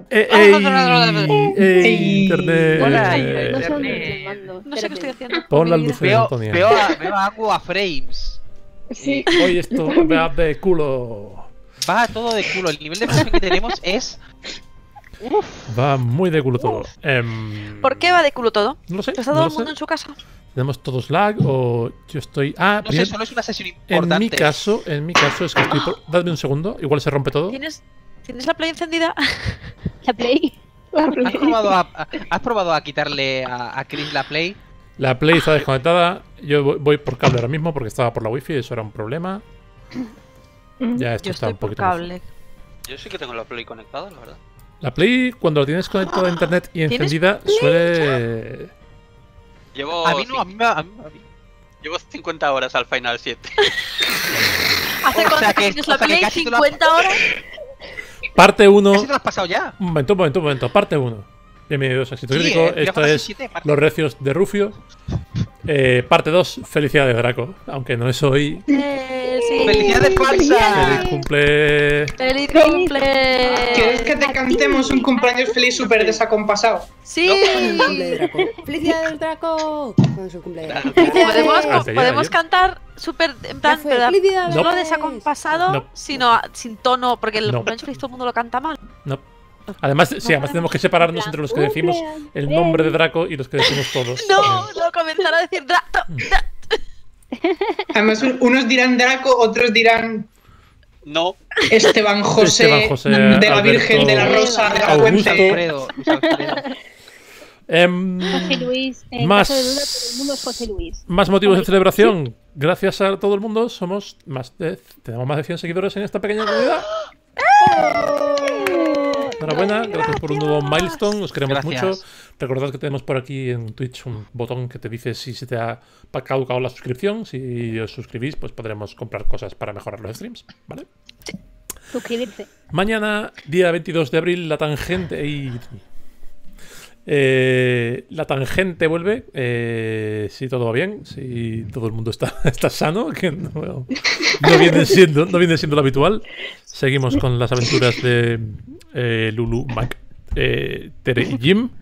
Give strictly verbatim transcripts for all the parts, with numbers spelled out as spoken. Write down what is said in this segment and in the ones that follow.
¡Ey! ¡Ey! ¡Ey! Internet. Hola, Ay, no sé dónde Internet. estoy mando. No sé qué estoy haciendo. Pon las con mi vida. luces, Veo, Antonia. veo, a, veo a Agua Frames. Sí. Hoy esto va de culo. Va todo de culo. El nivel de presión que tenemos es. Uf. Va muy de culo todo. Em, ¿Por qué va de culo todo? No lo sé. ¿Está no todo lo el mundo sé. en su casa? ¿Tenemos todos lag o yo estoy...? Ah, No sé, bien. solo es una sesión En importante. mi caso, en mi caso es que estoy... Por... Dadme un segundo, igual se rompe todo. ¿Tienes, ¿Tienes la play encendida? La Play. La ¿Has Play. probado a, a- ¿Has probado a quitarle a, a Chris la play? La Play está desconectada. Yo voy- voy por cable ahora mismo porque estaba por la wifi, eso era un problema. Ya esto Yo está estoy un por poquito mejor. cable. Yo sí que tengo la Play conectada, la verdad. La Play, cuando la tienes conectada a internet y ¿Tienes encendida, suele... Llevo, A mí no, a mí me. A mí, a mí. llevo cincuenta horas al Final siete. ¿Hace O cuánto sea que- tienes o la sea que play? casi te lo has- ¿cincuenta horas? Parte uno... ¿Casi te lo has pasado ya? Un momento, un momento, un momento. Parte uno. Bienvenidos a Éxito Sí, Crítico. eh, Final Esto Fantasy es siete, parte- Los Recios de Rufio. Eh, parte dos, Felicidades, Draco. Aunque no es hoy. Eh, sí. ¡Felicidades falsas! Feliz cumple... ¡Feliz Feliz- cumple! ¿Quieres que te cantemos un cumpleaños feliz súper desacompasado? ¡Sí! Cumple de Draco. ¡Felicidades, Draco! Con su cumpleaños. Podemos, Ah, sí, ya, podemos ya. cantar súper en plan, fue. pero ¡Felicidades! no lo desacompasado, No. sino a- sin tono, porque el No. cumpleaños feliz todo el mundo lo canta mal. No. Además, sí, además tenemos que separarnos entre los que decimos el nombre de Draco y los que decimos todos. No, no comenzar a decir Draco. Además, un- unos dirán Draco, otros dirán No, Esteban José, Esteban José, de la Alberto, Virgen de la Rosa de la Augusto. Fuente. Alfredo, Luis Alfredo. Em, José Luis. En Más- caso de duda, todo el mundo es José Luis. más motivos de celebración. Gracias a todo el mundo, somos más de, tenemos más de cien seguidores en esta pequeña comunidad. Enhorabuena, gracias por un nuevo milestone, os queremos Gracias. mucho. Recordad que tenemos por aquí en Twitch un botón que te dice si se te ha caducado la suscripción. Si os suscribís, pues podremos comprar cosas para mejorar los streams, ¿vale? Suscribirse. Mañana, día veintidós de abril, la tangente. y- Eh, la tangente vuelve. Eh, si todo va bien, si todo el mundo está, está sano, que no, no viene siendo, no viene siendo lo habitual. Seguimos con las aventuras de eh, Lulu, Mac, eh, Tere y Jim.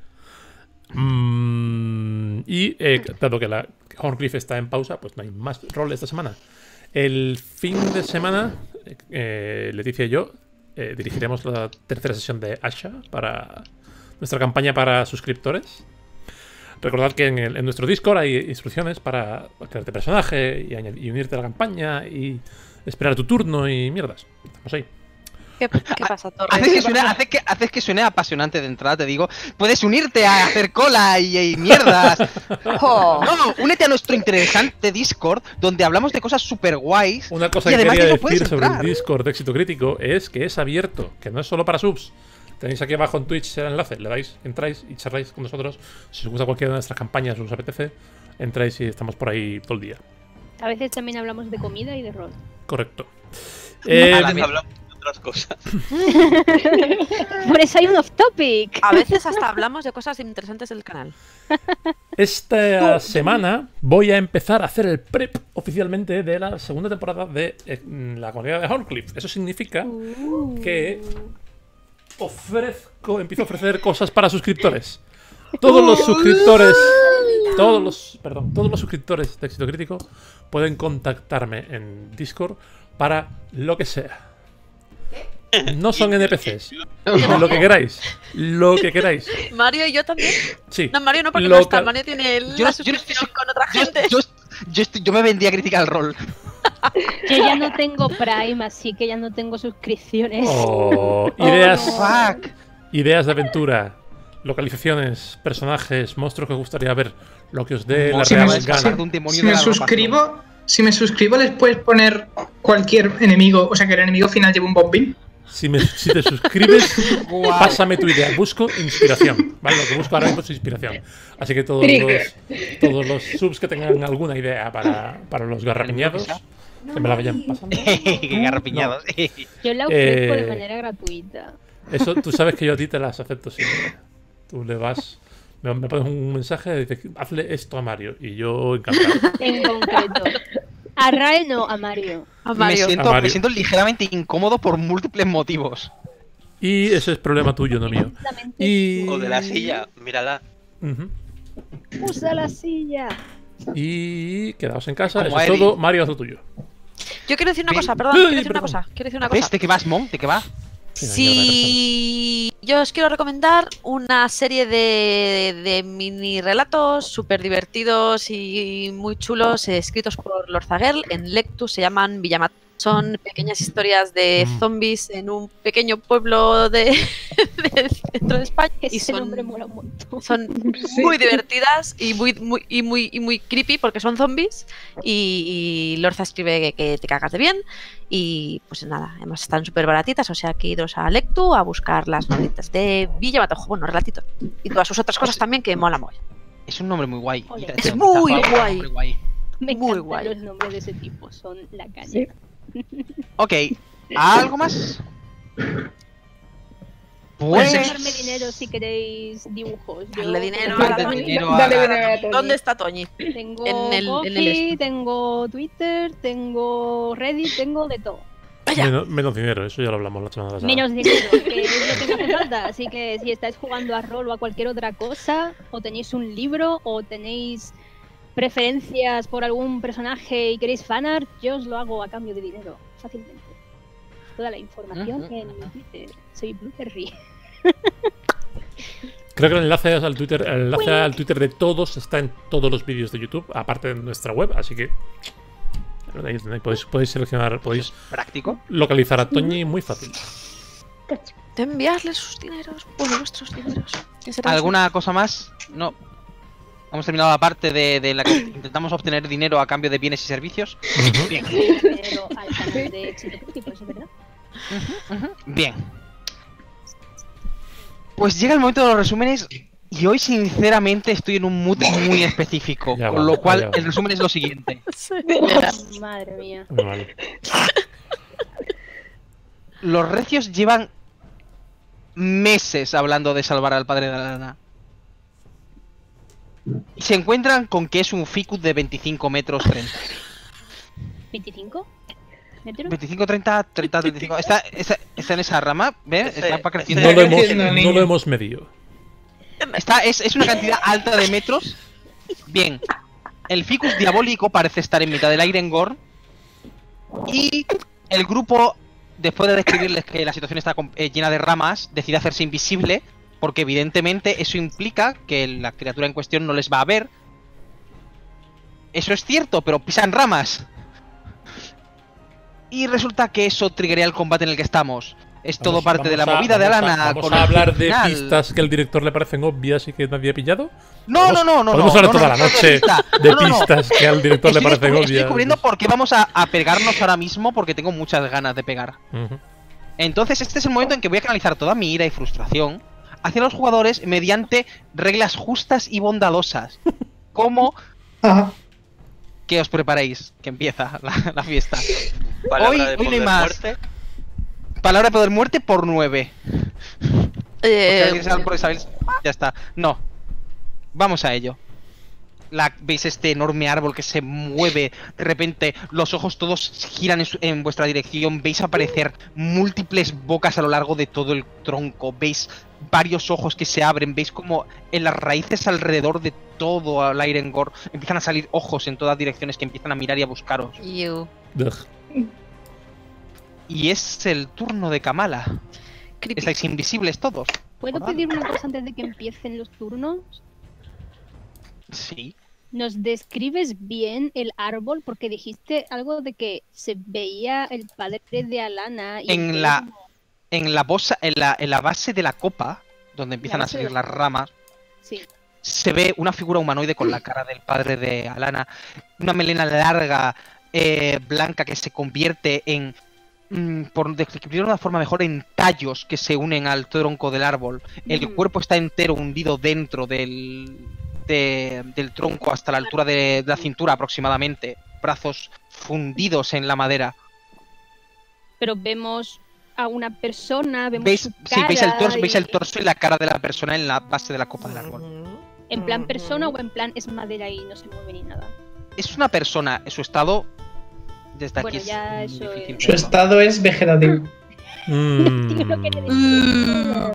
Mm, y eh, dado que la Horncliffe está en pausa, pues no hay más rol esta semana. El fin de semana, eh, Leticia y yo eh, dirigiremos la tercera sesión de Asha para nuestra campaña para suscriptores. Recordad que en, el- en nuestro Discord hay instrucciones para crearte personaje y, añadir- y unirte a la campaña y esperar tu turno y mierdas. Estamos ahí. ¿Qué, qué pasa, Torres? Haces que, ¿Qué suene, pasa? haces, que, haces que suene apasionante de entrada, te digo. Puedes unirte a hacer cola y, y mierdas. Oh. No, únete a nuestro interesante Discord, donde hablamos de cosas súper guays. Una cosa Y que además quería de eso puedes decir sobre el entrar. Discord de Éxito Crítico es que es abierto, que no es solo para subs. Tenéis aquí abajo en Twitch el enlace, le dais, entráis y charláis con nosotros. Si os gusta cualquiera de nuestras campañas o os apetece, entráis y estamos por ahí todo el día. A veces también hablamos de comida y de rol. Correcto. Eh, a veces hablamos de otras cosas. Por eso hay un off topic. A veces hasta hablamos de cosas interesantes del canal. Esta semana voy a empezar a hacer el prep oficialmente de la segunda temporada de eh, la comunidad de Horncliffe. Eso significa que ofrezco, empiezo a ofrecer cosas para suscriptores. Todos los suscriptores, todos los, perdón, todos los suscriptores de Éxito Crítico pueden contactarme en Discord para lo que sea. No son N P Cs, lo que queráis, lo que queráis. Mario y yo también. Sí. No, Mario no, porque Lo no está. que- Mario tiene el- Yo- la yo- suscripción con otra Yo, gente. yo, yo, estoy- yo me vendía crítica al rol. Yo ya no tengo Prime, así que ya no tengo suscripciones. Oh, ideas, Fuck. ideas de aventura, localizaciones, personajes, monstruos que os gustaría ver, lo que os dé la Si real me, Acabas de pasar gana. de un demonio si de me la suscribo, si me suscribo, les puedes poner cualquier enemigo, o sea que el enemigo final lleve un bombín. Si, me, si te suscribes, Guau. pásame tu idea. Busco inspiración. ¿Vale? Lo que busco ahora mismo es inspiración. Así que todos Trigger. los, todos los subs que tengan alguna idea para, para los garrapiñados, que me la vayan pasando. Qué garrapiñados. Yo la ofrezco Eh, de manera gratuita. Eso, tú sabes que yo a ti te las acepto siempre. Tú le vas, me, me pones un mensaje y dices, hazle esto a Mario. Y yo encantado. En concreto. A Rae no, a Mario. A Me Mario. A siento, Mario. me siento ligeramente incómodo por múltiples motivos. Y ese es problema tuyo, no mío. Exactamente. Y... O de la silla, mírala. Ujú. Usa la silla. Y quedaos en casa, Como eso es Eddie. todo. Mario, haz lo tuyo. Yo quiero decir una Ve- cosa, perdón, Ay, quiero decir una perdón. cosa. Quiero decir una ¿Ves cosa. de qué vas, Mon? ¿De qué va? Si yo os quiero recomendar una serie de, de mini relatos súper divertidos y muy chulos, eh, escritos por Lord Zagel en Lectus, se llaman Villamat. Son pequeñas historias de Mm. zombies en un pequeño pueblo de, del centro de España y Ese nombre son, mola un montón. son Sí. muy divertidas y muy, muy, y muy, y muy creepy porque son zombies y, y Lorza escribe que, que te cagas de bien y pues nada, además están súper baratitas, o sea que iros a Lectu a buscar las novelas de Villa Matojo, bueno, relatitos y todas sus otras cosas también que mola muy. Es un nombre muy guay. Ole. Y te- Es te- muy te- guay. muy guay. Me muy encantan guay. los nombres de ese tipo, son la caña. Sí. Ok, ¿algo más? Pues... Podéis darme dinero si queréis dibujos. Yo Darle dinero tengo- a la Dale Toñi. dinero a- Dale dinero a Toñi. ¿Dónde está Toñi? Tengo En el- en el Ko-fi, esto. tengo Twitter, tengo Reddit, tengo de todo. Vaya. Menos, menos dinero, eso ya lo hablamos la semana pasada. Menos dinero, que es lo que me hace falta. Así que si estáis jugando a rol o a cualquier otra cosa, o tenéis un libro, o tenéis preferencias por algún personaje y queréis fanart, yo os lo hago a cambio de dinero, fácilmente. Toda la información Ujú, en mi Twitter. Soy Blueberry. Creo que el enlace al Twitter, el enlace al Twitter de todos está en todos los vídeos de YouTube, aparte de nuestra web, así que ahí, ahí podéis, podéis seleccionar, podéis Práctico. localizar a Toñi muy fácil. De enviarle sus dineros, bueno, nuestros dineros. ¿Quién será ¿Alguna cosa más? No. Hemos terminado la parte de, de la que intentamos obtener dinero a cambio de bienes y servicios. Ujú. Bien. Dinero al canal de éxito crítico, eso es verdad. Ujú, bien. Pues llega el momento de los resúmenes y hoy sinceramente estoy en un mood muy específico. Ya con va, lo cual ya va. el resumen es lo siguiente. Madre mía. Muy mal. Los recios llevan meses hablando de salvar al padre de Alana. Y se encuentran con que es un ficus de veinticinco metros treinta. ¿veinticinco? ¿Metros? veinticinco, treinta, treinta, treinta y cinco. Está, está, está en esa rama, ¿ves? Ese- Está para ese- No creciendo. lo hemos, creciendo, no niño. lo hemos medido. Está, es, es una cantidad alta de metros. Bien. El ficus diabólico parece estar en mitad del Irengorn. Y el grupo, después de describirles que la situación está com- eh, llena de ramas, decide hacerse invisible. Porque evidentemente eso implica que la criatura en cuestión no les va a ver. Eso es cierto, pero pisan ramas. Y resulta que eso triggería el combate en el que estamos. Es todo Vamos- parte de la vamos a- movida de vamos a- Alana. Vamos con a el hablar de final. pistas que al director le parecen obvias y que nadie ha pillado. No, no, no, no. Podemos no, hablar no, toda no, la no, noche pista. de No, no, no. pistas que al director le Estoy parecen descubri- obvias. Estoy descubriendo por qué vamos a, a pegarnos ahora mismo porque tengo muchas ganas de pegar. Ujú. Entonces este es el momento en que voy a canalizar toda mi ira y frustración hacia los jugadores mediante reglas justas y bondadosas. Como Ajá. que os preparéis, que empieza la, la fiesta. Palabra Hoy- de hoy no hay poder, más. muerte. Palabra de poder muerte por nueve. Eh, Porque alguien se da por Isabel. Ya está. No. Vamos a ello. La, ¿Veis este enorme árbol que se mueve? De repente los ojos todos giran en, su- en vuestra dirección. Veis aparecer múltiples bocas a lo largo de todo el tronco. Veis varios ojos que se abren. Veis como en las raíces alrededor de todo el Irengorn empiezan a salir ojos en todas direcciones que empiezan a mirar y a buscaros. you. Ugh. Y es el turno de Kamala. Creepy. Estáis invisibles todos. ¿Puedo Hola. pedir una cosa antes de que empiecen los turnos? Sí. ¿Nos describes bien el árbol? Porque dijiste algo de que se veía el padre de Alana. Y En el la- verbo. En la, bosa, en, la, en la base de la copa, donde empiezan a base de salir la las ramas, Sí. se ve una figura humanoide con la cara del padre de Alana, una melena larga, eh, blanca, que se convierte en, mm, por describirlo de una forma mejor, en tallos que se unen al tronco del árbol. El Mm. cuerpo está entero hundido dentro del, de- del tronco hasta la altura de, de la cintura aproximadamente, brazos fundidos en la madera. Pero vemos a una persona, vemos ¿Veis? su Sí, cara veis el torso, y- veis el torso y la cara de la persona en la base de la copa del árbol. ¿En plan persona o en plan es madera y no se mueve ni nada? Es una persona, su estado desde Bueno, aquí es ya muy eso difícil es- Su verlo. estado es vegetativo. Mm. Digo lo que le Mm.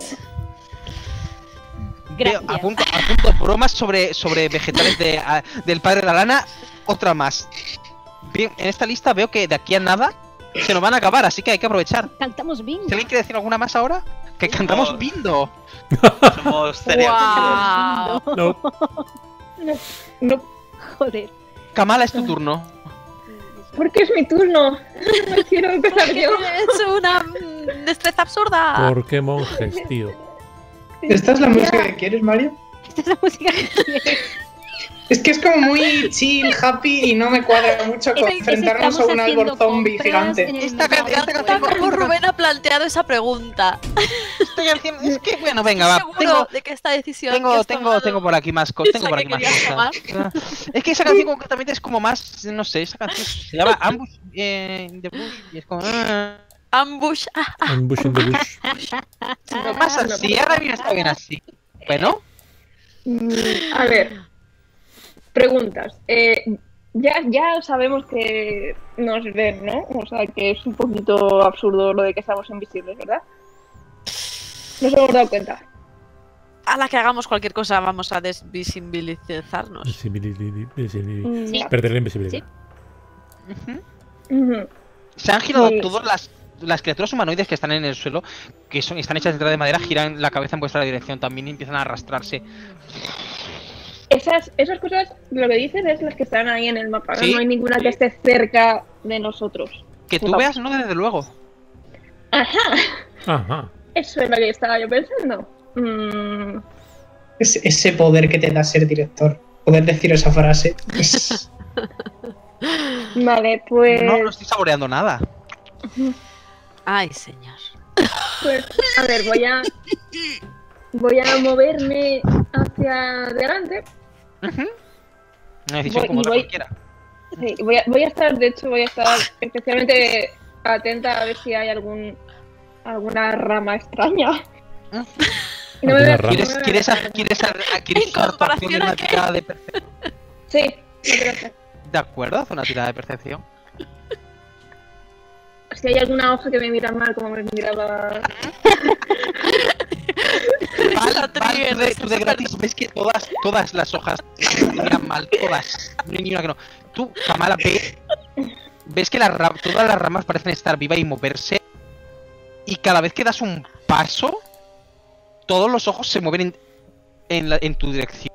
Veo, Gracias. apunto, apunto bromas sobre, sobre vegetales de, a- del padre de la lana. Otra más. Bien, en esta lista veo que de aquí a nada se nos van a acabar, así que hay que aprovechar. Cantamos bien. ¿Si alguien quiere decir alguna más ahora? Que cantamos No. Bindo. Somos cereal. Guau. No. No, no, Joder. Kamala, es tu turno. porque es mi turno. No quiero empezar yo. Es una mm, destreza absurda. ¿Por qué monjes, tío? ¿Esta es la música que quieres, Mario? Esta es la música que quieres. Es que es como muy chill, happy y no me cuadra mucho con Es que enfrentarnos a estamos un haciendo árbol zombie compras gigante. en el Esta canción- esta mercado. canción- Como Rubén ha planteado esa pregunta. Estoy haciendo. Es que, bueno, venga, va. ¿Seguro Tengo, de que esta decisión que tengo, has tengo, tomado tengo por aquí más cosas. es Tengo la por que aquí más querías cosas. Es que esa canción concretamente es como más. No sé, esa canción se llama Ambush eh, in the Bush. Y es como. ah, Ambush. Ah, ah. Ambush in the bush. no más así, ahora mismo está bien así. Bueno, Mm, A ver, preguntas. Eh, ya, ya sabemos que nos ven, ¿no? O sea, que es un poquito absurdo lo de que estamos invisibles, ¿verdad? Nos hemos dado cuenta. A la que hagamos cualquier cosa vamos a desvisibilizarnos. Visibilidad- visibilidad. Mm, Sí. ya. Perder la invisibilidad. ujú. Ujú. Se han girado Sí. todas las, las criaturas humanoides que están en el suelo, que son, están hechas de madera, giran la cabeza en vuestra dirección también y empiezan a arrastrarse. Esas, esas cosas, lo que dices es las que están ahí en el mapa, ¿no? Sí, No hay ninguna sí. que esté cerca de nosotros. Que tú Puta. veas, no, desde luego. Ajá, Ajá. eso es lo que estaba yo pensando. Mm, Es- ese poder que te da ser director. Poder decir esa frase. Es- vale, pues, No, no estoy saboreando nada. Ay, señor. pues, a ver, voy a, voy a moverme hacia adelante. Ujú. Una decisión Voy- como otra voy- cualquiera. Sí, voy a, voy a estar, de hecho, voy a estar especialmente atenta a ver si hay algún alguna rama extraña. ¿Eh? Y no me ¿Alguna voy a- rama? ¿Quieres, no me voy a- quieres, a- quieres, a- quieres ¿En hacer una comparación actuación de a una qué? tirada de percepción? Sí, lo quiero hacer. De acuerdo, haz una tirada de percepción. Si hay alguna hoja que me mira mal, como me miraba. Val, Esa Val, trigger, tú de, esa tú de gratis ves que todas, todas las hojas te miran mal, todas. No hay ni una que no. Tú, Kamala, ve- ves que las ra- todas las ramas parecen estar vivas y moverse. Y cada vez que das un paso, todos los ojos se mueven en, en, la- en tu dirección.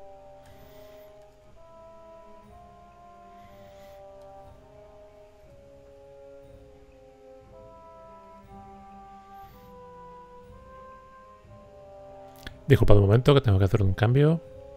Disculpad un momento que tengo que hacer un cambio.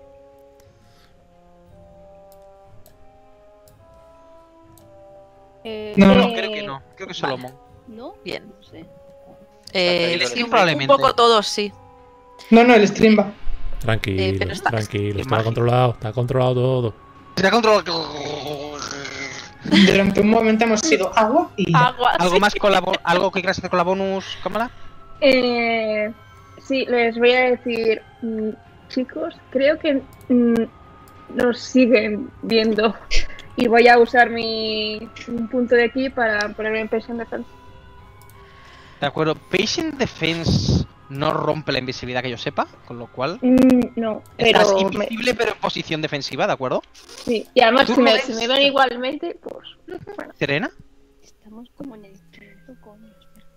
Eh, No, No, eh, creo que no. Creo que es Solomon. ¿No? Bien. No sé. Eh, El sí, stream un- probablemente. Un poco todos, sí. No, no, el stream va. Tranquilo, Eh, pero está- tranquilo. qué Está mágico. controlado, está controlado todo. Se ha controlado. Durante un momento hemos sido agua y Agua. ¿Algo sí. más con la bo- algo que quieras hacer con la bonus, Kamala? Eh, sí, les voy a decir, mm, chicos, creo que mm, nos siguen viendo. Y voy a usar mi un punto de aquí para ponerme en Patient Defense. De acuerdo. Patient Defense no rompe la invisibilidad que yo sepa, con lo cual Mm, no, estás pero me- invisible pero en posición defensiva, ¿de acuerdo? sí. Y además, ¿Tú si lo me, ves? si me ven igualmente, pues bueno. Serena. Estamos como en el quinto coño. espera.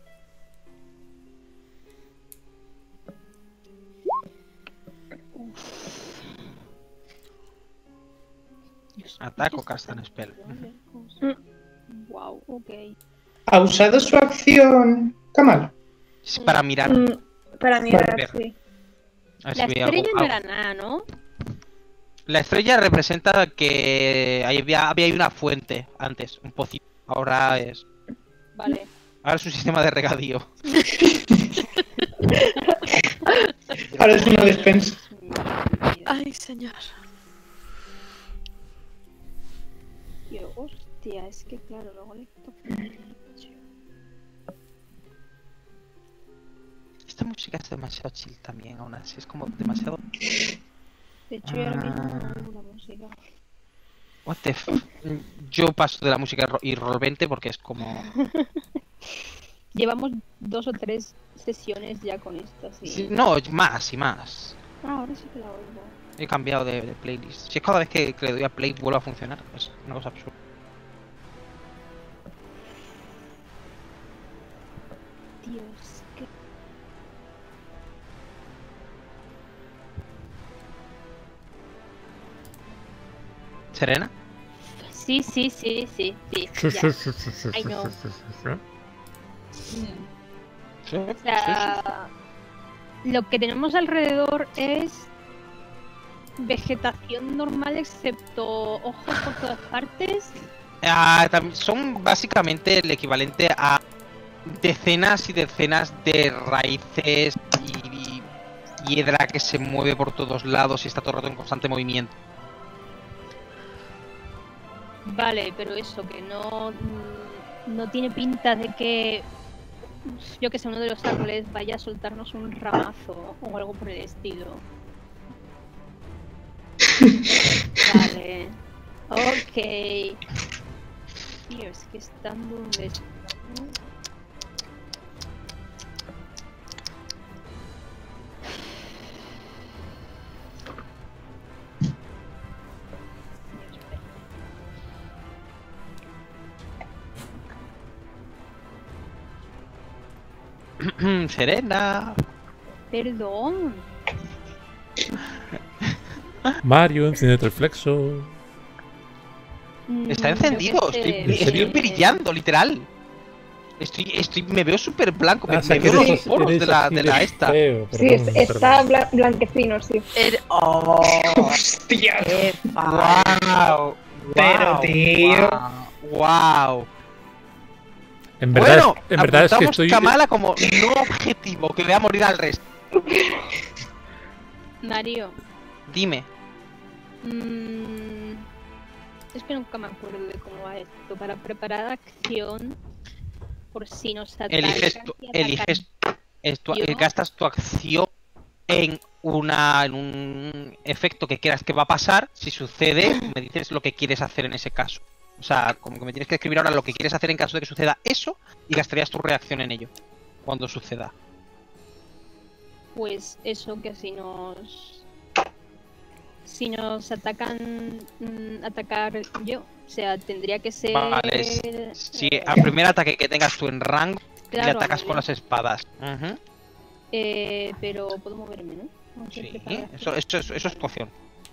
Dios, Ataque o ¿qué cast an spell. Wow, ok. ha usado su acción Kamala. Es para mirar. Mm, para mirar, Ver. sí. A ver si La ve estrella algo- no algo. era nada, ¿no? La estrella representa que había, había una fuente antes, un pocito. Ahora es. Vale. Ahora es un sistema de regadío. Ahora es una despensa. Ay, señor. Yo, hostia, es que claro, luego le toco. Esta música es demasiado chill también, aún así. Es como demasiado. De hecho, yo ahora mismo no oigo la música. What the f. Yo paso de la música ro- y roll veinte porque es como. llevamos dos o tres sesiones ya con esta, sí. Sí, no, más y más. Ah, ahora sí que la oigo. He cambiado de, de playlist. Si es cada vez que, que le doy a play vuelve a funcionar, es una cosa absurda. Dios, qué... ¿Serena? Sí, sí, sí, sí, sí. Sí, ya. sí, sí, sí, sí, I sí, know. sí, sí, sí. Sí, O sea, lo que tenemos alrededor es vegetación normal excepto ojos por todas partes. Ah, tam- son básicamente el equivalente a decenas y decenas de raíces y, y piedra que se mueve por todos lados y está todo el rato en constante movimiento. Vale, pero eso, que no, no tiene pinta de que, yo que sé, uno de los árboles vaya a soltarnos un ramazo o algo por el estilo. Vale. Ok. Tío, es que están donde están. Serena. Perdón. Mario, enciende el flexo. Mm, Está yo encendido, qué estoy, sé, ¿En serio? estoy brillando, literal. Estoy, estoy, me veo súper blanco, me, Ah, o sea, me que veo los eres- poros eres de la, así de la esta. feo, Sí, perdón, es- está perdón. bla- blanquecino, sí. Er- ¡Oh! ¡Hostia! ¡Qué fa- Wow, Pero, tío. Wow. En verdad, Bueno, en verdad es que apuntamos estoy. Kamala como no objetivo, que vea morir al resto. Mario. Dime. mm, es que nunca me acuerdo de cómo va esto. Para preparar acción, por si nos atacan. Eliges tu, y atacan eliges es tu- yo. eh, gastas tu acción en una en un efecto que quieras que va a pasar. Si sucede, me dices lo que quieres hacer en ese caso. O sea, como que me tienes que escribir ahora lo que quieres hacer en caso de que suceda eso y gastarías tu reacción en ello cuando suceda. Pues eso, que si nos. Si nos atacan. mm, atacar yo. O sea, tendría que ser. Vale, s- si eh, al primer ataque que tengas tú en rango, le claro, atacas con vale. las espadas. Ujú. Eh, pero puedo moverme, ¿no? Aunque Sí, prepare eso, eso, es- eso es tu opción.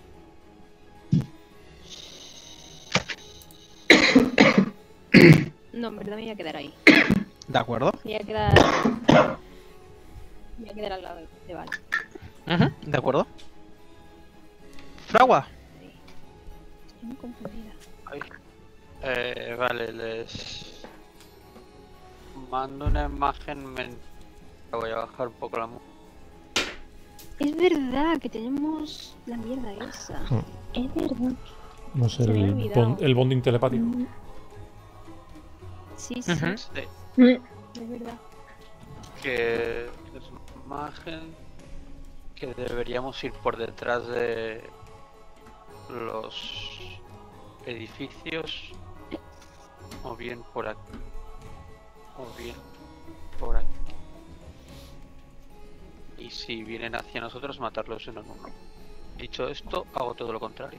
No, en verdad me voy a quedar ahí. ¿De acuerdo? Me voy a quedar. Me voy a quedar al lado de Vale. Ujú, ¿de acuerdo? Fragua. Estoy muy confundida. Ay. Eh, vale, les mando una imagen mental. Voy a bajar un poco la música. Es verdad que tenemos la mierda esa. Hmm. Es verdad. No sé, Se me ha el, olvidado. bond- el bonding telepático. Mm. Sí, sí, Ujú. Sí, Mm, es verdad. que es una imagen que deberíamos ir por detrás de los edificios o bien por aquí o bien por aquí, y si vienen hacia nosotros matarlos uno en uno. Dicho esto, hago todo lo contrario.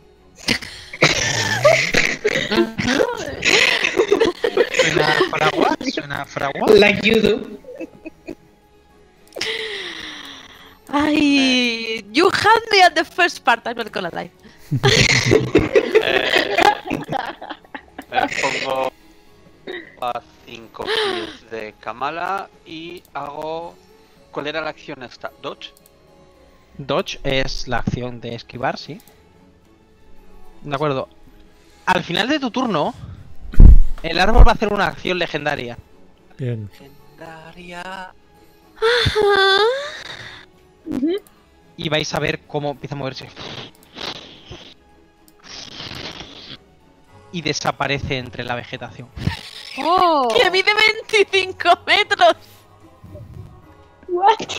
Suena a fragua, suena a fragua. Like you do. Ay, you had me at the first part. I'm not gonna lie. Eh, me pongo a cinco pies de Kamala y hago... ¿Cuál era la acción esta? ¿Dodge? Dodge es la acción de esquivar, sí. De acuerdo. Al final de tu turno, el árbol va a hacer una acción legendaria. Bien. Legendaria... Ajá. Y vais a ver cómo empieza a moverse. Y desaparece entre la vegetación. ¡Oh! Que mide veinticinco metros. What?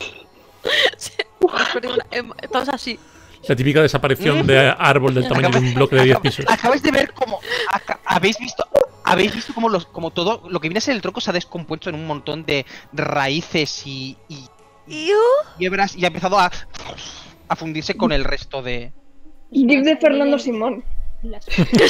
Em, Todos así. La típica desaparición de árbol del tamaño de un bloque de diez pisos. Acabáis de ver cómo... aca- habéis visto Habéis visto como, los, como todo lo que viene a ser el tronco se ha descompuesto en un montón de raíces y, y ¿Iu? quiebras y ha empezado a, a fundirse con el resto de... Gif de Fernando Simón. Las-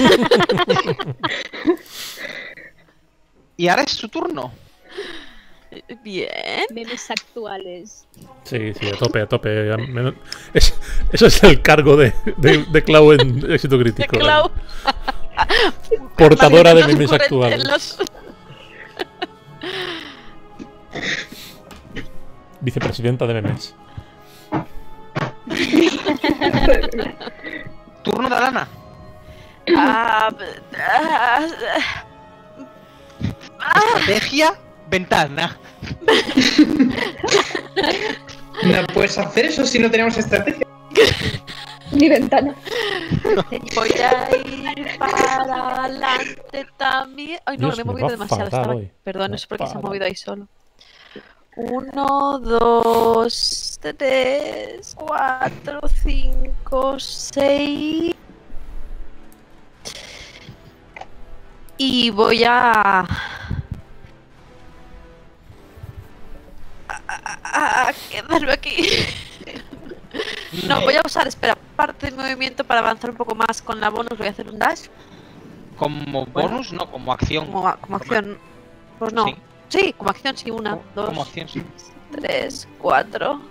Y ahora es su turno. Bien. memes actuales. Sí, sí, a tope, a tope. Ya menos- es- eso es el cargo de, de, de Clau en éxito De crítico. Clau. Portadora de Los memes curren- actuales. los- Vicepresidenta de memes. Turno de Alana. Ah, ah, Estrategia, ventana. No puedes hacer eso si no tenemos estrategia. Mi ventana. voy a ir para adelante también. Ay, no, Dios, me he me movido va demasiado. fatal Estaba... hoy. Perdón, Me no sé por qué se ha fatal. movido ahí solo. Uno, dos, tres, cuatro, cinco, seis. Y voy a... a, a- a quedarme aquí. No, voy a usar, espera, parte de movimiento para avanzar un poco más con la bonus. Voy a hacer un dash. Como bonus, no, como acción. Como, a- como acción. Pues no. Sí. Sí, como acción, sí. Una, Como- dos, Como acción, sí. tres, cuatro.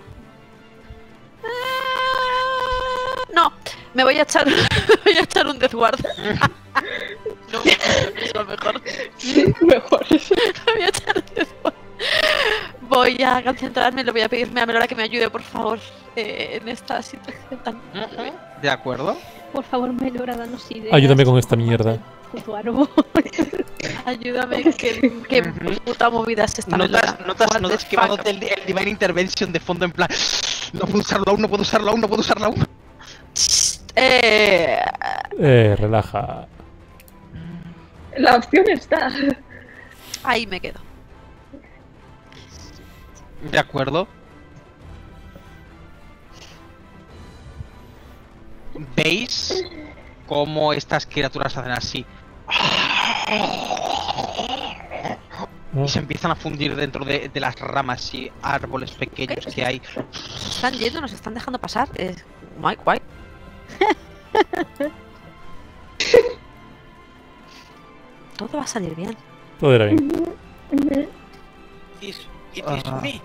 Ah, no, me voy a echar, me voy a echar un Death Guard. No, es lo mejor. Sí, mejor eso. Me voy a echar un Death Guard. Voy a concentrarme, le voy a pedirme a Melora que me ayude, por favor, eh, en esta situación tan... Ujú. De acuerdo. Por favor, Melora, danos ideas. Ayúdame con esta mierda. Puto árbol. Ayúdame, que, que Ujú. puta movida es esta Notas, Melora. notas, What notas the que va fuck? el, el Divine Intervention de fondo en plan. No puedo usarlo aún, no puedo usarlo aún, no puedo usarlo aún. Eh, Eh, relaja. La opción está. ahí me quedo. De acuerdo. ¿Veis cómo estas criaturas hacen así? ¿No? Y se empiezan a fundir dentro de, de las ramas y árboles pequeños que hay. Se están yendo, nos están dejando pasar. Es muy guay. Todo va a salir bien. Todo era bien. It is Ah. me.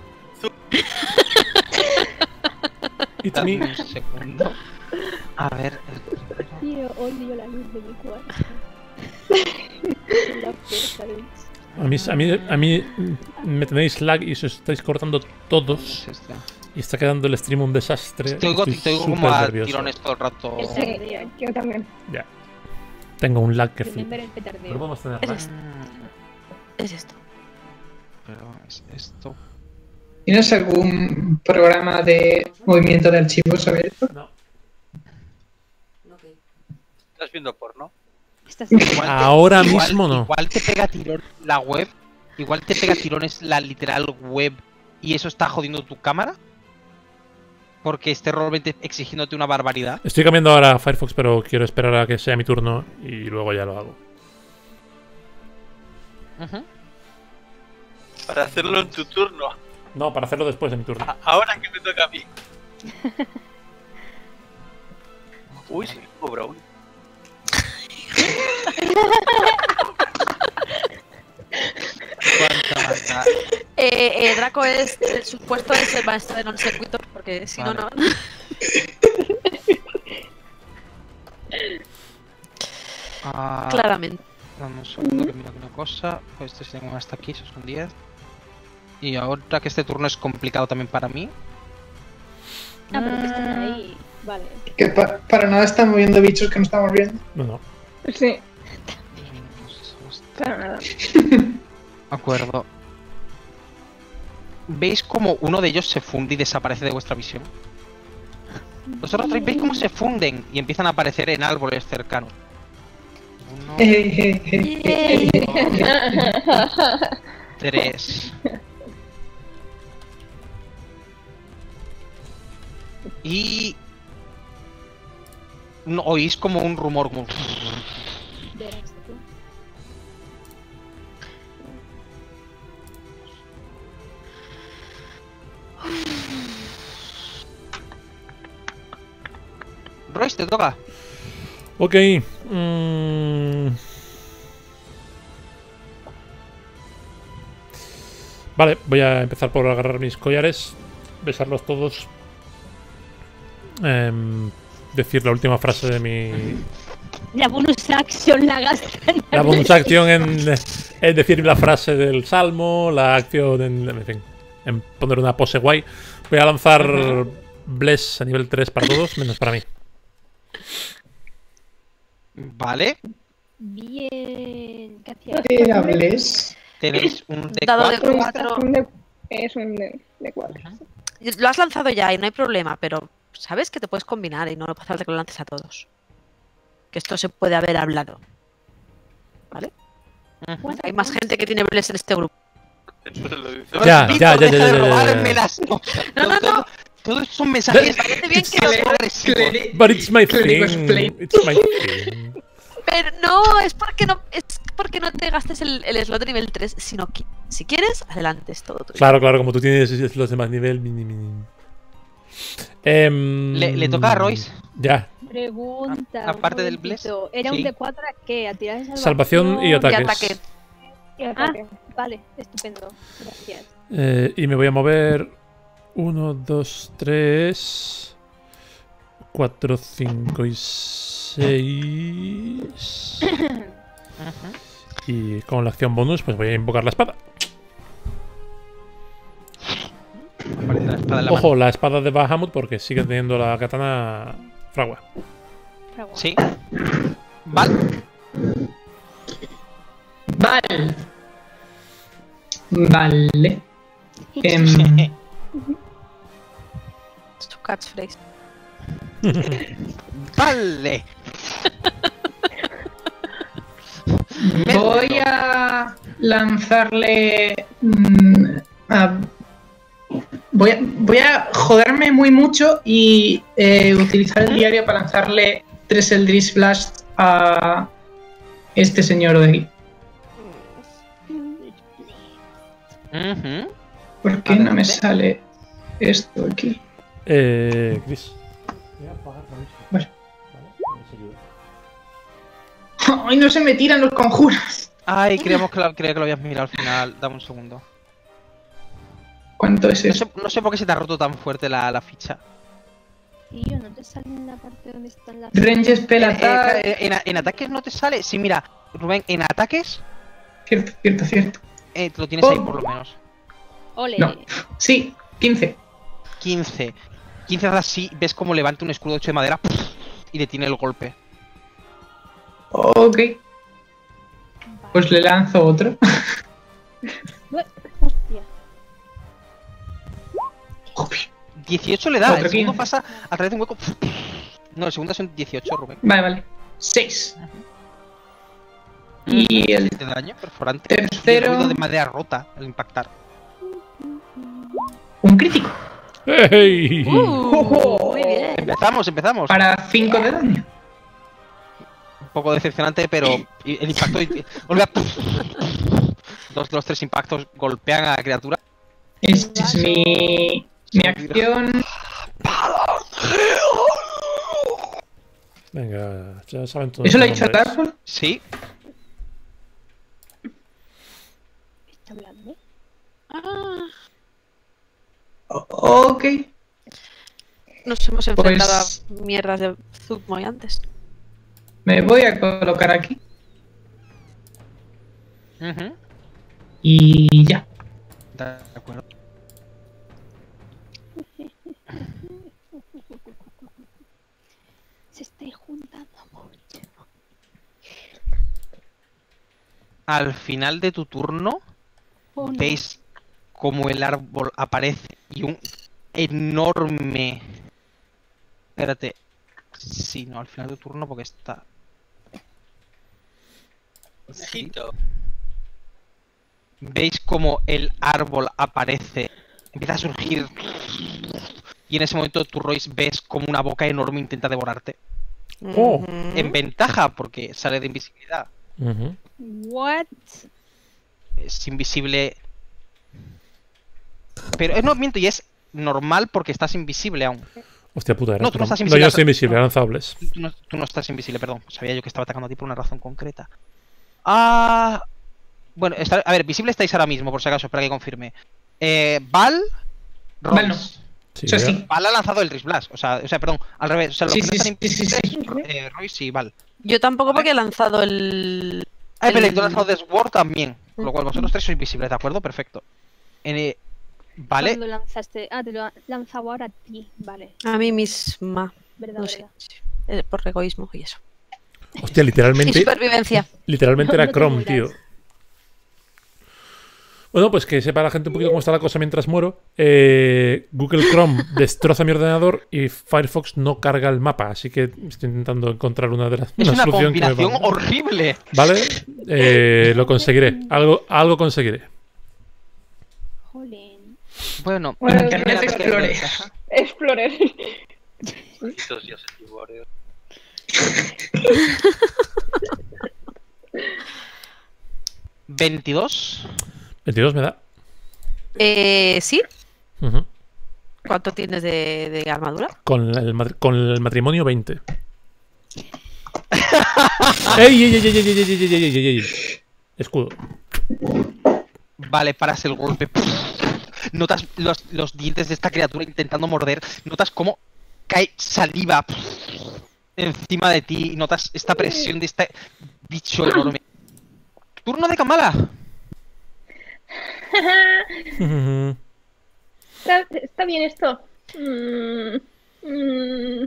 It's Dame me. un segundo. A ver. el- Tío, odio la luz de mi cuarto. La fuerza de mis- A mí, a mí, a mí mm, me tenéis lag y os estáis cortando todos. es este. Y está quedando el stream un desastre. Te oigo, Estoy te oigo como súper a nervioso. tirones todo el rato. El Sí, petardeo. yo también. Ya. Tengo un lag que Remember flipa. el Pero petardeo. podemos tener lag. Eres- Es esto. Pero es esto. ¿Tienes algún programa de movimiento de archivos abierto? No. ¿Estás viendo porno? Estás Igual te- Ahora igual- mismo no. Igual te pega tirón la web. Igual te pega tirones la literal web. Y eso está jodiendo tu cámara. Porque esté realmente exigiéndote una barbaridad. Estoy cambiando ahora a Firefox, pero quiero esperar a que sea mi turno y luego ya lo hago. Ujú. Para hacerlo en tu turno. No, para hacerlo después de mi turno. A- Ahora que me toca a mí. Uy, sí, Brown. ¿Cuánta mata? Eh, eh, Draco es, el supuesto es el maestro de non-sequitur, porque si no, no. Vale. Ah, Claramente. dame un segundo que miro una cosa. Pues este sí tengo hasta aquí, esos son diez. Y ahora que este turno es complicado también para mí. Ah, pero que están ahí. Vale. Que pa- para nada están moviendo bichos que no estamos viendo. No, no. Sí, para nada. Acuerdo. ¿Veis cómo uno de ellos se funde y desaparece de vuestra visión? Vosotros tres veis cómo se funden y empiezan a aparecer en árboles cercanos. Uno, Eh, eh, eh, eh, eh. tres. Y... no, oís como un rumor como... Verás tú. Royce, te toca. Ok. mm. Vale, voy a empezar por agarrar mis collares, besarlos todos. Em, decir la última frase de mi... La bonus action la gastan. La bonus action en, en decir la frase del salmo, la acción en, en fin, en poner una pose guay. Voy a lanzar Bless a nivel tres para todos, menos para mí. Vale. Bien. ¿Qué hacía? Era Bless. Tenéis un D Dado de cuatro. cuatro. Un de- Es un de, de cuatro. Lo has lanzado ya y no hay problema, pero sabes que te puedes combinar y no hace falta que lo lances a todos. Que esto se puede haber hablado. ¿Vale? Ujú. Hay más gente que tiene Bless en este grupo. Eso te lo dice. Ya, Víctor, ya, ya, deja ya, de ya, ya, robarme ya. las cosas. No, no, Todo- no. Todos son mensajes Parece bien que son lo- agresivos. Cleri- But it's my Clérigo thing. explain. It's my thing. Pero no, es porque no, es porque no te gastes el, el slot de nivel tres, sino que si quieres, adelante, es todo tuyo. Claro, claro, como tú tienes los demás nivel. Mini, mini. Em, Le- le toca a Royce. Ya. Pregunta. A- aparte un del bless, momentito. ¿Era sí. un D cuatro a qué? ¿A tirar de Salvación y Y ataques. ataque. Y Ah, ataque. vale, estupendo. Gracias. Eh, y me voy a mover uno, dos, tres, cuatro, cinco y seis. Y con la acción bonus, pues voy a invocar la espada. Aparece la espada en la Ojo, la espada de Bahamut, porque sigue teniendo la katana fragua. Fragua. mano. Sí. Vale. Vale. Vale. Em, Es tu catchphrase. Vale. voy a lanzarle. mm, a- voy, a, voy a joderme muy mucho y eh, utilizar el diario para lanzarle tres Eldritch Blast a este señor de aquí. Ujú. ¿Por qué no me Adelante. sale esto aquí? Eh, Chris. Vale. ¡Ay, no se me tiran los conjuros! Ay, creíamos que lo, creía que lo habías mirado al final. Dame un segundo. ¿Cuánto es No eso? sé, no sé por qué se te ha roto tan fuerte la, la ficha. Tío, no te sale en la parte donde están las. Range Spell Eh, Attack. eh, en, en ataques no te sale. Sí, mira, Rubén, en ataques Cierto, cierto, cierto. eh, te lo tienes ahí por lo menos. Ole. No. Sí, quince. quince. quince haces así, ves cómo levanta un escudo hecho de madera y detiene el golpe. Ok. Pues le lanzo otro. Hostia. dieciocho le da, Otro el segundo quince. pasa a través de un hueco. No, el segundo son dieciocho, Rubén. Vale, vale. seis. Y el De daño perforante. tercero- Y el ruido de madera rota al impactar. un crítico. ¡Hey! Uh, muy bien. Empezamos, empezamos. Para cinco de daño. Un poco decepcionante, pero el impacto. Vuelve a. Dos de los tres impactos golpean a la criatura. Esta es mi, mi acción. Venga, ya saben todos. ¿Eso lo ha los dicho nombres. Darkhold? Sí. ¿Está hablando? Ah, O- Ok. nos hemos enfrentado Pues- a mierdas de Zugmoy antes. Me voy a colocar aquí. Ujú. Y ya. De acuerdo. Se está juntando mucho. Al final de tu turno, Oh, no. veis como el árbol aparece y un enorme. Espérate. Sí, no, al final de tu turno porque está. Sí. Veis como el árbol aparece, empieza a surgir. Y en ese momento tú, Royce, ves como una boca enorme intenta devorarte. Oh. Ujú. En ventaja porque sale de invisibilidad. Ujú. What? Es invisible. Pero es no miento y es normal porque estás invisible aún. Hostia puta, era No, tú no Chrome. estás No, invisible. yo estoy invisible, he lanzado Bless. Tú no, tú no estás invisible, perdón. Sabía yo que estaba atacando a ti por una razón concreta. Ah. Bueno, está- a ver, visible estáis ahora mismo, por si acaso, espera que confirme. Eh, Val, Royce. Val no. Sí, Eso ya. sí. Val ha lanzado el Rift Blast. O sea, o sea, perdón, al revés. O sea, los Sí, que sí, no están sí, sí, sí. invisibles, eh, Royce y Val. Yo tampoco porque he lanzado el... Ah, pero el- tú has lanzado The Sword también. Con lo cual Mm. vosotros tres sois visibles, ¿de acuerdo? Perfecto. Eh, vale. ¿Cuándo lanzaste? Ah, te lo ha lanzado ahora a ti. Vale. A mí misma. Verdad, No sé. verdad. eh, Por egoísmo y eso. Hostia, Y literalmente. supervivencia. Literalmente No, era no te Chrome, mueras. tío. Bueno, pues que sepa la gente un poquito cómo está la cosa mientras muero. Eh, Google Chrome destroza mi ordenador y Firefox no carga el mapa. Así que estoy intentando encontrar una de las Es una solución que me combinación valga. horrible. ¿Vale? Eh, lo conseguiré. Algo, algo conseguiré. Jolín. Bueno, Bueno, Internet ataque de Explorer. ventaja. Explorer. Malditos dioses y Warriors. veintidós. veintidós me da. Eh, ¿Sí? Ujú. ¿Cuánto tienes de, de armadura? Con el, matri- con el matrimonio veinte. ¡Ey, ey, ey, ey, ey, ey, ey, ey, ey, ey, ey! Escudo. Vale, paras el golpe. Notas los, los dientes de esta criatura intentando morder. Notas cómo cae saliva encima de ti. Y notas esta presión de este bicho enorme. Turno de Kamala. está, está bien esto. Mm, mm.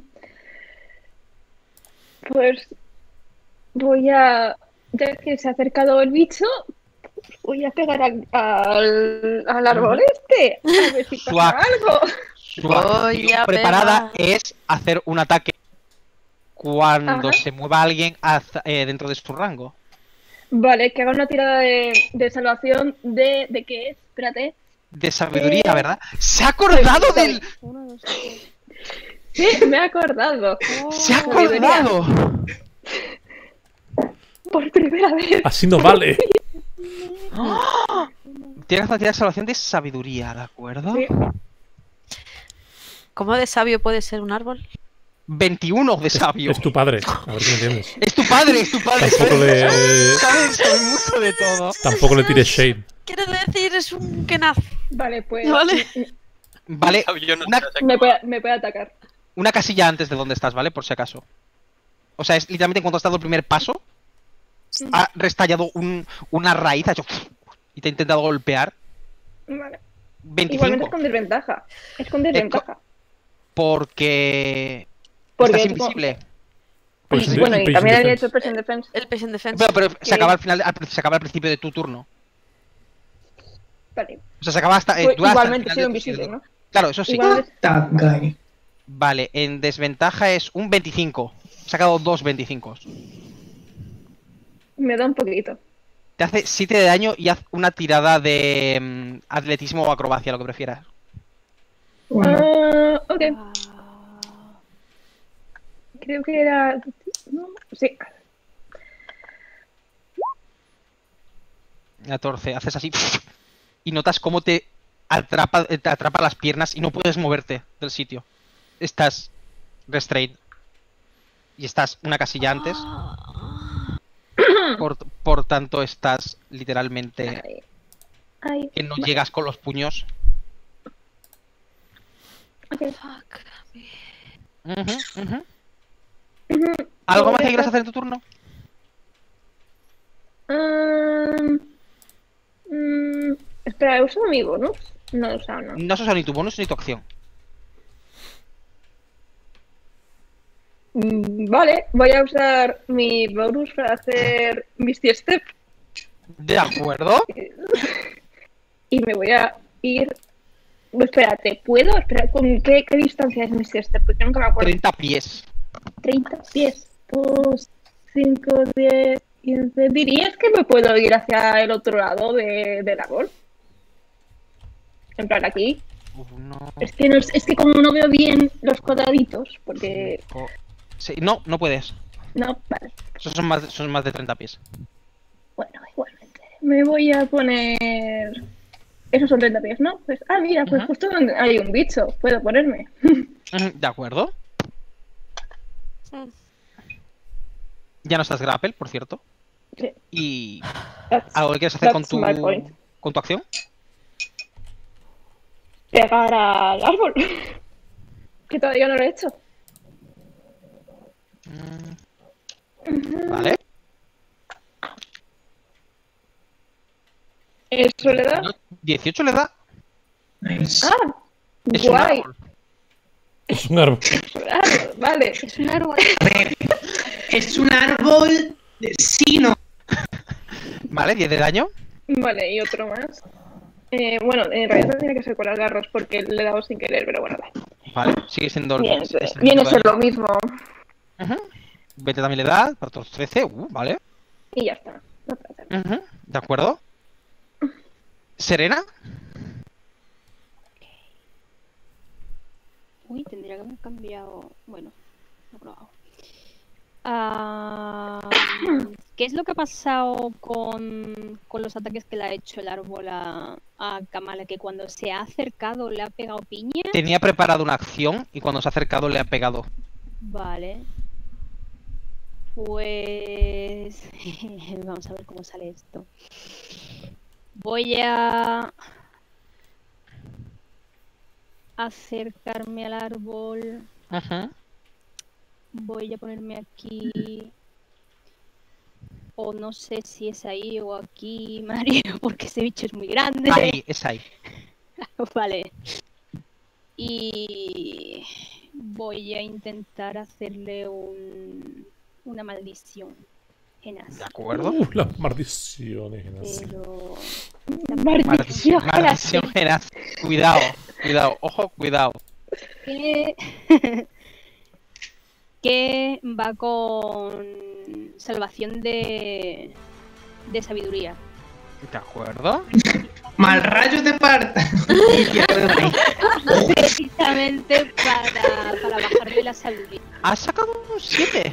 Pues voy a. Ya que se ha acercado el bicho, voy a pegar al, al, al árbol este. A ver si pasa Suac. algo. Su Voy acción a preparada pegar. es hacer un ataque cuando Ajá. se mueva alguien hacia- eh, dentro de su rango. Vale, que haga una tirada de, de salvación de. ¿De qué es? Espérate. De sabiduría, Eh. ¿verdad? ¡Se ha acordado Sí, del... Uno, dos, tres. Sí, me he acordado. ¡Se ha Sabiduría. acordado! Por primera vez. Así no vale. Tienes que tirar salvación de sabiduría, ¿de acuerdo? Sí. ¿Cómo de sabio puede ser un árbol? veintiuno de sabio. Es tu padre. A ver si me entiendes. Es tu padre, es tu padre. Tampoco le, Sabes, sabes mucho de todo. tampoco le tires shade. Quiere decir, es un kenaz. Vale, pues. Vale. Vale, Yo no una, sé, Me puede, me puede atacar. una casilla antes de donde estás, ¿vale? Por si acaso. O sea, es literalmente cuando has dado el primer paso, ha restallado un, una raíz, ha hecho... y te ha intentado golpear. Vale. veinticinco. Igualmente es con desventaja. Es con desventaja. Porque... Porque estás es como- invisible. Pues y, sí, bueno, sí, y patient también había defense. hecho Press and Defense. El Patient Defense. Pero, pero se Eh. acaba al final, al- se acaba al principio de tu turno. Vale. O sea, se acaba hasta... eh, Pues dura hasta el igualmente he final sido de tu invisible, turno. ¿no? Claro, eso sí. Igual- That guy. Vale, en desventaja es un veinticinco. He sacado dos veinticinco. Me da un poquito. Te hace siete de daño y haz una tirada de mm, atletismo o acrobacia, lo que prefieras. Bueno, Ah, ok. Ah, Creo que era. No, sí. catorce, haces así y notas cómo te atrapa, te atrapa las piernas y no puedes moverte del sitio. Estás restrained. Y estás una casilla antes. Por, por tanto, estás literalmente Ay. Ay. que no Vale. llegas con los puños. Ok. Fuck. Ujú, ujú. ¿Algo más que quieras hacer en tu turno? Um, mm, espera, ¿he usado mi bonus? No he usado, no. No has usado ni tu bonus ni tu acción. Mm, Vale, voy a usar mi bonus para hacer Misty Step De acuerdo. y me voy a ir. Espérate, ¿puedo? Espera, ¿con qué, qué distancia es Misty Step? Porque nunca me acuerdo. treinta pies. treinta pies. dos, cinco, diez, quince. ¿Dirías que me puedo ir hacia el otro lado de, del árbol? En plan, aquí. Uno, Es que, no, es es que como no veo bien los cuadraditos, porque... cinco, seis. No, no puedes. No, vale. Esos son más, son más de treinta pies. Bueno, igualmente. Me voy a poner esos son treinta pies, ¿no? Pues, ah, mira, pues Ajá. justo donde hay un bicho, puedo ponerme. Ujú, ¿De acuerdo? Mm. Ya no estás grapple, por cierto. Sí. Y... That's, ¿Algo que quieres hacer con that's tu, my point. con tu acción? Pegar al árbol. Que todavía no lo he hecho. Mm. Vale. ¿Eso le da? dieciocho le da. Nice. Ah, Es un guay. árbol. Es un árbol. Árbol, vale. Es un árbol. A ver, es un árbol de sino. Vale, diez de daño. Vale, y otro más. Eh, bueno, en realidad tendría que ser con las garras porque le he dado sin querer, pero bueno, vale. Vale, sigue siendo... Viene, sigue siendo viene a ser daño. lo mismo. Ujú. veinte también le da, para otros trece, uh, vale. Y ya está. No pasa nada. Ujú, de acuerdo. ¿Serena? Uy, tendría que haber cambiado. Bueno, no lo hago. Ah, ¿qué es lo que ha pasado con, con los ataques que le ha hecho el árbol a, a Kamala? Que cuando se ha acercado le ha pegado piña. Tenía preparado una acción y cuando se ha acercado le ha pegado. Vale. Pues... Vamos a ver cómo sale esto. Voy a... acercarme al árbol. Ujú. Voy a ponerme aquí. O no sé si es ahí o aquí, Mario, porque ese bicho es muy grande. Ahí, es ahí. Vale. Y voy a intentar hacerle un, una maldición. Genas. De acuerdo. Uh, las maldiciones. Genas. Pero... Maldición. Maldición Genas. Cuidado, cuidado, ojo, cuidado. Que... que va con salvación de, de sabiduría. De acuerdo. Mal rayo de parta. Precisamente para, para bajarle la sabiduría. Has sacado un siete.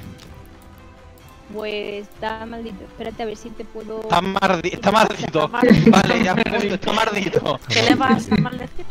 Pues está maldito. Espérate a ver si te puedo. Está, mardi está maldito. Vale, ya me gusta, está maldito. ¿Qué le vas a maldecir?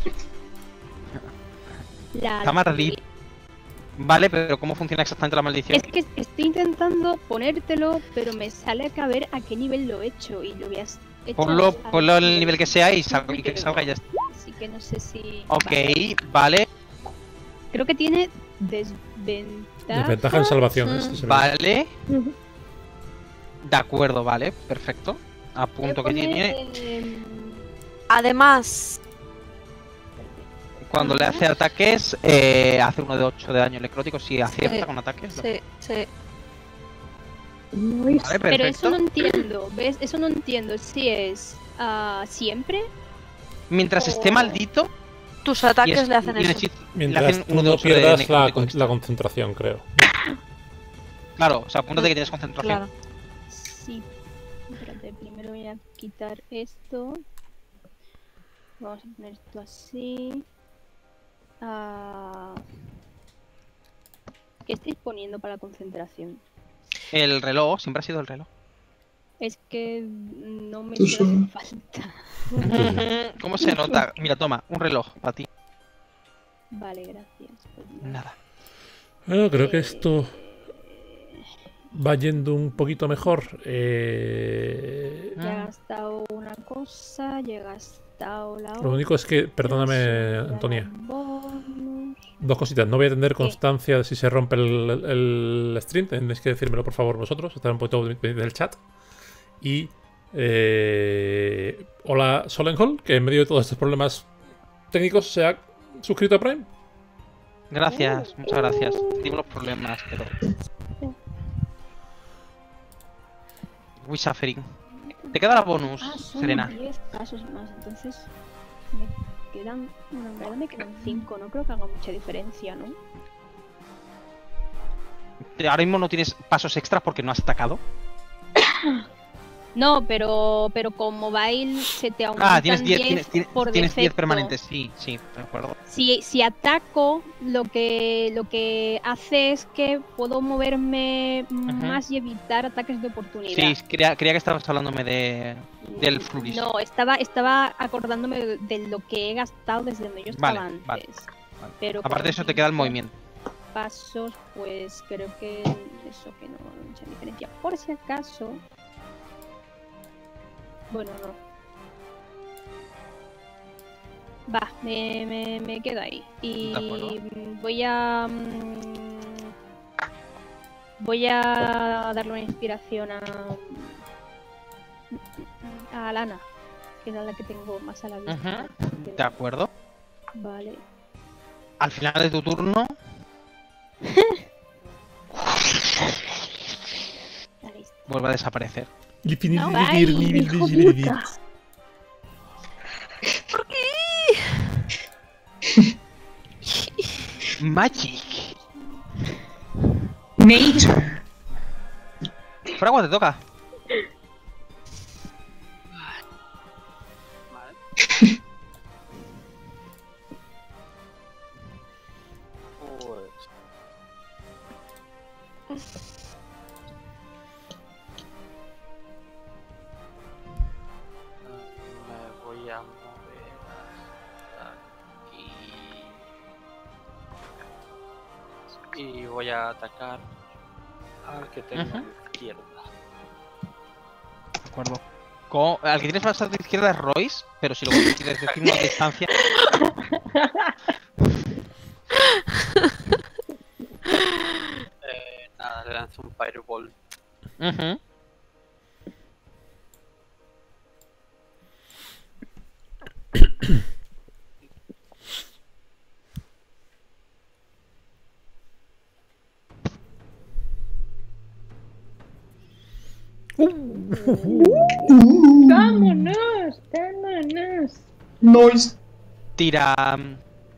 La Está maldito. Vale, pero ¿cómo funciona exactamente la maldición? Es que estoy intentando ponértelo, pero me sale a ver a qué nivel lo he hecho y lo habías hecho. Ponlo, a- ponlo al nivel que sea y, sal y que salga y ya está. Así que no sé si. Ok, Vale. vale, Creo que tiene desventaja. Desventaja en salvación. Mm. Este se ve. vale. De acuerdo, vale, perfecto. Apunto que Voy a tiene. poner, eh, Además, Cuando le hace ataques, eh, hace uno de ocho de daño necrótico si acierta Sí, con ataques. sí, sí. Vale, Pero eso perfecto. no entiendo, ¿ves? Eso no entiendo si es ah, siempre. Mientras esté maldito, Tus y ataques es- le hacen y el eso. hechizo- le Mientras hacen tú uno de no ocho de pierdas la, necrótico con- extra. la concentración, creo. Claro, o sea, apúntate que tienes concentración. Claro. Sí. Espérate, primero voy a quitar esto. Vamos a poner esto así. Ah, ¿qué estáis poniendo para concentración? El reloj, siempre ha sido el reloj. Es que no me Tú suele solo. hacer falta. ¿Cómo se nota? Mira, toma, un reloj para ti. Vale, gracias. Pues nada. Nada. Bueno, creo que esto va yendo un poquito mejor. Eh, Ya he gastado una cosa, ya he gastado la otra. Lo único es que, perdóname, ya Antonia, bonus. dos cositas. No voy a tener constancia de si se rompe el, el stream. Tenéis que decírmelo, por favor, vosotros. Estar un poquito del chat. Y eh, hola, Solenhol, que en medio de todos estos problemas técnicos se ha suscrito a Prime. Gracias, muchas gracias. Tengo los problemas, pero. Uy, suffering. Te queda la bonus, Ah, son Serena. diez pasos más, entonces me quedan. Bueno, en verdad me quedan cinco, no creo que haga mucha diferencia, ¿no? Ahora mismo no tienes pasos extras porque no has atacado. No, pero, pero con mobile se te aumenta Ah, tienes diez, tienes, tienes, por tienes diez defecto. permanentes, sí, sí, de acuerdo. Si, si ataco, lo que, lo que hace es que puedo moverme más y evitar ataques de oportunidad. Sí, creía, creía que estabas hablándome de, del Flourish. No, estaba, estaba acordándome de, de lo que he gastado desde donde yo estaba Vale, antes. vale, vale. Pero Aparte con de eso te queda el cinco movimiento. pasos, pues creo que eso que no hay mucha diferencia. Por si acaso... Bueno, no. Va, me, me, me quedo ahí. Y De acuerdo. voy a... mm, Voy a darle una inspiración a... A Lana, que es la que tengo más a la vista. Ujú, de acuerdo. Vale. Al final de tu turno, vuelve a desaparecer. No, ay, hijo puta. ¿Por qué? Magic. Nature. Fragua, te toca. Vale. Pues... Me voy a mover hasta aquí. Y voy a atacar al que tengo Ujú. a mi izquierda. De acuerdo. Con- al que tienes más a tu izquierda es Royce, pero si lo quieres decir a distancia. Eh, nada, le lanzo un Fireball. Ujú. ¡Vámonos! ¡Vámonos! Noise. Tira. mm,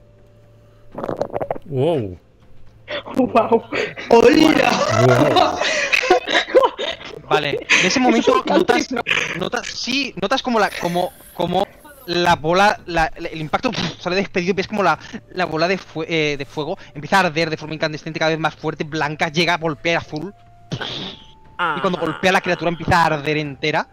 Wow. ¡Wow! ¡Hola! Vale, en ese momento notas, notas, sí, notas como la, como, como la bola, la- el impacto pf, sale despedido y ves como la, la bola de, fue- eh, de fuego empieza a arder de forma incandescente cada vez más fuerte, blanca, llega a golpear azul y cuando golpea la criatura empieza a arder entera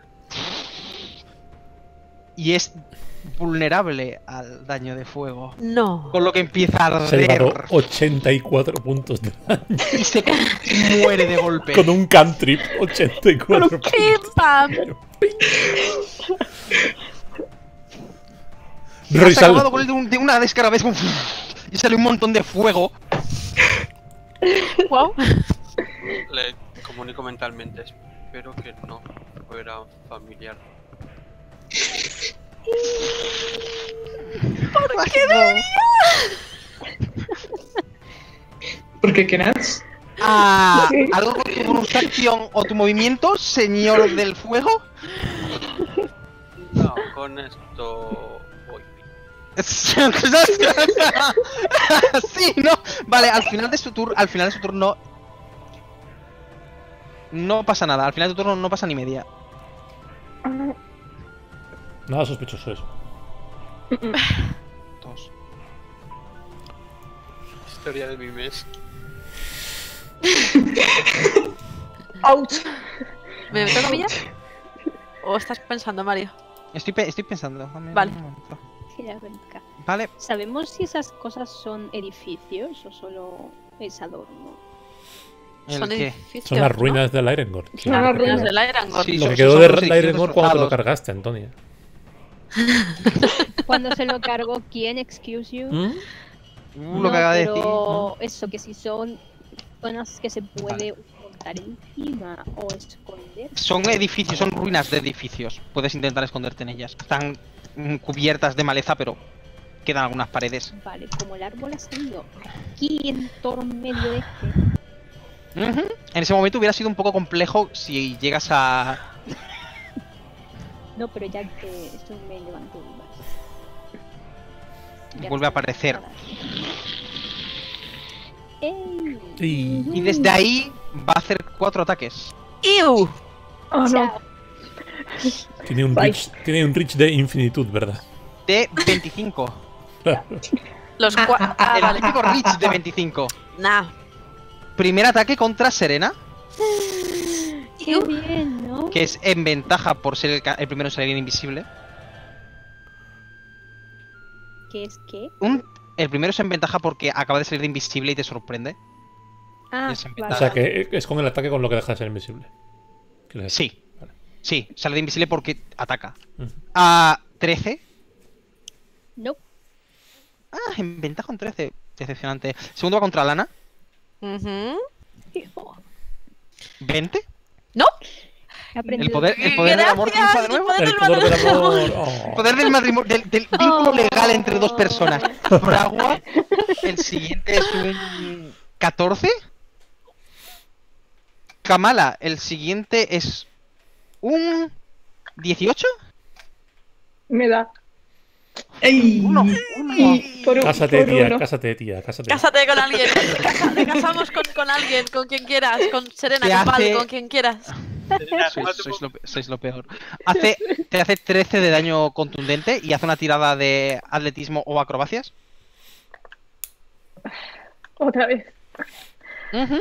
y es vulnerable al daño de fuego, No. con lo que empieza a Se ha llevado arder ochenta y cuatro puntos de daño. y se muere de golpe. Con un cantrip, ochenta y cuatro puntos. ¡Pim, pam! Roy, Has sal. acabado con el de, un- de una descarga vez y sale un montón de fuego. Wow. Le comunico mentalmente. Espero que no fuera familiar. ¿Por qué debería? ¿Por qué Kenats? Ah, Sí. ¿algo con tu bonus acción o tu movimiento, señor del fuego? No, con esto voy. Sí, ¿no? Vale, al final de su turno, al final de su turno no pasa nada, al final de tu turno no pasa ni media. Nada sospechoso eso. Dos. Historia de mi mes. ¡Auch! ¿Me toca a mí ya? ¿O estás pensando, Mario? Estoy, pe- estoy pensando. dame un Vale. momento. Sí, la verdad. Vale, ¿Sabemos si esas cosas son edificios o solo es adorno? ¿el Son qué? edificios, Son las ¿no? ruinas del Irengorn. Son las Las ruinas. del Irangorn. Sí, Lo son- que quedó son de los edificios Irengorn cuando te lo destrozados. cargaste, Antonia. Cuando se lo cargó, ¿quién? Excuse you. ¿Mm? Uh, lo que acaba de decir. pero eso, que si son zonas que se puede montar encima o esconder. Son edificios, son ruinas de edificios. Puedes intentar esconderte en ellas. Están mm, cubiertas de maleza, pero quedan algunas paredes. Vale, como el árbol ha salido aquí en torno medio de este. Ujú. En ese momento hubiera sido un poco complejo si llegas a... No, pero ya que esto me levanto más. Ya Vuelve a está. aparecer. ¡Ey! Y... Y desde ahí va a hacer cuatro ataques. ¡Iu! ¡Oh, no! Chao. Tiene un, Bye. reach, tiene un reach de infinitud, ¿verdad? De veinticinco. Los cua- Ah, ah, El vale. típico reach de veinticinco. Nah. Primer ataque contra Serena, Qué bien, ¿no? que es en ventaja por ser el, ca- el primero en salir invisible. ¿Qué es qué? Un, el primero es en ventaja porque acaba de salir de invisible y te sorprende. Ah, Es en vale. O sea que es con el ataque con lo que deja de ser invisible. Quiero decir. Sí. Vale. Sí, sale de invisible porque ataca. Ujú. A trece. No. Ah, en ventaja en trece. Decepcionante. Segundo va contra Lana. Ujú. Hijo, veinte. ¿No? he aprendido. El poder, el poder del amor triunfa de nuevo. Gracias, El poder del amor. El Oh. poder del matrimonio, del, del vínculo Oh. legal entre dos personas. Fragua. El siguiente es un catorce. Kamala, el siguiente es un dieciocho. Me da. ¡Ey! Uno. Uno. Por, un- Cásate, por tía, uno. cásate, tía, cásate. Cásate con alguien. Casa- Te casamos con, con alguien, con quien quieras. Con Serena, Te con Val, hace- con quien quieras. Sois, sois lo, pe- sois lo peor. Hace, te hace trece de daño contundente y hace una tirada de atletismo o acrobacias. Otra vez. Ujú.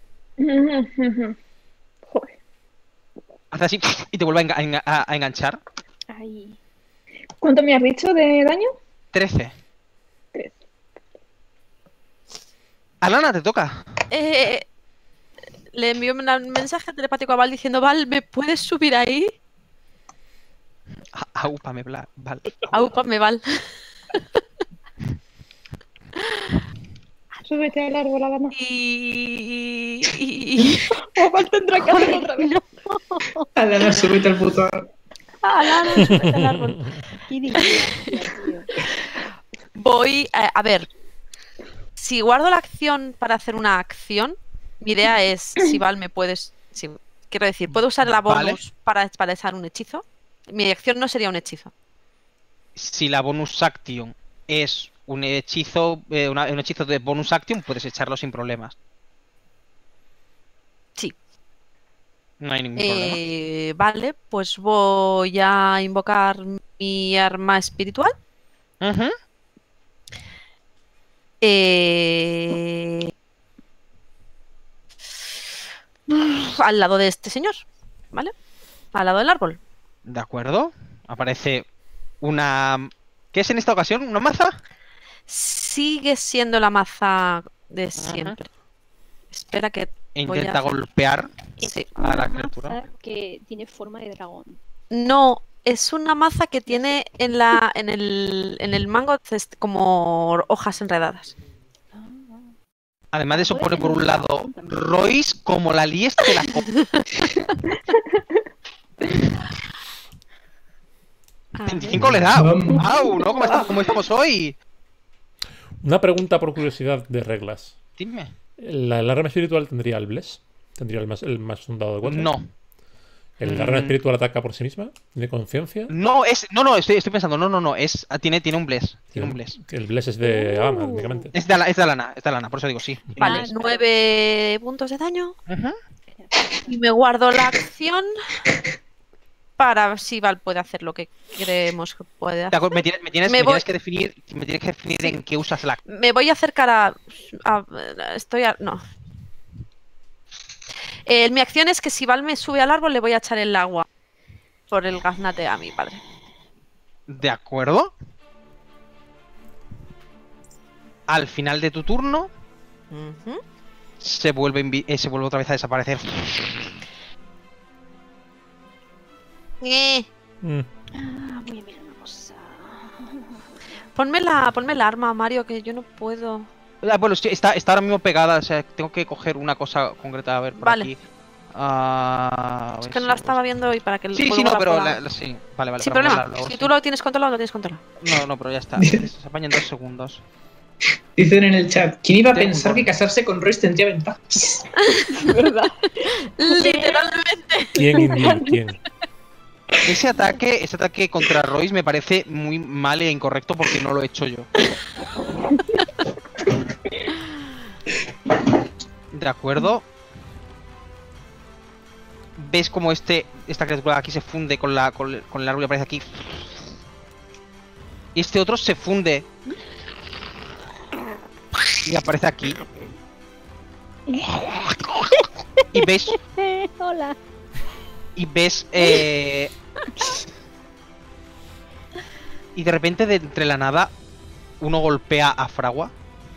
Joder. Hace así y te vuelve a, enga- a enga- a- a enganchar. Ay. ¿Cuánto me has dicho de daño? trece. Tres. Alana, te toca. Eh, le envió un mensaje telepático a Val diciendo: Val, ¿me puedes subir ahí? A- Aúpame, Bla- Val. Aúpame, Val. Súbete al árbol, Alana. Y. y- y- O Val tendrá que hacerlo otra vez. Alana, súbete al puto árbol. Ah, Lara, súbete al árbol. Qué difícil, tío. Voy a, a ver. Si guardo la acción para hacer una acción, mi idea es si Val me puedes. Si, quiero decir, ¿puedo usar la bonus Vale. para, para usar un hechizo? Mi acción no sería un hechizo. Si la bonus action es un hechizo, eh, una- un hechizo de bonus action, puedes echarlo sin problemas. Sí. No hay ningún problema. Eh, vale, pues voy a invocar mi arma espiritual. Ujú. Eh, al lado de este señor, ¿vale? Al lado del árbol. De acuerdo. Aparece una... ¿Qué es en esta ocasión? ¿Una maza? Sigue siendo la maza de siempre. Espera que... E Voy a intenta hacer- golpear sí. a la Una criatura. maza que tiene forma de dragón. No, es una maza que tiene en la en el, en el mango est- como hojas enredadas. Además de eso, Puede pone por ser un un lado dragón también. Royce como la lieste de la copa. A veinticinco le da. Vamos. ¡Au! ¿No? ¿Cómo, está- cómo estamos hoy? Una pregunta por curiosidad de reglas. Dime. ¿La, el arma espiritual tendría el bless? ¿Tendría el más, el más un dado de cuatro? No. ¿El arma Mm. espiritual ataca por sí misma? ¿Tiene conciencia? No, es. No, no, estoy, estoy pensando. No, no, no. Es, tiene, tiene un bless. Tiene un bless. El bless es de Ama, únicamente. Es de, Ala- es de Alana, es de Alana, por eso digo sí. tiene un Vale, bless. nueve puntos de daño. Ujú. Y me guardo la acción para ver si Val puede hacer lo que queremos que puede De hacer. acuerdo, me tienes, me tienes, Me me voy- tienes que definir, me tienes que definir en qué usas la. Me voy a acercar a... a- estoy a... No. Eh, mi acción es que si Val me sube al árbol le voy a echar el agua por el gaznate a mi padre. De acuerdo. Al final de tu turno Ujú. se vuelve invi- eh, se vuelve otra vez a desaparecer. Eh, Mm. Ah, voy a mirar una cosa. ponme, la, ponme la arma, Mario, que yo no puedo. Ah, bueno, sí, está, está ahora mismo pegada, o sea, tengo que coger una cosa concreta a ver por Vale. aquí. Ah, a Es ver que no si la lo- estaba viendo y para que Sí, puedo sí, no, guardar pero por la- la- la- sí. Vale, vale. Sin para problema. guardarlo, Si sí. tú lo tienes controlado, lo tienes controlado. No, no, pero ya está. Se apaña en dos segundos. Dicen en el chat, ¿quién iba a Tengo pensar un que casarse con Royce tendría ventajas? ¿Verdad? Literalmente. ¿Quién, indeed? ¿Quién? Ese ataque, ese ataque contra Royce me parece muy mal e incorrecto porque no lo he hecho yo. De acuerdo. ves como este esta criatura aquí se funde con la con, con el árbol y aparece aquí. Y este otro se funde y aparece aquí. Y ves Hola. y ves eh... y de repente de entre la nada uno golpea a Fragua.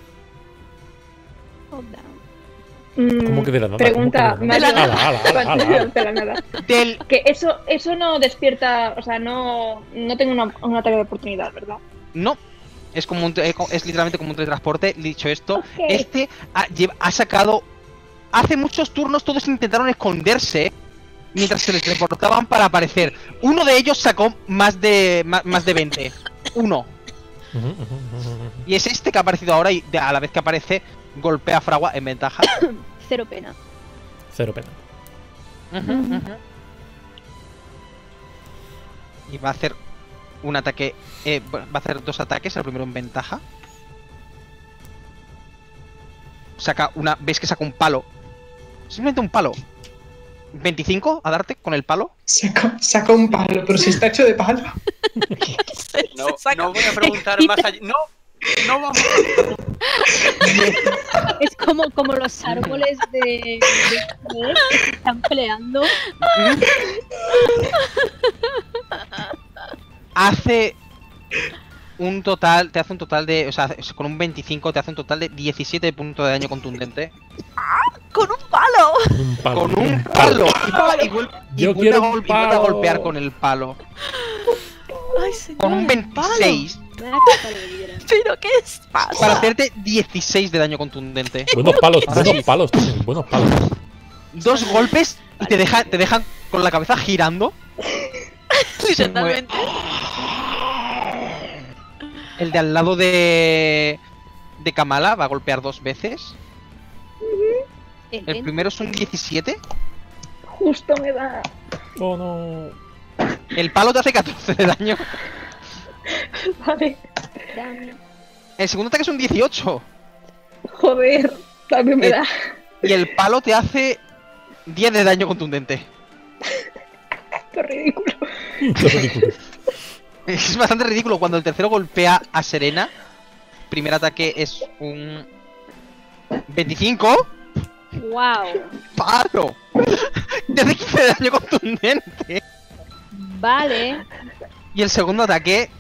Hola. Mm, ¿Cómo que de la nada? Pregunta, ¿Cómo que de la Mario. nada? Ala, ala, ala, ala, ala. De la nada. Del Que eso, eso no despierta, o sea, no, no tengo una, un ataque de oportunidad, ¿verdad? no, es como un te- es literalmente como un teletransporte. Dicho esto, Ok. este ha, lleva- ha sacado hace muchos turnos todos intentaron esconderse mientras se les teleportaban para aparecer. Uno de ellos sacó más de más, más de veinte. Uno. Ujú, ujú, ujú, ujú. Y es este que ha aparecido ahora y de- a la vez que aparece golpea a Fragua en ventaja. Cero pena. Cero pena. Ujú, ujú. Y va a hacer un ataque. eh, va a hacer dos ataques. El primero en ventaja. Saca una. ¿Ves que saca un palo? Simplemente un palo. ¿veinticinco a darte con el palo? Saca, saca un palo, pero si está hecho de palo. No, Saca- no voy a preguntar más allá. No, no vamos. Es como, como los árboles de, de- de- que se están peleando. Hace un total. Te hace un total de. O sea, con un veinticinco te hace un total de diecisiete puntos de daño contundente. ¡Con un palo! Un palo. Con un palo. Y, vuelve- y vuelve- y Yo vuelve a quiero un gol- y vuelve a palo. golpear con el palo. ¡Ay, señor! Con un el palo. veintiséis. Me da que palo diera. ¿Pero qué es pasa? Para hacerte dieciséis de daño contundente. Buenos palos, Ahora buenos sí. palos, tienen, buenos palos. Dos golpes y te dejan, te dejan con la cabeza girando. Se mueve. Literalmente. El de al lado de. de Kamala va a golpear dos veces. El El veinte, primero es un diecisiete. Justo me da. Oh no. El palo te hace catorce de daño. Vale. dame. El segundo ataque es un dieciocho. Joder, también me Eh, da. Y el palo te hace diez de daño contundente. Qué ridículo. Qué ridículo. Es bastante ridículo cuando el tercero golpea a Serena. Primer ataque es un veinticinco. Wow. ¡Palo! Te hace quince de daño contundente. Vale. Y el segundo ataque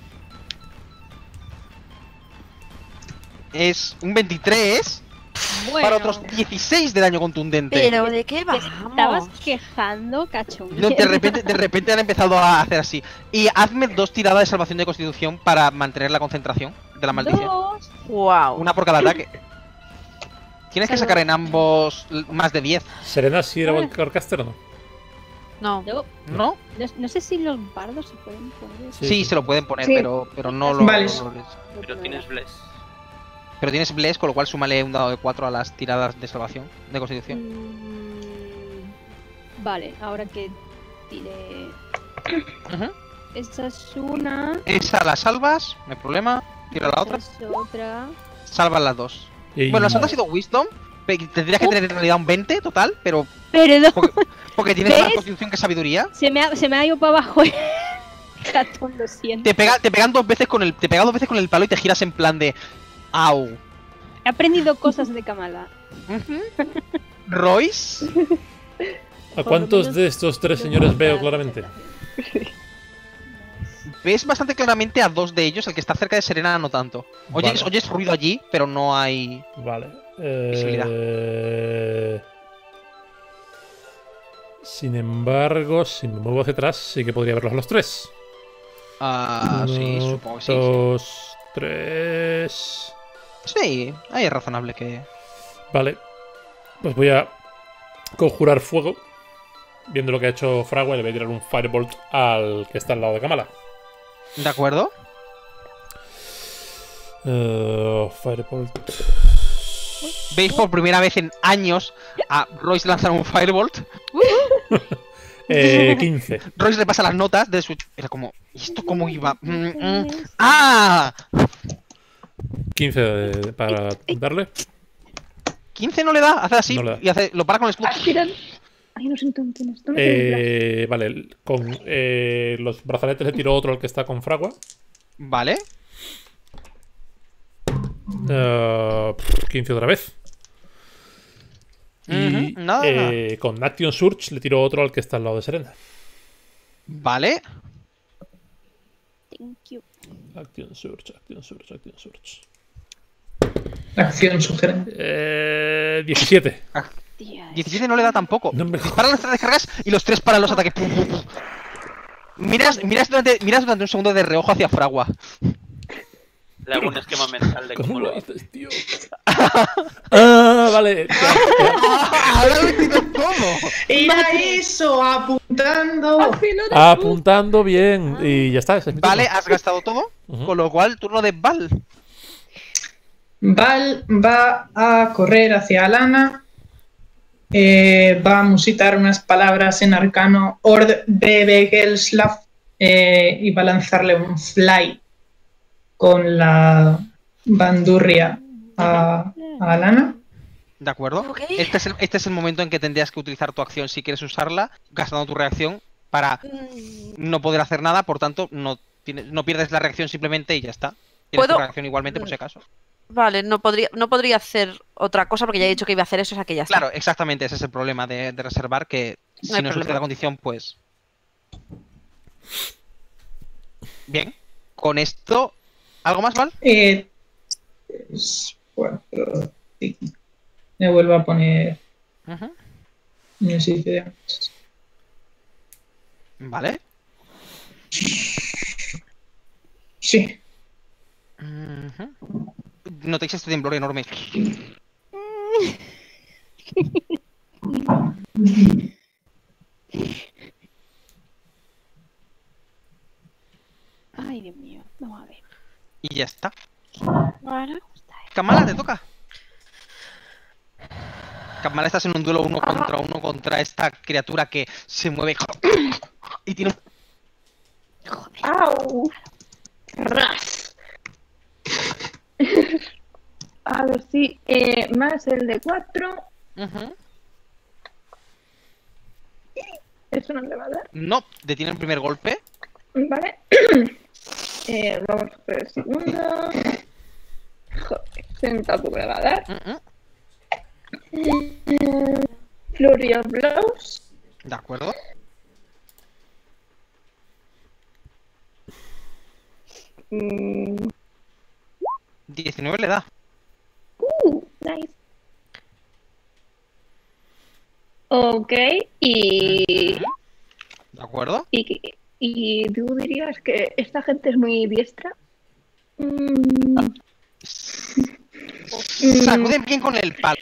es un veintitrés Bueno. para otros dieciséis de daño contundente. ¿Pero de qué Te vamos? estabas quejando, cacho. No, de repente, de repente han empezado a hacer así. Y hazme dos tiradas de salvación de constitución para mantener la concentración de la maldición. Dos. ¡Wow! Una por cada ataque. Tienes que sacar en ambos l- más de diez, ¿Serena si era Vale. Warcaster o no? No. No, ¿no? no, no sé si los bardos se pueden poner. Sí, Sí, sí. se lo pueden poner, Sí. pero, pero no lo. Vale. no lo- Pero tienes Bless. Pero tienes Bless, con lo cual súmale un dado de cuatro a las tiradas de salvación de constitución. Mm, Vale, ahora que tire. Ujú. Esta es una. Esa la salvas, no hay problema. Tira la esta otra. es otra. Salvas las dos. Y- Bueno, la segunda ha sido Wisdom. pe- Tendrías que tener en realidad un veinte total, pero Perdón, porque, porque tienes ¿Ves? más constitución que sabiduría. se me ha, se me ha ido para abajo. Catón, lo siento. Te, pega, te pegan dos veces con el. Te pegan dos veces con el palo y te giras en plan de. Au. He aprendido cosas de Kamala. Ujú. Royce. ¿A cuántos de estos tres señores veo claramente? Ves bastante claramente a dos de ellos, el que está cerca de Serena no tanto. Oyes, Vale. oyes ruido allí, pero no hay. Vale. Visibilidad. Eh... Sin embargo, si me muevo hacia atrás, sí que podría verlos los tres. Ah, sí, Uno, supongo que sí. Dos, tres. Sí, ahí es razonable que. Vale. Pues voy a conjurar fuego. Viendo lo que ha hecho Fragua, le voy a tirar un Firebolt al que está al lado de Kamala. ¿De acuerdo? Eh, Firebolt. Veis por primera vez en años a Royce lanzar un Firebolt. Eh, quince. Royce le pasa las notas de su. Era como. ¿Y esto cómo iba? Mm, mm. ¡Ah! quince de- para darle. quince no le da, hace así No le da. y hace, lo para con el escudo. Aspiran. Ay, no sé dónde tienes. ¿Dónde tienes Eh, vale, con eh, los brazaletes le tiró otro al que está con fragua. Vale. Uh, quince otra vez. Y Ujú, nada, eh, con Action Surge le tiró otro al que está al lado de Serena. Vale. Thank you. Action Surge, Action Surge, Action Surge. Acción sugerente. Eh, diecisiete. Tía, diecisiete no le da tampoco. No, hombre. Dispara las tres descargas y los tres paran los ataques. Pum, pum, pum. Miras, miras, durante, miras durante un segundo de reojo hacia Fragua. Le hago un esquema mental de ¿Cómo cómo lo lo hice. haces, tío? Ah, vale. Ahora lo entiendo cómo. Era eso, apuntando. Apuntando bien. Y ya está. Ese es mi Vale, turno. has gastado todo. Ujú. Con lo cual, turno de Val. Val va a correr hacia Alana. Eh, va a musitar unas palabras en arcano Ord Bebegelslav eh, y va a lanzarle un fly con la bandurria a, a Alana. ¿De acuerdo? Ok. Este es, el, este es el momento en que tendrías que utilizar tu acción si quieres usarla, gastando tu reacción para Mm, no poder hacer nada, por tanto, no, tienes, no pierdes la reacción simplemente y ya está. Tienes tu ¿Puedo? reacción igualmente por si acaso. Vale, no podría, no podría hacer otra cosa porque ya he dicho que iba a hacer eso, o sea que ya está. Claro, exactamente, ese es el problema de, de reservar, que si No hay no sucede problema. la condición, pues... Bien, con esto... ¿Algo más, Val? Eh, tres, cuatro, cinco. Me vuelvo a poner Ujú. en el sitio de antes. Vale. Sí. Ujú. Notáis este temblor enorme. Ay, Dios mío. Vamos a ver. Y ya está. Bueno. Kamala, te toca. Kamala, estás en un duelo uno contra uno contra esta criatura que se mueve y tiene un... ¡Au! ¡Ras! A ver si eh, más el de cuatro. Ujú. Eso no le va a dar. No, detiene el primer golpe. Vale. eh, vamos por el segundo. Joder, se tampoco le va a dar. Ujú. Eh, Flurry of Blows. De acuerdo. Mm, diecinueve le da. uh, nice. Ok, y, De acuerdo. y, y tú dirías que esta gente es muy diestra. Mm, Sacuden bien con el palo.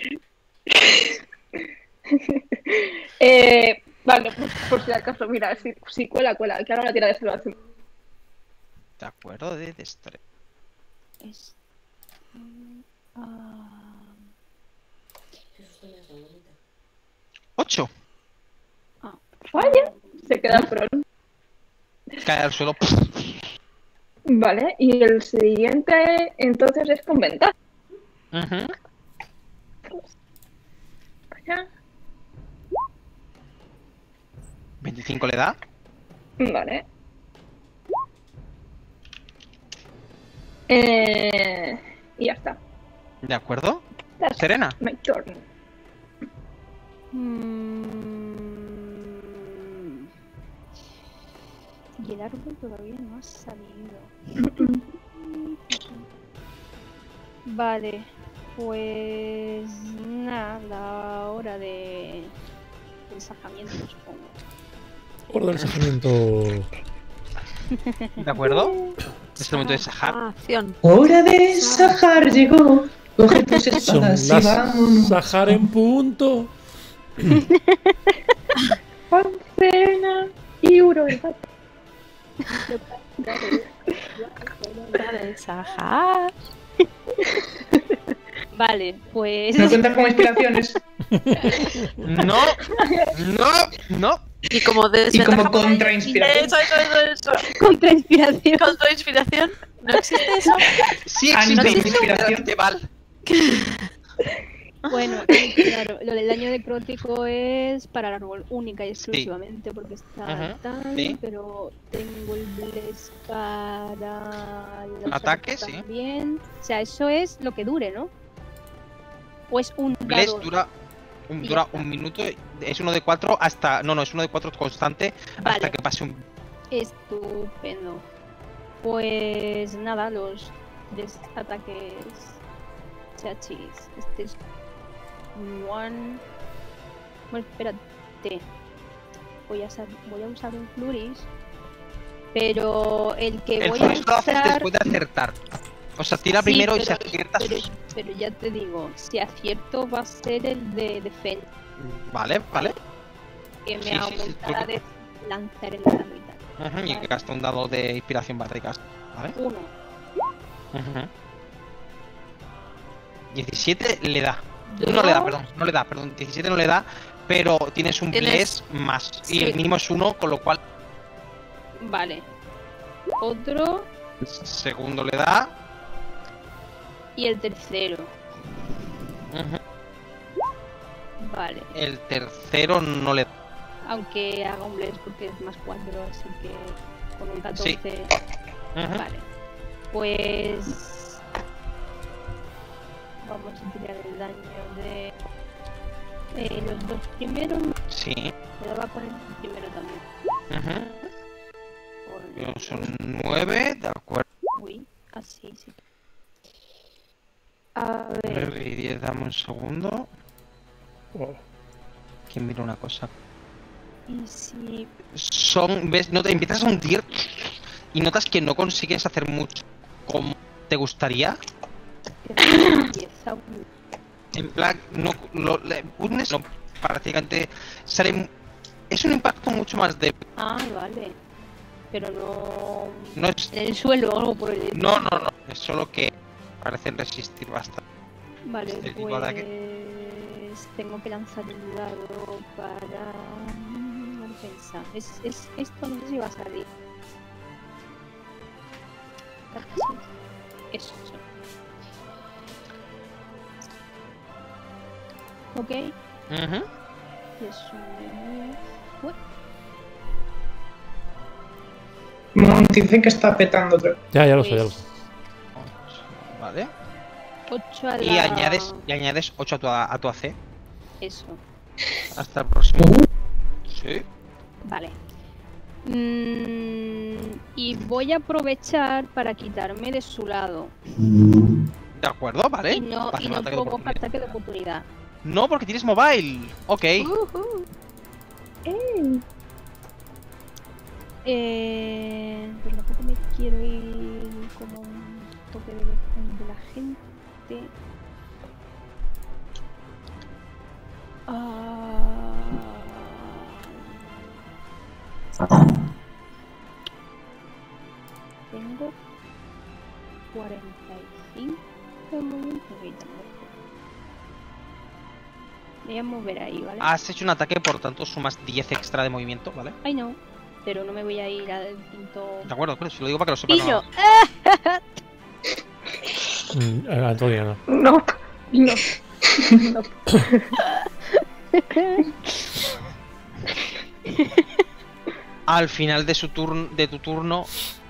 eh, vale, pues por si acaso, mira, si, si cuela, cuela, que haga una tira de salvación. De acuerdo, de destreza. Es... ah, ocho. Falla, se queda prone. Cae al suelo. Vale, y el siguiente entonces es con ventaja. Ujú. Vaya. veinticinco le da. Vale. Eh, y ya está. De acuerdo. That's Serena. my turn. mm, Y el árbol todavía no ha salido. Vale, pues nada, la hora de del sacamiento, supongo. Hora del sacamiento. De acuerdo. Es el momento de sajar. Ah, acción. Hora de Sahar llegó. Coge tus Son espadas y las vámonos. Sahar en punto. Pancena y Uro. Dale, Sahar. Vale, pues ¿No cuentas con inspiraciones? No, no, no. Y como Y desventaja como por ahí- contrainspiración. Eso, eso, eso, eso. contra inspiración. Contra inspiración. ¿No existe eso? Sí Ah, existe no inspiración existe. de Val. Bueno, claro, lo del daño necrótico es para el árbol única y exclusivamente porque está Ujú, tal, sí. pero tengo el bless para los Ataque, sí. también. O sea, eso es lo que dure, ¿no? O es un Bless dado. dura, un, Y dura ya está. un minuto. Es uno de cuatro hasta. No, no, es uno de cuatro constante hasta Vale. que pase un. Estupendo. Pues nada, los tres ataques chachis. Este es one. Bueno, espérate. Voy a, usar, voy a usar un Fluris. Pero el que El voy a Fluris lo haces usar. después de acertar. O sea, tira Sí, primero y pero- se acierta. Pero, pero ya te digo, si acierto va a ser el de defensa. Vale, vale. Que me Sí, sí, sí, aumentará porque- de lanzar el dado y tal. Ujú, y que gasta un dado de inspiración básica. Vale. Uno. Ujú. diecisiete le da. No le da, perdón. No le da, perdón. diecisiete no le da. Pero tienes un Tienes- bless más. Y Sí. el mínimo es uno, con lo cual. Vale. Otro Segundo le da. y el tercero. Ujú. Vale. El tercero no le da. Aunque haga un bless porque es más cuatro, así que con un catorce. Sí. Ujú. Vale. Pues. Vamos a tirar el daño de. Eh, los dos primeros. Sí. Me daba con el primero también. Ujú. Con- Son nueve, de acuerdo. Uy, así, sí. A ver. nueve y diez, dame un segundo. Wow. Que miro una cosa. Y si. Son, ves, no te empiezas a hundir y notas que no consigues hacer mucho como te gustaría. Empieza un- En plan, no, lo, le- hundes, no, prácticamente sale. mu- Es un impacto mucho más de. Ah, vale. Pero no. No es. En el suelo o algo por el estilo. No, no, no. Es solo que parecen resistir bastante. Vale, este tipo de pues. ataque. Tengo que lanzar el dado para. mm, defensa. Es, es, esto no sé si va a salir. Eso, sí. Ok. Ujú. Y es un. Uy, Mont dice que está petando otra vez. Ya, ya lo sé, ya lo sé. pues, Vale. ocho a la. Y añades, y añades ocho a tu, a tu A C. Eso. Hasta el próximo. Sí. Vale. Mm, y voy a aprovechar para quitarme de su lado. De acuerdo, vale. Y no, Pasa y un no ataque de provoca oportunidad. ataque de oportunidad. No, porque tienes mobile. Ok. Ujú. Eh, pero tampoco me quiero ir como un toque de, de la gente. Ah. Tengo cuarenta y cinco de movimiento. Ok, tengo. Me voy a mover ahí, ¿vale? Has hecho un ataque, por tanto sumas diez extra de movimiento, ¿vale? Ay, no. Pero no me voy a ir al quinto. De acuerdo, pero si lo digo para que lo sepas. Pillo. No. Mm, eh, Antonia, no. No, no. no. Al final de su turno, de tu turno,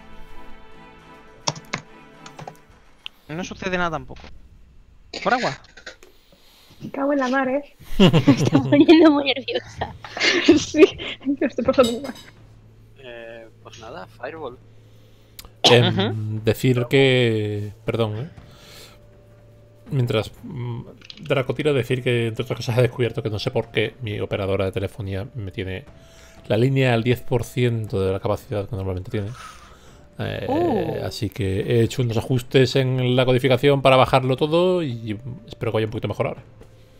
no sucede nada tampoco. Por agua. Me cago en la mar, ¿eh? Me está poniendo muy nerviosa. Sí, yo estoy pasando muy mal. Eh, pues nada, Fireball. Em, Ujú. Decir que. Perdón, ¿eh? Mientras mm, Draco tira, decir que entre otras cosas he descubierto que no sé por qué mi operadora de telefonía me tiene la línea al diez por ciento de la capacidad que normalmente tiene. Eh, Oh. Así que he hecho unos ajustes en la codificación para bajarlo todo y espero que vaya un poquito mejor ahora.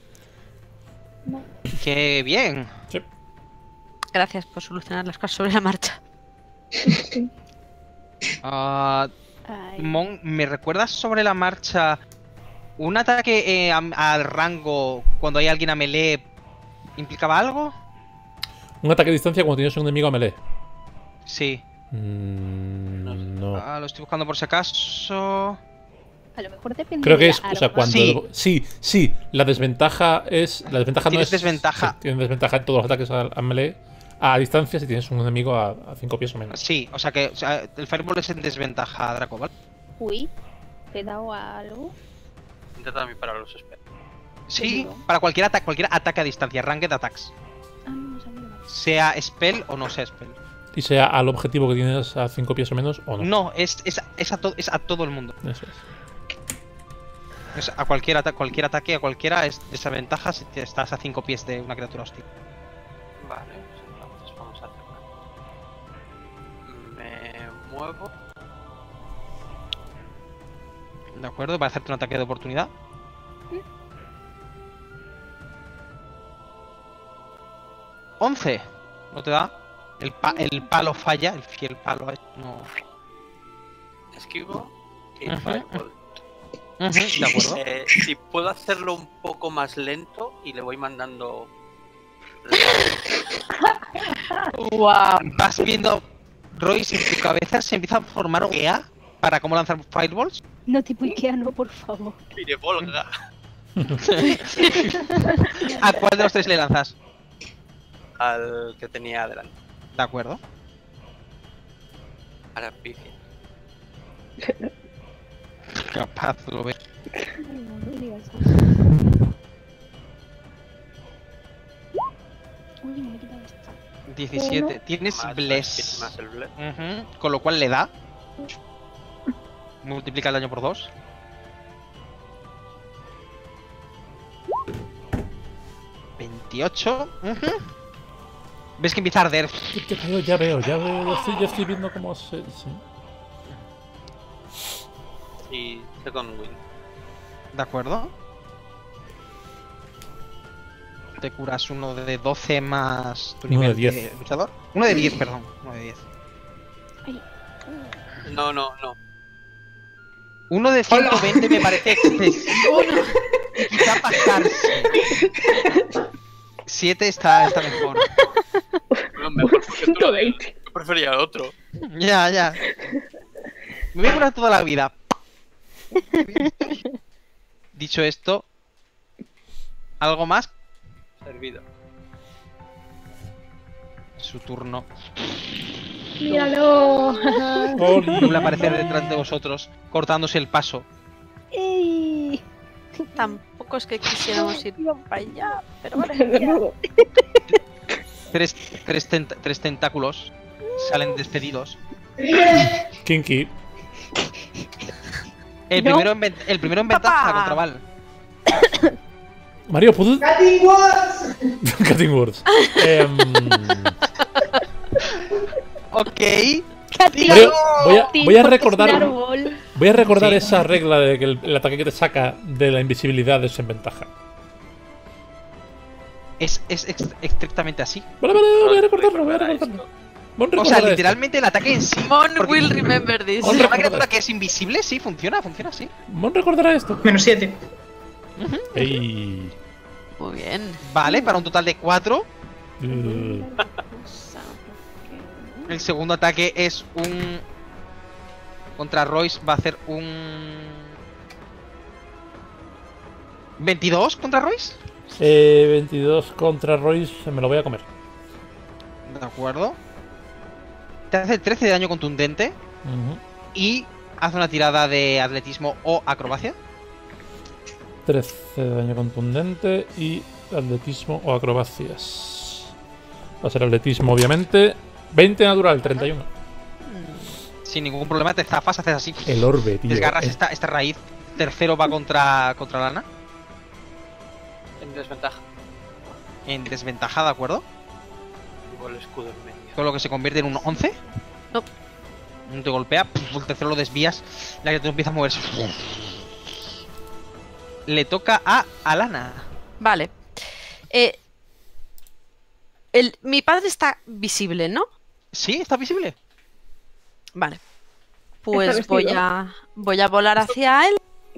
¡Qué bien! Sí. Gracias por solucionar las cosas sobre la marcha. Sí. Ah, Ay. Mon, ¿me recuerdas sobre la marcha un ataque eh, a- al rango cuando hay alguien a melee implicaba algo? Un ataque a distancia cuando tienes un enemigo a melee. Sí. Mm, no. Ah, lo estoy buscando por si acaso. A lo mejor depende Creo de que la es, o sea, arma. cuando... Sí. Sí, sí, la desventaja es... La desventaja no Tienes es... desventaja. Sí, tienes desventaja en todos los ataques a, a melee a distancia si tienes un enemigo a cinco pies o menos. Sí, o sea que o sea, el Fireball es en desventaja, Draco, ¿vale? Uy, ¿te he dado algo? Intenta también para los spells. Sí, digo. para cualquier, ata cualquier ataque a distancia, ranked attacks. Ah, no, no sabía. Sea spell o no sea spell. Y sea al objetivo que tienes a cinco pies o menos o no. No, es, es, es, a, to es a todo el mundo. Eso es. Es a cualquier, ata cualquier ataque, a cualquiera es desventaja si te estás a cinco pies de una criatura hostil. Vale, pues entonces vamos a hacer. Me muevo. ¿De acuerdo? Para hacerte un ataque de oportunidad. once. ¿No te da? El, pa el palo falla, el fiel palo. es- No. Esquivo. Y Ajá. Fireball. Ujú, de acuerdo. Eh, si puedo hacerlo un poco más lento y le voy mandando. Wow. Vas viendo, Royce, en tu cabeza se empieza a formar O E A para cómo lanzar fireballs. No tipo Ikea, no, por favor. Mire, Volga. ¿A cuál de los tres le lanzas? Al que tenía adelante. De acuerdo. Para pifia. Capaz, lo ve. No, no digas eso. Uy, me he quitado esto. diecisiete. Tienes Más, Bless. más el bless. Ujú, con lo cual le da. Multiplica el daño por dos. veintiocho. Ujú. ¿Ves que empieza a arder? Ya veo, ya veo, ya veo. Ya estoy, ya estoy viendo cómo se... sí. Y second win. ¿De acuerdo? Te curas uno de doce más tu Uno de nivel diez. luchador. Uno de diez, perdón. Uno de diez. Ay. No, no, no. Uno de ciento veinte me parece excesivo. Quizá pasarse. siete está, está mejor. No, mejor porque tú lo ciento veinte. Yo prefería el otro. Ya, ya. Me voy a curar toda la vida. Dicho esto, ¿algo más? Servido. Su turno. ¡Míralo! Oli. Vuelve a aparecer detrás de vosotros, cortándose el paso. ¡Ey! Tampoco es que quisiéramos ir para allá, pero vale. De nuevo. Tres, tres, tent- tres tentáculos salen despedidos. Kinky. El No. primero en, ven- el primero en ventaja Papá. contra Val. Mario, ¿puedo...? ¡Cutting words! Cutting words. Em, Ok. Mario, voy a, voy a Sin recordar... árbol. Voy a recordar Sí. esa regla de que el, el ataque que te saca de la invisibilidad es en ventaja. Es, es ex- estrictamente así. Vale, vale, voy a recordarlo, voy a recordarlo. Voy a O sea, recordar esto. literalmente el ataque en sí. Mon porque will remember this. Si una criatura que es invisible, sí, funciona, funciona así. Mon recordará esto. Menos siete. Ey. Muy bien. Vale, para un total de cuatro. Uh, El segundo ataque es un... Contra Royce va a hacer un... ¿veintidós contra Royce? eh, veintidós contra Royce, me lo voy a comer. De acuerdo. Te hace trece de daño contundente Ujú. y hace una tirada de atletismo o acrobacia. trece de daño contundente y atletismo o acrobacias. Va a ser atletismo, obviamente. veinte natural, treinta y uno. Sin ningún problema te zafas, haces así. El orbe, tío. Desgarras Eh, esta, esta raíz. Tercero va contra, contra Lana. En desventaja. En desventaja, ¿de acuerdo? Igual el escudo en medio. Con lo que se convierte en un once. No. No te golpea, puf, el tercero lo desvías. La criatura empieza a moverse. Le toca a Alana. Vale. Eh, el, mi padre está visible, ¿no? Sí, está visible. Vale. Pues vestido. voy a voy a volar hacia él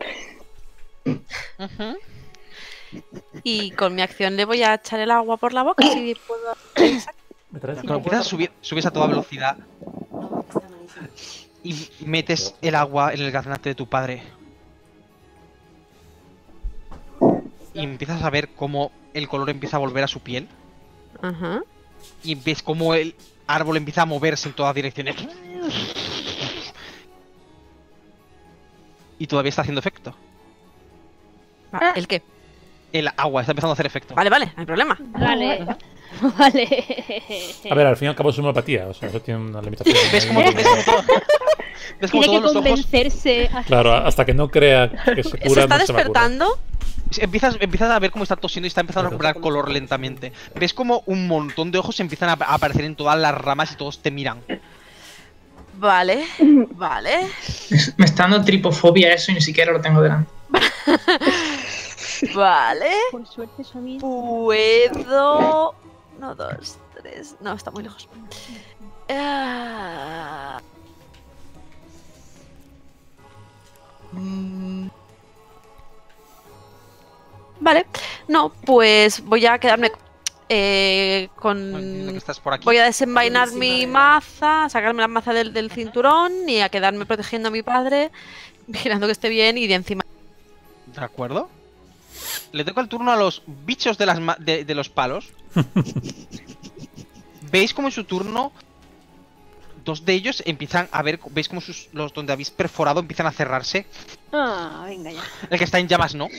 Ujú. y con mi acción le voy a echar el agua por la boca si puedo. ¿Me traes Cuando empiezas a subir, subes a toda velocidad y metes el agua en el gaznate de tu padre. y empiezas a ver cómo el color empieza a volver a su piel. Ajá. Y ves cómo el árbol empieza a moverse en todas direcciones. Y todavía está haciendo efecto. Va, ¿el qué? El agua está empezando a hacer efecto. Vale, vale, no hay problema. Vale. Vale. A ver, al fin y al cabo es homeopatía, o sea, eso tiene una limitación. ¿Ves cómo, ves cómo todo- ves cómo Tiene que todos los ojos convencerse. a- Claro, hasta que no crea que se ¿Se cura, está no se va a curar. despertando? empiezas, empiezas a ver cómo está tosiendo y está empezando a recuperar color lentamente. Ves como un montón de ojos empiezan a a aparecer en todas las ramas y todos te miran. Vale, vale. Me está dando tripofobia eso y ni siquiera lo tengo delante. Vale. Por suerte, eso a mí. Puedo. No, dos, tres. No, está muy lejos. Ah. Mm. Vale. No, pues voy a quedarme eh, con. Entiendo que estás por aquí. Voy a desenvainar mi maza, sacarme la maza del, del cinturón y a quedarme protegiendo a mi padre, vigilando que esté bien y de encima. ¿De acuerdo? Le toca el turno a los bichos de, las ma- de, de los palos. ¿Veis como en su turno dos de ellos empiezan a ver, veis como sus, los donde habéis perforado empiezan a cerrarse? Ah, venga ya. El que está en llamas no.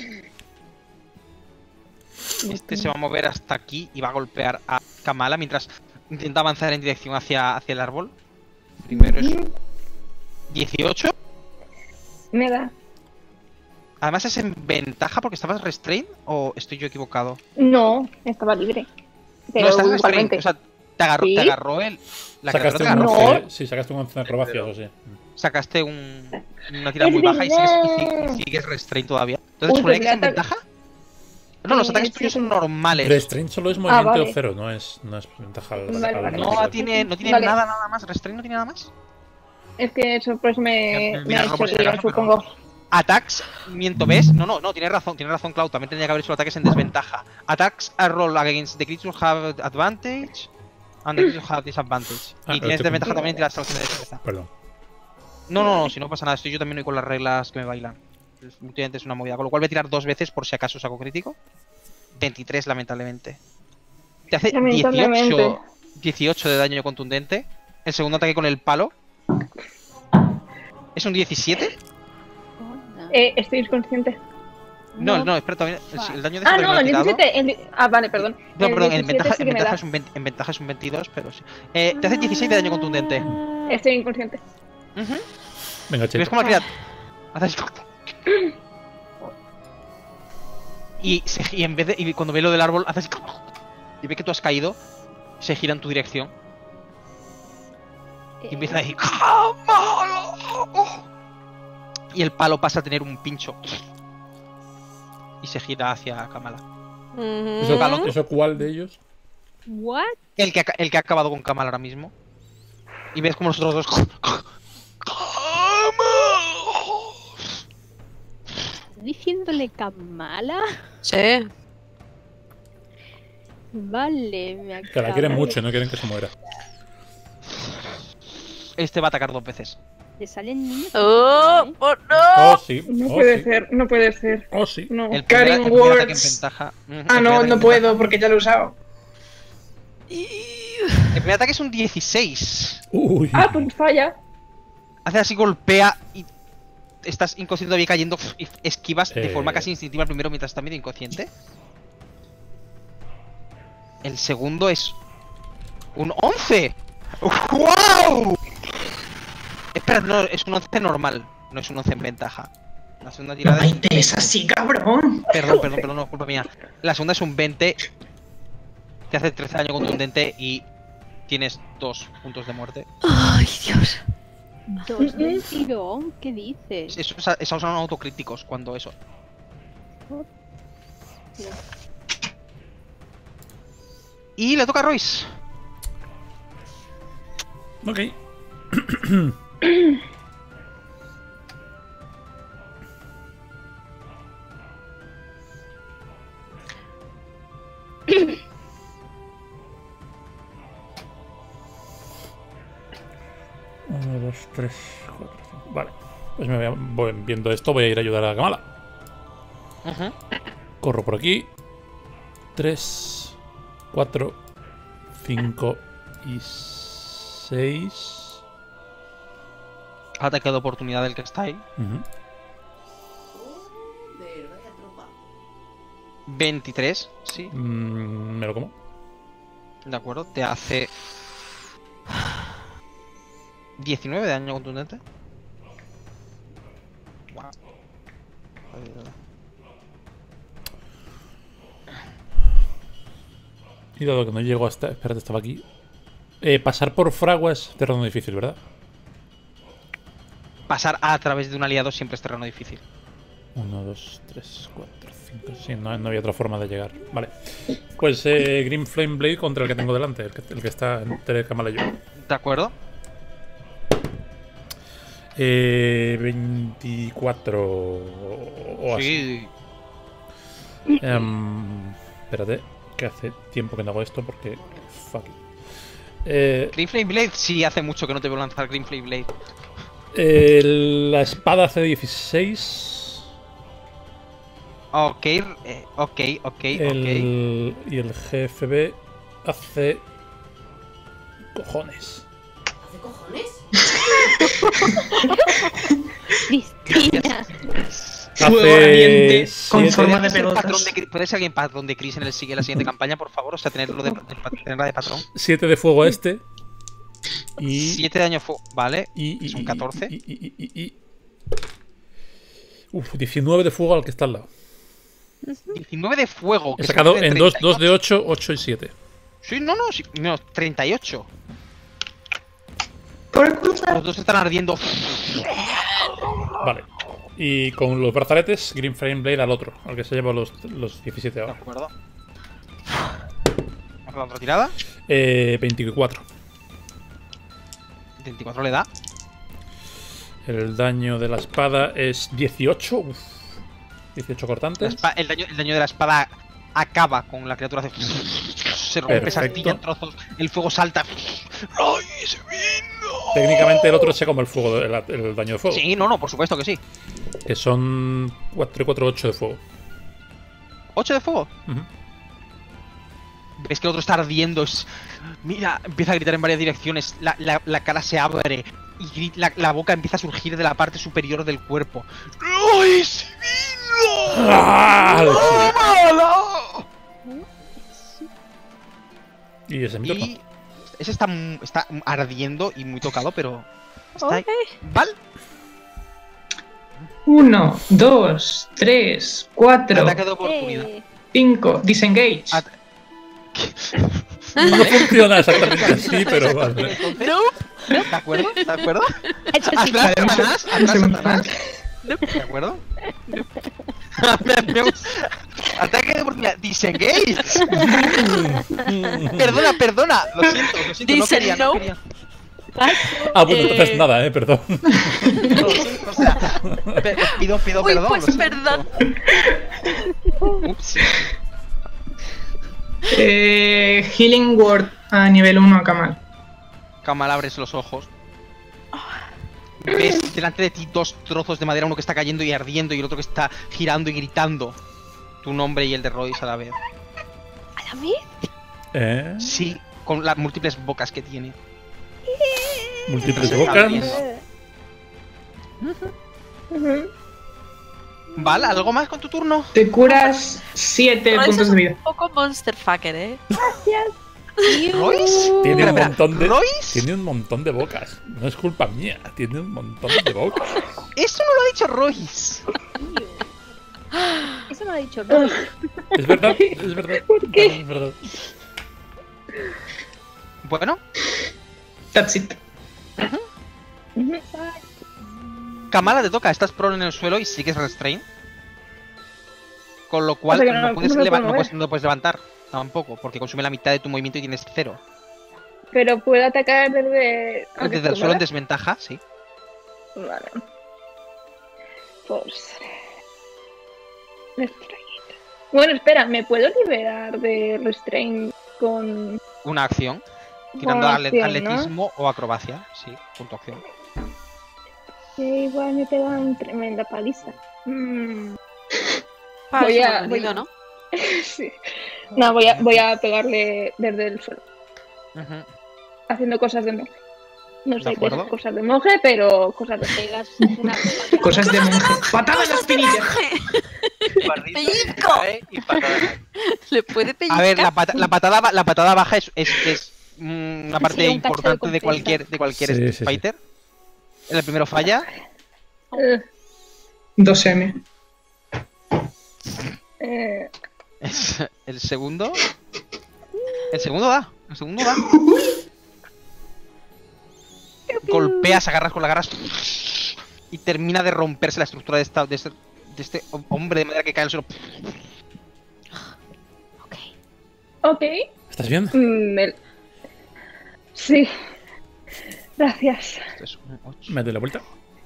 Este se va a mover hasta aquí y va a golpear a Kamala mientras intenta avanzar en dirección hacia, hacia el árbol. Primero es dieciocho. Me da. Además es en ventaja porque estabas restrained o estoy yo equivocado. No, estaba libre. Pero no, estás restrained. igualmente. O sea, te agarró, ¿Sí? te agarró el. La que Sacaste te un agarró. No. once, sí, sacaste un once en acrobacia, eso sí. Sacaste un, una tirada Es muy baja y sigues, y verdad. si- sigues restrained todavía. Entonces, Uy, ¿por ahí pues que es en le ventaja? No, los Eh, ataques sí, tuyos sí. son normales. Restraint solo es movimiento vale. cero, no es, no es ventaja al, Vale, al- vale. No al- tiene, no tiene Vale. nada, nada más. Restrained no tiene nada más. Es que eso pues me, me Mira, ha no, hecho por si lío, acaso, pero- supongo. Attacks, miento, ¿ves? No, no, no, tienes razón, tienes razón, Cloud. También tendría que haber hecho ataques en desventaja. Attacks are roll against the creature have advantage and the creature have disadvantage. Ah, Y tienes te- desventaja también en tirar saltos de destreza. Perdón. No, no, no, si no pasa nada, estoy yo también hoy con las reglas que me bailan. Últimamente es una movida, con lo cual voy a tirar dos veces por si acaso saco crítico. veintitrés, lamentablemente. Te hace Lamentablemente. dieciocho, dieciocho de daño contundente. El segundo ataque con el palo. ¿Es un diecisiete? Eh, estoy inconsciente. No, no, espera, todavía. El, el daño de Ah, ese no, también el lo he quitado. diecisiete. el di- Ah, vale, perdón. No, El perdón, en diecisiete ventaja, sí en, que me ventaja da. es un veinte, en ventaja es un veintidós, pero sí. Eh, te hace dieciséis de daño contundente. Estoy inconsciente. Ujú. Venga, ¿Ves check. cómo la criatura haces y, se, y en vez de y cuando ve lo del árbol haces y ve que tú has caído, se gira en tu dirección y empieza a decir "¡Kamala!". Y el palo pasa a tener un pincho y se gira hacia Kamala. ¿Eso, Ujú. ¿Eso cuál de ellos? ¿What? El que, ha- el que ha acabado con Kamala ahora mismo. Y ves como los otros dos ¿Estás diciéndole Kamala? Sí. Vale, me Que la acabo quieren de- mucho y no quieren que se muera. Este va a atacar dos veces. Le salen niños. ¡Oh! ¿eh? ¡Oh, no! Oh, sí. No Oh, puede sí. ser, no puede ser. Oh, sí. No. El primer, el Karin primer ataque en Words. ventaja. Ujú, el Ah, primer no, ataque no en puedo ventaja. porque ya lo he usado. El primer ataque es un dieciséis. Uy. Ah, pues falla. Hace así, golpea y estás inconsciente todavía cayendo y esquivas de Eh. forma casi instintiva el primero mientras estás medio inconsciente. El segundo es un once. ¡Wow! Espera, no, es un once normal, no es un once en ventaja. La segunda No tirada me es... interesa así, cabrón. Perdón, perdón, perdón, no, culpa mía. La segunda es un veinte. Te hace trece daño contundente y tienes dos puntos de muerte. ¡Ay, Dios! Dos del tirón, ¿qué dices? Eso es, esos son autocríticos cuando eso. Y le toca a Royce. Ok. Uno, dos, tres, cuatro, cinco. Vale. Pues me voy, a- voy viendo esto, voy a ir a ayudar a Kamala. Ujú. Corro por aquí. tres, cuatro, cinco y seis. Ataque de oportunidad del que está ahí. Uh-huh. Joder, vaya tropa. veintitrés, sí. Mm, me lo como. De acuerdo, te hace diecinueve de daño contundente. Wow. Y dado que no llego hasta... Espérate, estaba aquí. Eh, pasar por fragua es terreno difícil, ¿verdad? Pasar a través de un aliado siempre es terreno difícil. uno, dos, tres, cuatro, cinco... Sí, no, no había otra forma de llegar. Vale. Pues eh, Green Flame Blade contra el que tengo delante. El que, el que está entre Kamala y yo. ¿De acuerdo? Eh, veinticuatro o así. Sí. Um, espérate, que hace tiempo que no hago esto porque... Fuck it. Eh, Green Flame Blade, sí, hace mucho que no te veo lanzar Green Flame Blade. eh, la espada hace dieciséis. Ok, eh, ok, ok, ok. El, y el G F B hace... Cojones. ¿Hace cojones? Cristina. Fuego Hace ardiente con siete. forma de ¿Puede ser patrón pelotas. de, Cri- ¿Puede ser alguien patrón de Chris en, el, en la siguiente campaña, por favor? O sea, tenerlo de, de- tenerla de patrón. siete de fuego a este. Y... siete de daño fuego, vale. y, y, Son y- catorce. Y, y, y, y, y- Uf, diecinueve de fuego al que está al lado. diecinueve de fuego. He que se sacado convierte en treinta y dos de ocho, ocho y siete. Sí, no, no, sí, no, treinta y ocho. Por el cruzar. Los dos están ardiendo. Vale. Y con los brazaletes, Green Flame Blade al otro, al que se lleva los, los diecisiete De ahora. acuerdo. Haz la otra tirada. Eh, veinticuatro. veinticuatro le da. El daño de la espada es dieciocho. Uf. dieciocho La cortantes. espa- el, daño, el daño de la espada acaba con la criatura. Hace... Se rompe esa Perfecto. astilla en trozos. El fuego salta. ¡Ay, ese vino! Técnicamente el otro se come el fuego, de- el, el daño de fuego. Sí, no, no, por supuesto que sí. Que son cuatro y cuatro, ocho de fuego. ocho de fuego. Ujú. Ves que el otro está ardiendo. Es... Mira, empieza a gritar en varias direcciones. La, la- la cara se abre. Y gri- la, la boca empieza a surgir de la parte superior del cuerpo. ¡Ay, ese vino! ¡Ah! ¡Tómala! Y ese es mi turno. Y ese está, mu- está ardiendo y muy tocado, pero está ahí. Ok. ¿Vale? Uno, dos, tres, cuatro, Ataque de oportunidad. Eh, cinco. Disengage. At- No funciona exactamente así, pero vale. ¿De acuerdo? ¿De acuerdo? ha hecho así. Atrás, Vale, un Satanás, seg- un atrás, segundo. Satanás. ¿De acuerdo? Me- me gusta. Ataque de oportunidad. Disengage. Perdona, perdona. Lo siento, lo siento. No Dicen quería, no no. quería. Ah, bueno, entonces Eh, nada, eh, perdón. No, o sea, pe- pido, pido Uy, perdón. pues lo siento. perdón. Ups. Eh, Healing Word a nivel uno a Kamal. Kamal, abres los ojos. Ves delante de ti dos trozos de madera, uno que está cayendo y ardiendo y el otro que está girando y gritando tu nombre y el de Royce a la vez. ¿A la vez? ¿Eh? Sí, con las múltiples bocas que tiene. Múltiples Se bocas. está abriendo. ¿Vale? ¿Algo más con tu turno? Te curas siete Royce puntos es de vida. un poco monster fucker, eh. ¿Royce? Tiene un Espera, montón de. ¿Royce? Tiene un montón de bocas. No es culpa mía. Tiene un montón de bocas. Eso no lo ha dicho Royce. Eso no lo ha dicho Roy. Es verdad, es verdad. ¿Por qué? Es verdad. Bueno, That's it. Kamala te toca, estás prone en el suelo y sigues restrain. Con lo cual O sea que no, no- puedes no me leva- puedo no mover. puedes- no puedes levantar tampoco, porque consume la mitad de tu movimiento y tienes cero. Pero puedo atacar desde. Desde el suelo en desventaja, sí. Vale. Pues. Restraint. Bueno, espera, ¿me puedo liberar de restraint con. Una acción. Tirando con ale- acción, ¿no? atletismo o acrobacia, sí, con tu acción. Que igual me pegan tremenda paliza. Mm. Para Voy eso a- hemos venido, voy- ¿no? Sí. No, voy a, voy a pegarle desde el suelo, Ujú. haciendo cosas de monje. No De sé qué acuerdo. es cosas de monje, pero cosas de monje. Pegas una Cosas de monje. ¡Patada en la espinilla! Barrito, ¡Pellizco! cae y patada. ¿Le puede pellizcar? A ver, la, pata- la patada ba- la patada baja es, es, es mm, una parte Sí, un cacho de importante de compensa. cualquier de cualquier Sí, Street sí, sí. Fighter. El primero falla. Eh, dos eme. eh, Es el segundo. El segundo da. El segundo da. Golpeas, agarras con las garras y termina de romperse la estructura de, esta, de, este, de este hombre de madera que cae al suelo. Ok. ok. ¿Estás bien? Mm, el- Sí. Gracias. Esto es un ocho. Me doy la vuelta.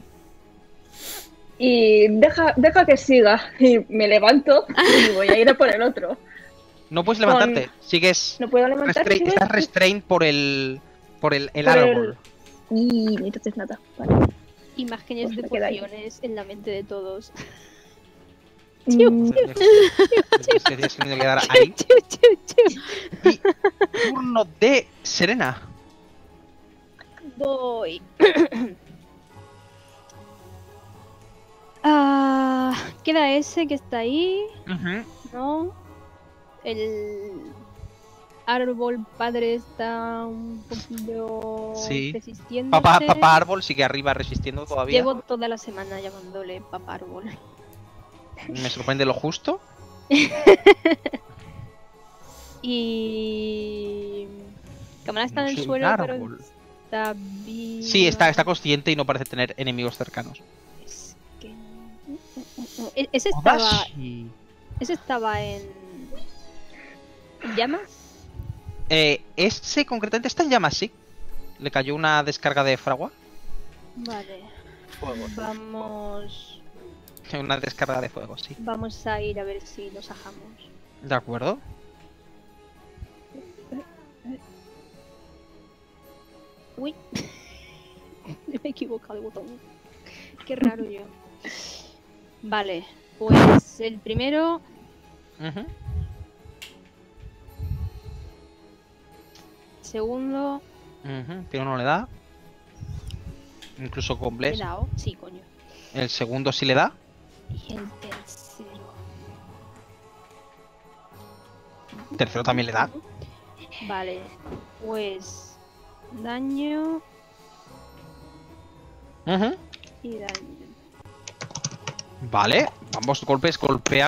Y deja, deja que siga. Y me levanto y voy a ir a por el otro. No puedes levantarte. Sigues. No puedo levantar. restra- ¿sigo? estás restrained por el. por el, el Por el- árbol. Y entonces nada. Vale. imágenes Pues de me queda ahí. pociones en la mente de todos. Mm, Entonces tienes que quedar ahí. Chu, chu, chu. Y turno de Serena. Voy. Ah, queda ese que está ahí, Ujú. ¿no? El árbol padre está un poquillo Sí. resistiendo. Papá, papá árbol sigue arriba resistiendo todavía. Llevo toda la semana llamándole papá árbol. Me sorprende lo justo. Y... Cámara está No en el soy un suelo, árbol. pero está bien. Sí, está, está consciente y no parece tener enemigos cercanos. Es que... E- Ese estaba, Odashi. ese estaba en... ¿En llamas? Eh, ese concretamente está en llamas, sí. Le cayó una descarga de fragua. Vale. Fuego. Vamos... Una descarga de fuego, sí. Vamos a ir a ver si nos ajamos. De acuerdo. Uy. Me he equivocado de botón. Qué raro yo. Vale, pues el primero... Ujú. Segundo... Ujú, pero no le da. Incluso con ¿He Bless. dado? Sí, coño. El segundo sí le da. Y el tercero... El tercero también le da. Vale, pues... Daño Ujú. y daño. Vale. Ambos golpes golpea.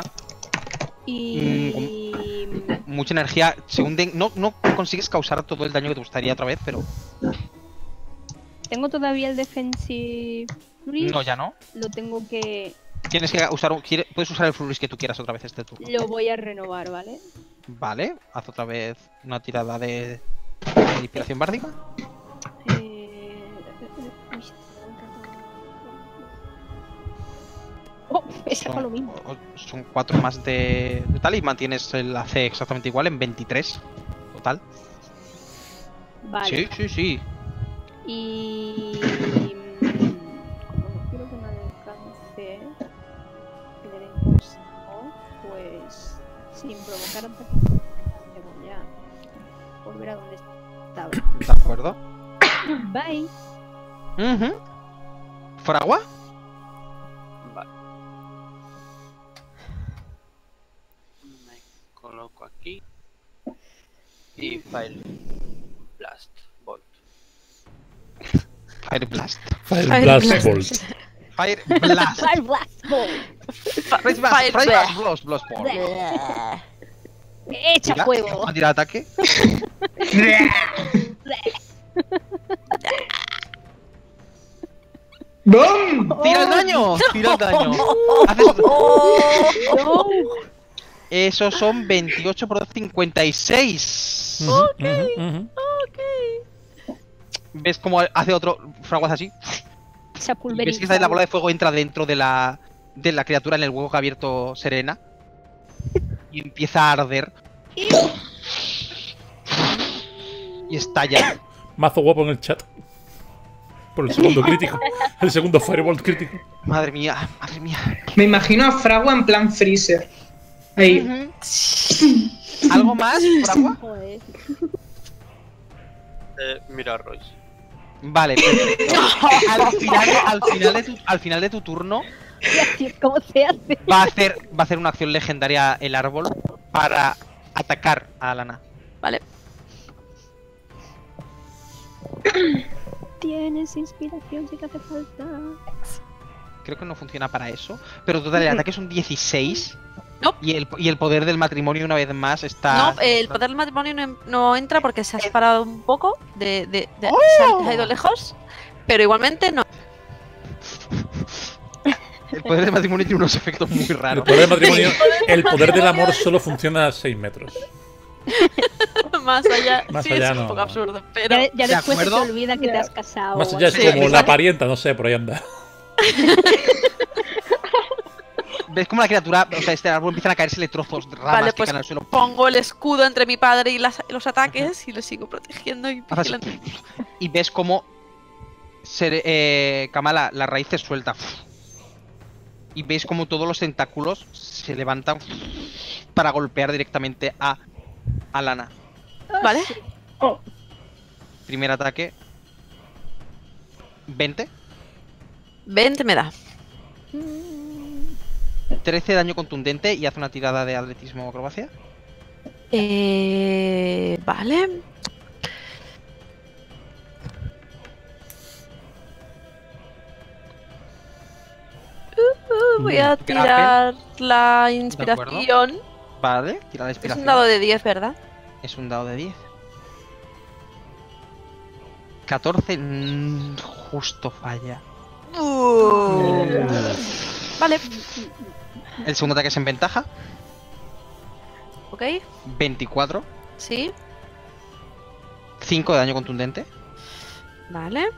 Y... Mucha energía. Se hunden. No, no consigues causar todo el daño que te gustaría otra vez, pero. Tengo todavía el defensive Flurry. No, ya no. Lo tengo que... Tienes que usar un. quiere- Puedes usar el Flourish que tú quieras otra vez este turno. Lo voy a renovar, ¿vale? Vale. Haz otra vez una tirada de. de inspiración bárdica. Eh... uy, Oh, es Son, lo mismo. o- son cuatro más de, de tal y mantienes el A C exactamente igual en veintitrés total. Vale. Sí, sí, sí. Y... mm, Como no quiero que me alcance... Que le den consejo, pues... Sin provocar ataque... Me voy a... Volver a donde estaba. De acuerdo. Bye. Ujú. ¿Fragua? Vale. Me coloco aquí. Y Fire Blast Bolt. Fire Blast. Fire Fire Blast Blast. Bolt. Fire Blast. Fire Blast Ball. Fire Blast. Fire Fire Blast. Blast. Blast. Blast. Echa Tira. fuego. Va a tirar ataque. ¡Bum! ¡Tira el daño! ¡Tira el daño! Haces- No. Esos son veintiocho por cincuenta y seis. Ujú, ujú, ujú. ¿Ves cómo hace otro fraguas así? Se ha ¿Ves pulverizado. que la bola de fuego entra dentro de la, de la criatura en el hueco que ha abierto Serena? Y empieza a arder. Y estalla. Mazo guapo en el chat. Por el segundo crítico. El segundo Firebolt crítico. Madre mía, madre mía. Me imagino a Fragua en plan Freezer. Ahí. Ujú. ¿Algo más por agua? Joder. Eh, mira, Royce. Vale, perfecto. Al final, de, al, final de tu, al final de tu turno Así es como se hace. va a hacer va a hacer una acción legendaria el árbol para atacar a Alana. Vale. Tienes inspiración, sí que hace falta. Creo que no funciona para eso. Pero total, el ataque es un dieciséis. Nope. Y el, y el poder del matrimonio una vez más está... No, eh, el poder del matrimonio no, no entra porque se ha separado un poco de. de, de- ¡Oh! se, ha, se ha ido lejos. Pero igualmente no. El poder del matrimonio tiene unos efectos muy El raros. poder del matrimonio, el poder del amor solo funciona a seis metros. Más allá. Más sí, allá es un no, poco no. absurdo. Pero. Ya, ya ¿De después se te acuerdo? olvida que te has casado. Más o allá es algo. Sí, como la exacto. parienta, no sé, por ahí anda. ¿Ves cómo la criatura, o sea, este árbol empiezan a caérsele trozos de ramas Vale, que pues caen al suelo? pongo el escudo entre mi padre y las- los ataques y lo sigo protegiendo y Haces- vigilando. Y ves cómo se, eh, Kamala, la raíz se suelta. Y veis como todos los tentáculos se levantan para golpear directamente a Alana. Vale. Oh, Primer ataque. veinte. veinte me da. trece de daño contundente y hace una tirada de atletismo o acrobacia. Eh, vale. Uh, voy a Grapple. tirar la inspiración. Vale, tirada de Es inspiración. un dado de diez, ¿verdad? Es un dado de diez. catorce. mm, justo falla. Vale. El segundo ataque es en ventaja. Ok. veinticuatro. Sí. cinco de daño contundente. Vale.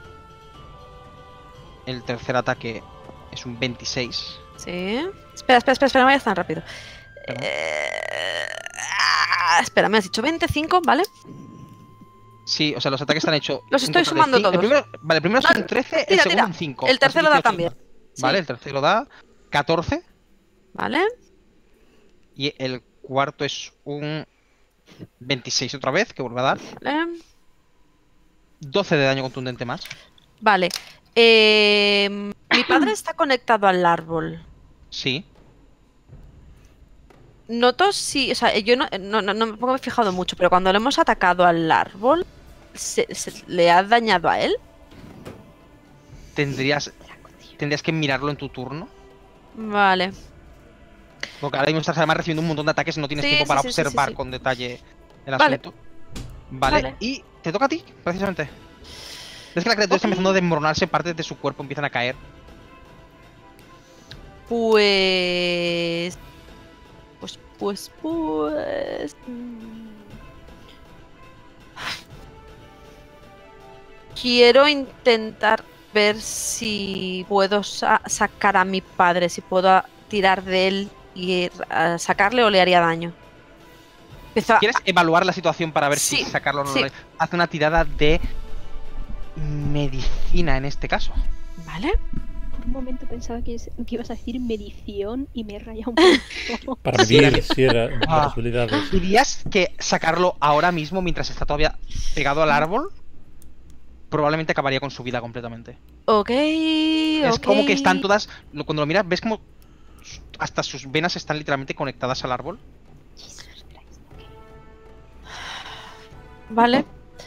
El tercer ataque es un veintiséis. Sí. Espera, espera, espera, espera, no vayas tan rápido. Perdón. Eh, ah, espera, me has dicho veinticinco, ¿vale? Sí, o sea, los ataques están hechos. Los un estoy total de sumando cin- todos. El primero, vale, el primero es No, un trece, el tira, segundo tira. un cinco. El tercero Así da que también. Vale, Sí. el tercero da catorce. Vale. Y el cuarto es un veintiséis otra vez, que vuelve a dar. Vale. doce de daño contundente más. Vale. Eh, mi padre está conectado al árbol. Sí. Noto si. O sea, yo no, no, no, no me pongo- me he fijado mucho, pero cuando le hemos atacado al árbol, ¿se, se- le ha dañado a él? Tendrías, tendrías que mirarlo en tu turno. Vale. Porque ahora mismo estás además recibiendo un montón de ataques y no tienes Sí, tiempo sí, para sí, sí, observar sí, sí. con detalle el Vale. asunto. Vale. Vale. Y te toca a ti, precisamente. Es que la criatura está Ok. empezando a desmoronarse, partes de su cuerpo empiezan a caer. Pues. Pues, pues, pues. mm. Quiero intentar ver si puedo sa- sacar a mi padre, si puedo a- tirar de él y eh, sacarle o le haría daño. Empiezo a- ¿Quieres evaluar la situación para ver Sí, si sacarlo o no? sí. Haz una tirada de medicina en este caso. Vale. Por un momento pensaba que, es- que ibas a decir medición y me he rayado un poco. Para medir si era las Ah. posibilidades. ¿Dirías que sacarlo ahora mismo mientras está todavía pegado al árbol? Probablemente acabaría con su vida completamente. Ok. Es ok. como que están todas. lo- Cuando lo miras, ves como hasta sus venas están literalmente conectadas al árbol. Vale.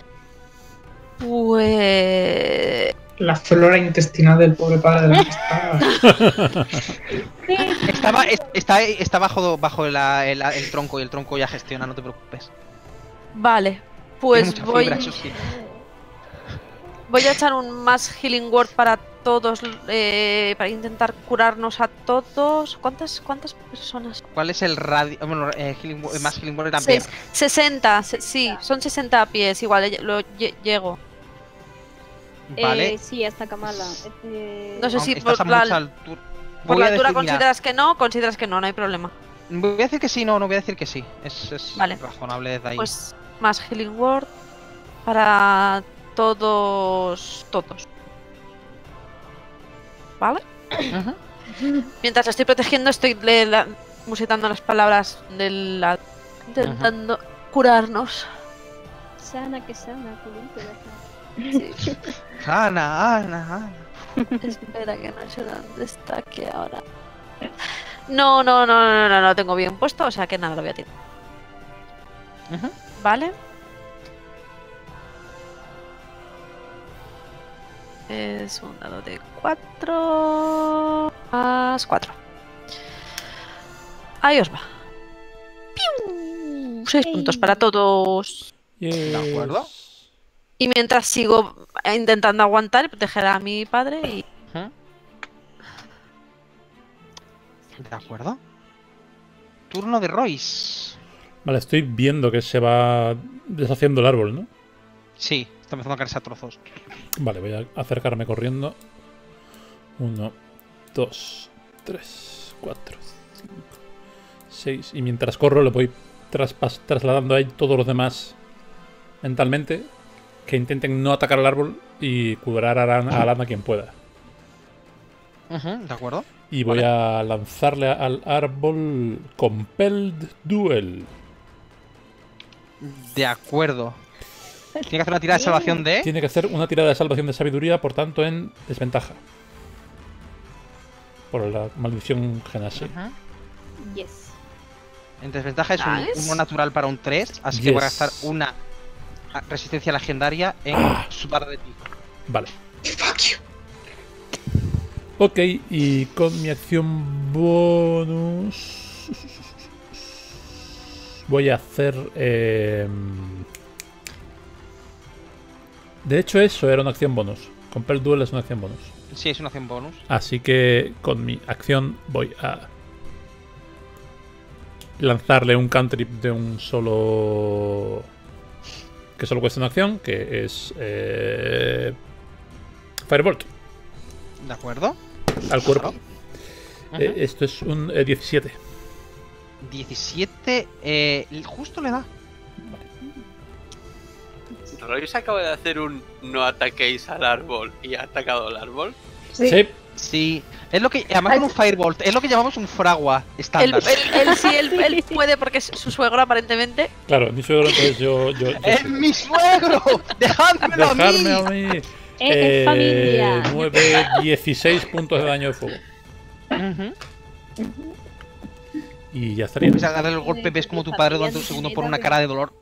Pues. La flora intestinal del pobre padre de la que está. Estaba, es- está, está bajo, bajo la- el, el tronco y el tronco ya gestiona, no te preocupes. Vale. Tiene Pues mucha voy. fibra, eso sí. Voy a echar un más Healing Word para todos, eh, para intentar curarnos a todos. ¿Cuántas, cuántas personas? ¿Cuál es el radio? Bueno, eh, healing, Wo- más Healing Word también. Seis- sesenta, se- sí, son sesenta pies, igual, eh, lo lle- llego. Vale. Eh, sí, hasta Kamala. Eh, No sé si Aunque estás por a la- mucha altura. Por Voy la a altura decir, mira, consideras que no, consideras que no, no hay problema. voy a decir que sí, no, no voy a decir que sí. Es, es Vale. razonable desde ahí. Pues más Healing Word para todos, todos. ¿Vale? Ujú. Mientras la estoy protegiendo, estoy le- la- musitando las palabras del la- intentando curarnos. Sana que sana, pulente, Sí. Ana, Ana, Ana. Espera que no sé dónde está aquí ahora. No, no, no, no, no, no lo tengo bien puesto, o sea que nada, lo voy a tirar. Ujú. Vale. Es un dado de cuatro más cuatro. Ahí os va. ¡Piu! Seis Ey. puntos para todos. ¿De acuerdo? Y mientras sigo intentando aguantar y proteger a mi padre y... Ujú. De acuerdo. Turno de Royce. Vale, estoy viendo que se va deshaciendo el árbol, ¿no? Sí, está empezando a caerse a trozos. Vale, voy a acercarme corriendo. Uno, dos, tres, cuatro, cinco, seis. Y mientras corro le voy traspas- trasladando ahí todos los demás mentalmente que intenten no atacar al árbol y curar a Aran- a Alana quien pueda. Ujú, de acuerdo. Y voy a lanzarle al árbol Compelled Duel. De acuerdo. Tiene que hacer una tirada de salvación de... Tiene que hacer una tirada de salvación de sabiduría, por tanto en desventaja. Por la maldición Genasi. Ujú. Yes. En desventaja es un Nice. uno natural para un tres, así que voy a Yes. gastar una resistencia legendaria en su barra de ti. Vale. Fuck you. Ok, y con mi acción bonus voy a hacer... eh, De hecho eso era una acción bonus. Compel Duel es una acción bonus. Sí, es una acción bonus. Así que con mi acción voy a lanzarle un cantrip de un solo... que solo cuesta una acción, que es... Eh... Firebolt. De acuerdo. Al cuerpo. Ujú. Eh, esto es un eh, diecisiete. diecisiete, eh, justo le da. ¿Royce acaba de hacer un no ataquéis al árbol y ha atacado al árbol? Sí. Sí. Sí, es lo que, además con un Firebolt, es lo que llamamos un fragua Él, estándar. él- él sí, él, él puede porque es su suegro aparentemente. Claro, mi suegro, entonces yo... yo, yo ¡Es mi suegro! ¡Dejádmelo a mí! Dejarme a mí. Eh, es familia. nueve, dieciséis puntos de daño de fuego. Ujú. Y ya estaría. Empieza a darle el golpe, ves como tu padre durante un segundo pone una cara de dolor.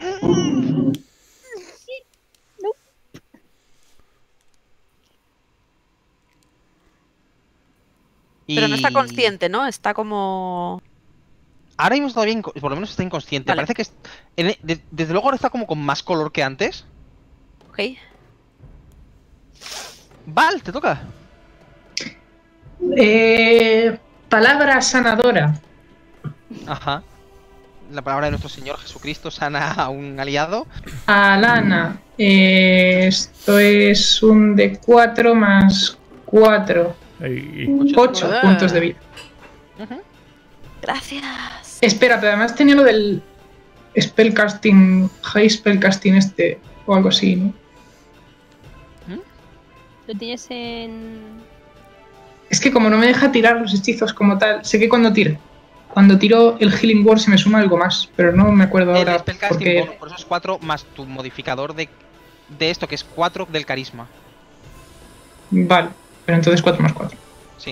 Pero no está Y- consciente, ¿no? Está como... Ahora mismo está bien, por lo menos está inconsciente. Vale. Parece que es- en- de- desde luego ahora está como con más color que antes. Ok. Val, te toca. Eh, palabra sanadora. Ajá. La palabra de nuestro Señor Jesucristo sana a un aliado. Alana. Eh, esto es un D cuatro más cuatro. Y- ocho Ah. puntos de vida. Ujú. Gracias. Espera, pero además tenía lo del spellcasting, high spellcasting este, o algo así, ¿no? Lo tienes en. Es que como no me deja tirar los hechizos como tal, sé que cuando tiro, cuando tiro el Healing Word se me suma algo más, pero no me acuerdo El ahora spellcasting, porque... por, por eso es cuatro más tu modificador de, de esto, que es cuatro del carisma. Vale, pero entonces cuatro más cuatro. Sí.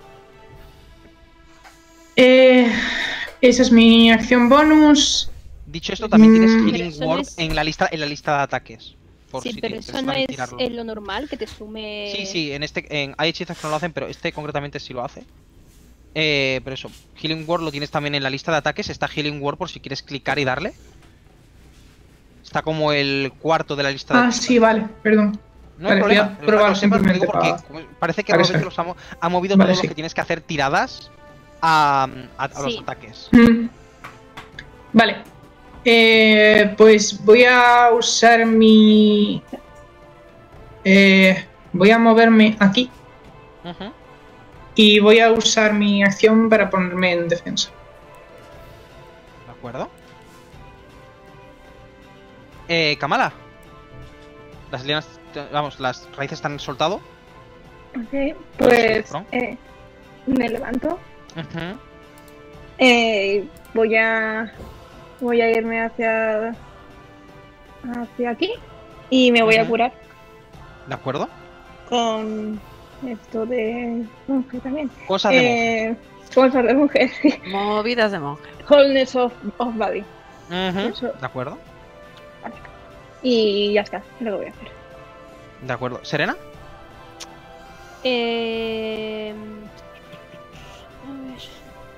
Eh, esa es mi acción bonus. Dicho esto, también tienes Mm. Healing Eso Word es- en la lista en la lista de ataques. Por Sí, si pero te eso interesa no es tirarlo. en lo normal que te sume. Sí, sí, en este en, hay hechizos que no lo hacen, pero este concretamente sí lo hace. Eh, pero eso, Healing Word lo tienes también en la lista de ataques. Está Healing Word por si quieres clicar y darle. Está como el cuarto de la lista de Ah, ataques. sí, vale, perdón. No hay Vale, voy a problema. probar Lo sepas, lo digo simplemente porque para- como parece que para Robert saber. los ha, mo- ha movido Vale, todos sí. los que tienes que hacer tiradas a, a- a los Sí. ataques. Mm. Vale. Eh, pues voy a usar mi... Eh, voy a moverme aquí Ujú. y voy a usar mi acción para ponerme en defensa. ¿De acuerdo? Eh, Kamala. Las lianas, vamos, las raíces están soltado. Ok, pues ¿No? eh, me levanto, Ujú. Eh, voy a voy a irme hacia hacia aquí y me voy a Ujú. curar ¿De acuerdo? con esto de monje también. Cosas de monje. Eh, cosas de mujer, sí. Movidas de monje. Wholeness of, of body. Ujú, eso. ¿De acuerdo? Y ya está, es lo que voy a hacer. De acuerdo. ¿Serena? Eh... a ver.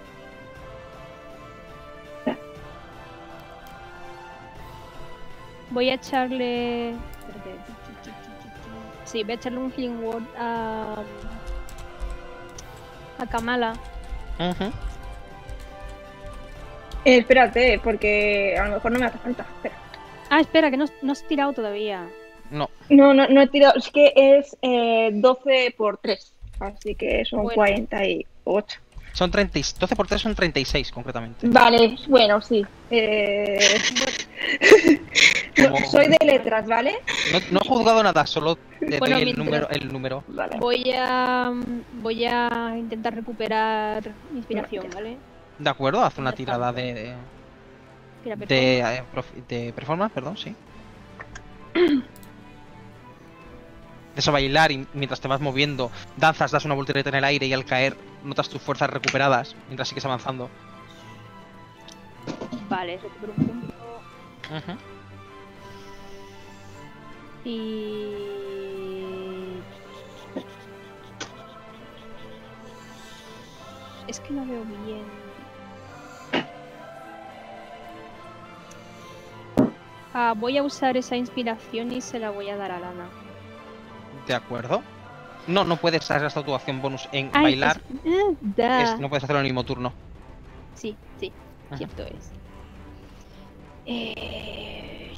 Voy a echarle... espérate. Sí, voy a echarle un Healing Word a... a Kamala. Ujú. Eh, espérate, porque a lo mejor no me hace falta. Espera. Ah, espera, que no, no has tirado todavía. No. No, no, no he tirado. Es que es eh, doce por tres. Así que son Bueno. cuarenta y ocho. Son treinta y- doce por tres son treinta y seis concretamente. Vale, bueno, sí. Eh... no, Como- soy de letras, ¿vale? No, no he juzgado nada, solo le Bueno, doy el mientras- número, el número. Vale. Voy a... voy a intentar recuperar inspiración, ¿vale? De acuerdo, haz una Ya está. tirada de, de, Tira de, performance. eh, prof- de performance, perdón, sí. Eso, bailar y mientras te vas moviendo, danzas, das una voltereta en el aire y al caer notas tus fuerzas recuperadas mientras sigues avanzando. Vale, recupero un punto. Ujú. Y... es que no veo bien. Ah, voy a usar esa inspiración y se la voy a dar a Lana. De acuerdo. No, no puedes hacer esta tu acción bonus en Ay, bailar. es- ah, da. Es- no puedes hacerlo en el mismo turno. Sí, sí, Ajá. cierto es. Eh...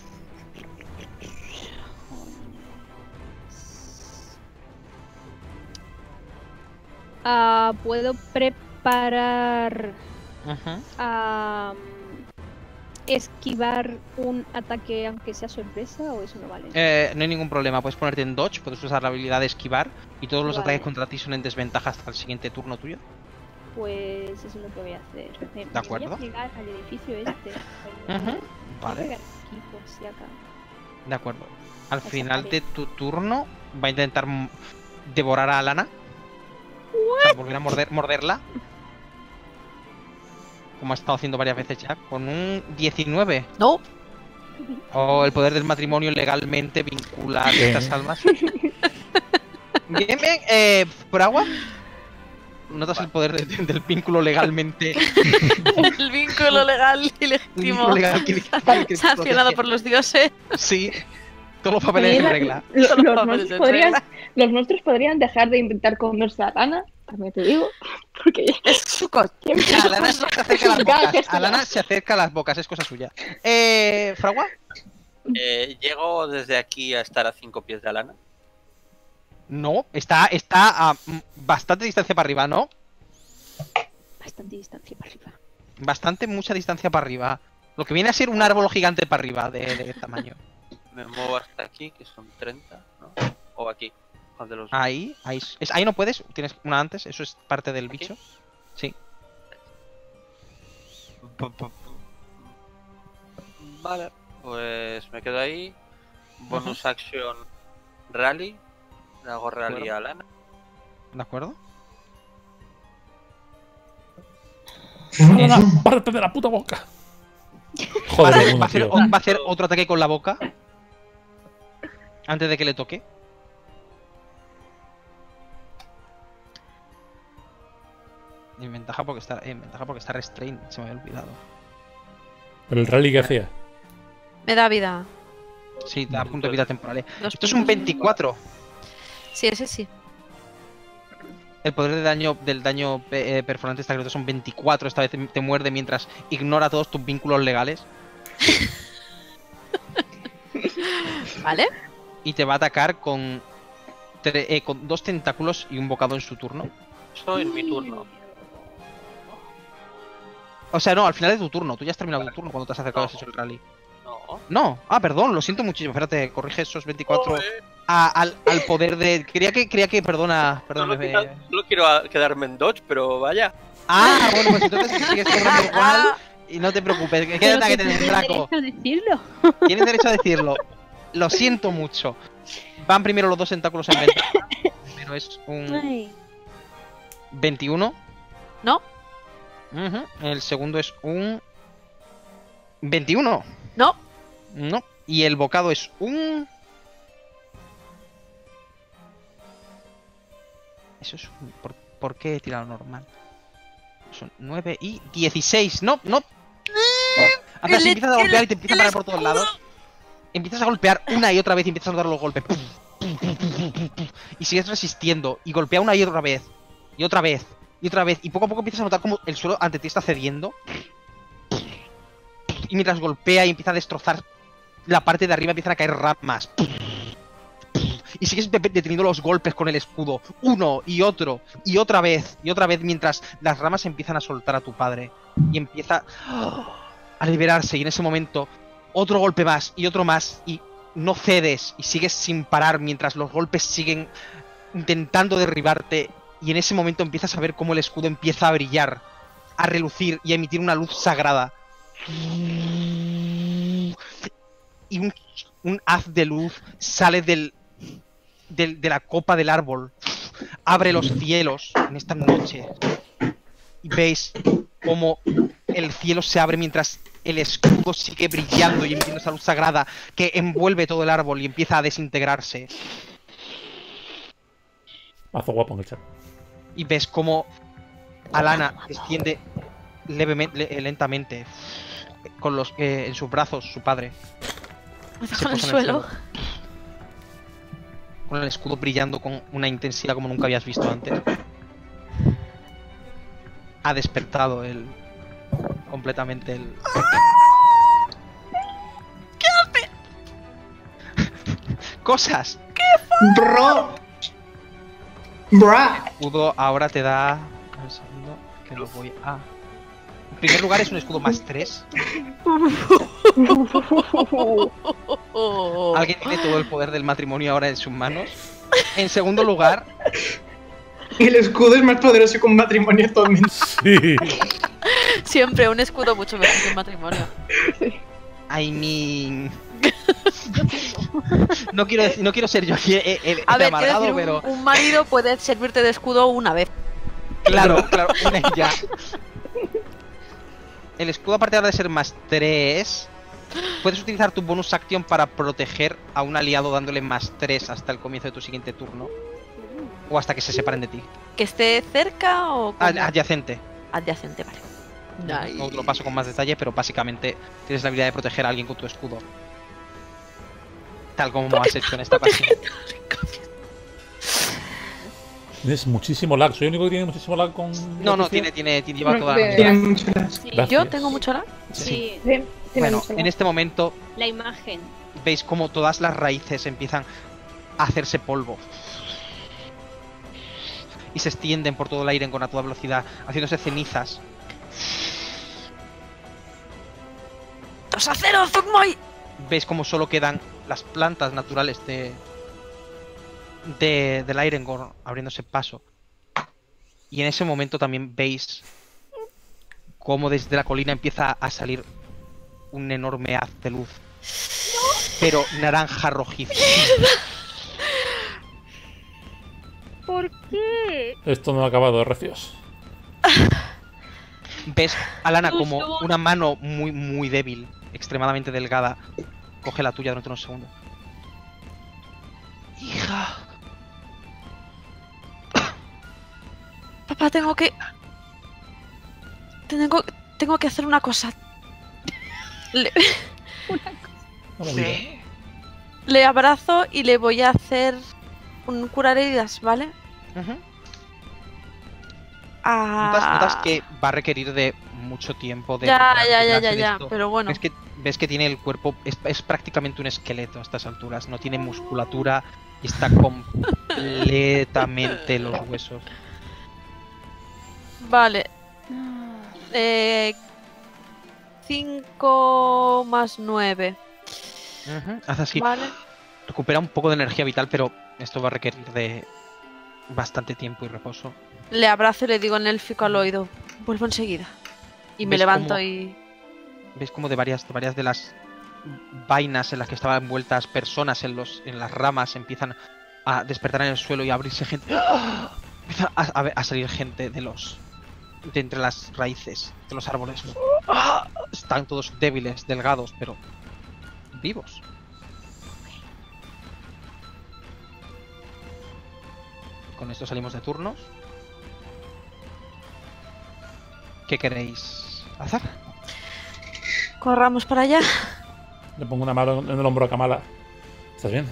Ah, puedo preparar Ujú. a esquivar un ataque aunque sea sorpresa o eso no vale. Eh, no hay ningún problema, puedes ponerte en dodge, puedes usar la habilidad de esquivar y todos los Vale. ataques contra ti son en desventaja hasta el siguiente turno tuyo. Pues eso es lo que voy a hacer. Me, me acuerdo. Voy a llegar al edificio este. Ujú. Voy a Vale, pegar aquí por si acá. de acuerdo. Al Esa final pared. de tu turno va a intentar m- devorar a Alana. O sea, volver a morder, morderla. Como ha estado haciendo varias veces ya. Con un diecinueve. No. O el poder del matrimonio legalmente vincular Bien. estas almas. Bien, bien. Eh, Fragua. ¿Notas el poder de- de- del vínculo legalmente El vínculo legal y legítimo vínculo legal que- que- que- sancionado por los dioses. Sí. Todos los papeles en También regla. Lo- Solo los, papeles monstruos en podrían, regla. los monstruos podrían dejar de intentar comerse a Lana, también te digo. Porque ya- Es su coche. Alana se acerca a las Cada bocas. gesto Alana ya. se acerca a las bocas, es cosa suya. Eh, ¿Fragua? Eh, llego desde aquí a estar a cinco pies de Alana. No, está, está a mm, bastante distancia para arriba, ¿no? Bastante distancia para arriba. Bastante, mucha distancia para arriba. Lo que viene a ser un árbol gigante para arriba de, de tamaño. Me muevo hasta aquí, que son treinta, ¿no? O aquí. ¿Cuál de los dos? Ahí, ahí, es, ahí no puedes, tienes una antes, eso es parte del ¿Aquí? bicho. Sí. Vale, pues me quedo ahí. Bonus action rally. Le hago rally a Lana. ¿De acuerdo? Alana, párate de la puta boca. Joder, va, a hacer, bueno, va a hacer- tío. va a hacer otro ataque con la boca. Antes de que le toque. En ventaja porque está, en ventaja porque está restrained, se me había olvidado. Pero el rally que hacía. Me da vida. Sí, da punto de vida temporal. Dos Esto es un puntos. veinticuatro. Sí, ese sí. El poder de daño del daño eh, perforante esta creo son veinticuatro. Esta vez te, te muerde mientras ignora todos tus vínculos legales. Vale. Y te va a atacar con, tre- eh, con dos tentáculos y un bocado en su turno. Eso en mi turno. O sea, no, al final de tu turno. Tú ya has terminado tu turno cuando te has acercado a ese el rally. No. No, ah, perdón, lo siento muchísimo. Espérate, corrige esos veinticuatro Joder, a- al, al poder de. Quería que, quería que, perdona, perdona. Solo, quiero, solo quiero a- quedarme en dodge, pero vaya. Ah, bueno, pues entonces sigues cobrando igual y no te preocupes, que quédate que tienes el Draco. Tienes derecho a decirlo. Tienes derecho a decirlo. Lo siento mucho. Van primero los dos tentáculos en ventaja. Primero es un Ay. veintiuno. No, Ujú. El segundo es un veintiuno. no. No. Y el bocado es un... Eso es un... ¿Por, ¿por qué he tirado normal? Son nueve y dieciséis. No, no. Anda, si El- empiezas a golpear y te el- empieza a el parar por todos escudo. lados. Empiezas a golpear una y otra vez y empiezas a dar los golpes. Pum, pum, pum, pum, pum, pum. Y sigues resistiendo. Y golpea una y otra vez. Y otra vez. Y otra vez. Y poco a poco empiezas a notar como el suelo ante ti está cediendo. Y mientras golpea y empieza a destrozar la parte de arriba, empiezan a caer ramas. Y sigues de- deteniendo los golpes con el escudo. Uno y otro. Y otra vez. Y otra vez mientras las ramas empiezan a soltar a tu padre. Y empieza a liberarse. Y en ese momento, otro golpe más y otro más. Y no cedes. Y sigues sin parar mientras los golpes siguen intentando derribarte. Y en ese momento empiezas a ver cómo el escudo empieza a brillar, a relucir y a emitir una luz sagrada. Y un, un haz de luz sale del, del- de la copa del árbol. Abre los cielos en esta noche. Y veis cómo el cielo se abre mientras el escudo sigue brillando y emitiendo esa luz sagrada que envuelve todo el árbol y empieza a desintegrarse. Mazo guapo en el chat. Y ves cómo Alana desciende levemente, le- lentamente con los eh, en sus brazos su padre. Me Se dejo en el posa suelo. Con el escudo brillando con una intensidad como nunca habías visto antes. Ha despertado el completamente el ¿Qué hace? Cosas. Bro. Bra. Escudo ahora te da un segundo que lo voy a. En primer lugar es un escudo más tres. Alguien tiene todo el poder del matrimonio ahora en sus manos. En segundo lugar, El escudo es más poderoso que un matrimonio actualmente. Sí. Siempre un escudo mucho mejor que un matrimonio. I mean... No quiero, decir- no quiero ser yo aquí eh, eh, eh, A ver, quiero amargado, decir, un, pero... un marido puede servirte de escudo una vez. Claro, claro, una y ya. El escudo, aparte ahora de ser más tres, puedes utilizar tu bonus action para proteger a un aliado dándole más tres hasta el comienzo de tu siguiente turno. O hasta que se separen de ti. ¿Que esté cerca o Ah, como adyacente. adyacente? Vale. No te lo paso con más detalle, pero básicamente tienes la habilidad de proteger a alguien con tu escudo. Tal como has hecho en esta ocasión. Tienes muchísimo lag. ¿Soy el único que tiene muchísimo lag con.? No, no, Leticia? tiene, tiene, tiene lleva toda la Tiene- Tiene novedad. mucho las. Sí, Gracias. Yo tengo mucho lag. sí, Sí, tiene Bueno, mucho en más. este momento la imagen. veis como todas las raíces empiezan a hacerse polvo. Y se extienden por todo el aire con a toda velocidad, haciéndose cenizas. ¡Dos a cero, Zugmoy! Veis como solo quedan las plantas naturales de, de del Airengorn abriéndose paso. Y en ese momento también veis cómo desde la colina empieza a salir un enorme haz de luz. Pero naranja rojizo. ¿Por qué? Esto no ha acabado, recios. Ves a Lana Justo. como una mano muy, muy débil, extremadamente delgada, coge la tuya durante unos segundos. Hija. Papá, tengo que... Tengo, tengo que hacer una cosa. Le, No me digas. le abrazo y le voy a hacer un curar heridas, ¿vale? Ujú. Ah, Notas, notas que va a requerir de mucho tiempo de... ya, de ya, ya, recuperarse ya, de ya, esto. pero bueno. Ves que, ves que tiene el cuerpo... Es, es prácticamente un esqueleto a estas alturas. No tiene musculatura y está completamente los huesos. Vale. Eh, cinco más nueve. Ujú. Haz así. Vale. Recupera un poco de energía vital, pero esto va a requerir de bastante tiempo y reposo. Le abrazo y le digo en élfico al oído. Vuelvo enseguida. Y me ¿Ves levanto cómo- y... Ves como de varias, de varias de las vainas en las que estaban envueltas personas en, los, en las ramas empiezan a despertar en el suelo y a abrirse gente. ¡Ah! Empieza a, a, a salir gente de los. De entre las raíces de los árboles. ¡Ah! Están todos débiles, delgados, pero vivos. Con esto salimos de turnos. ¿Qué queréis hacer? Corramos para allá. Le pongo una mano en el hombro a Kamala. ¿Estás bien?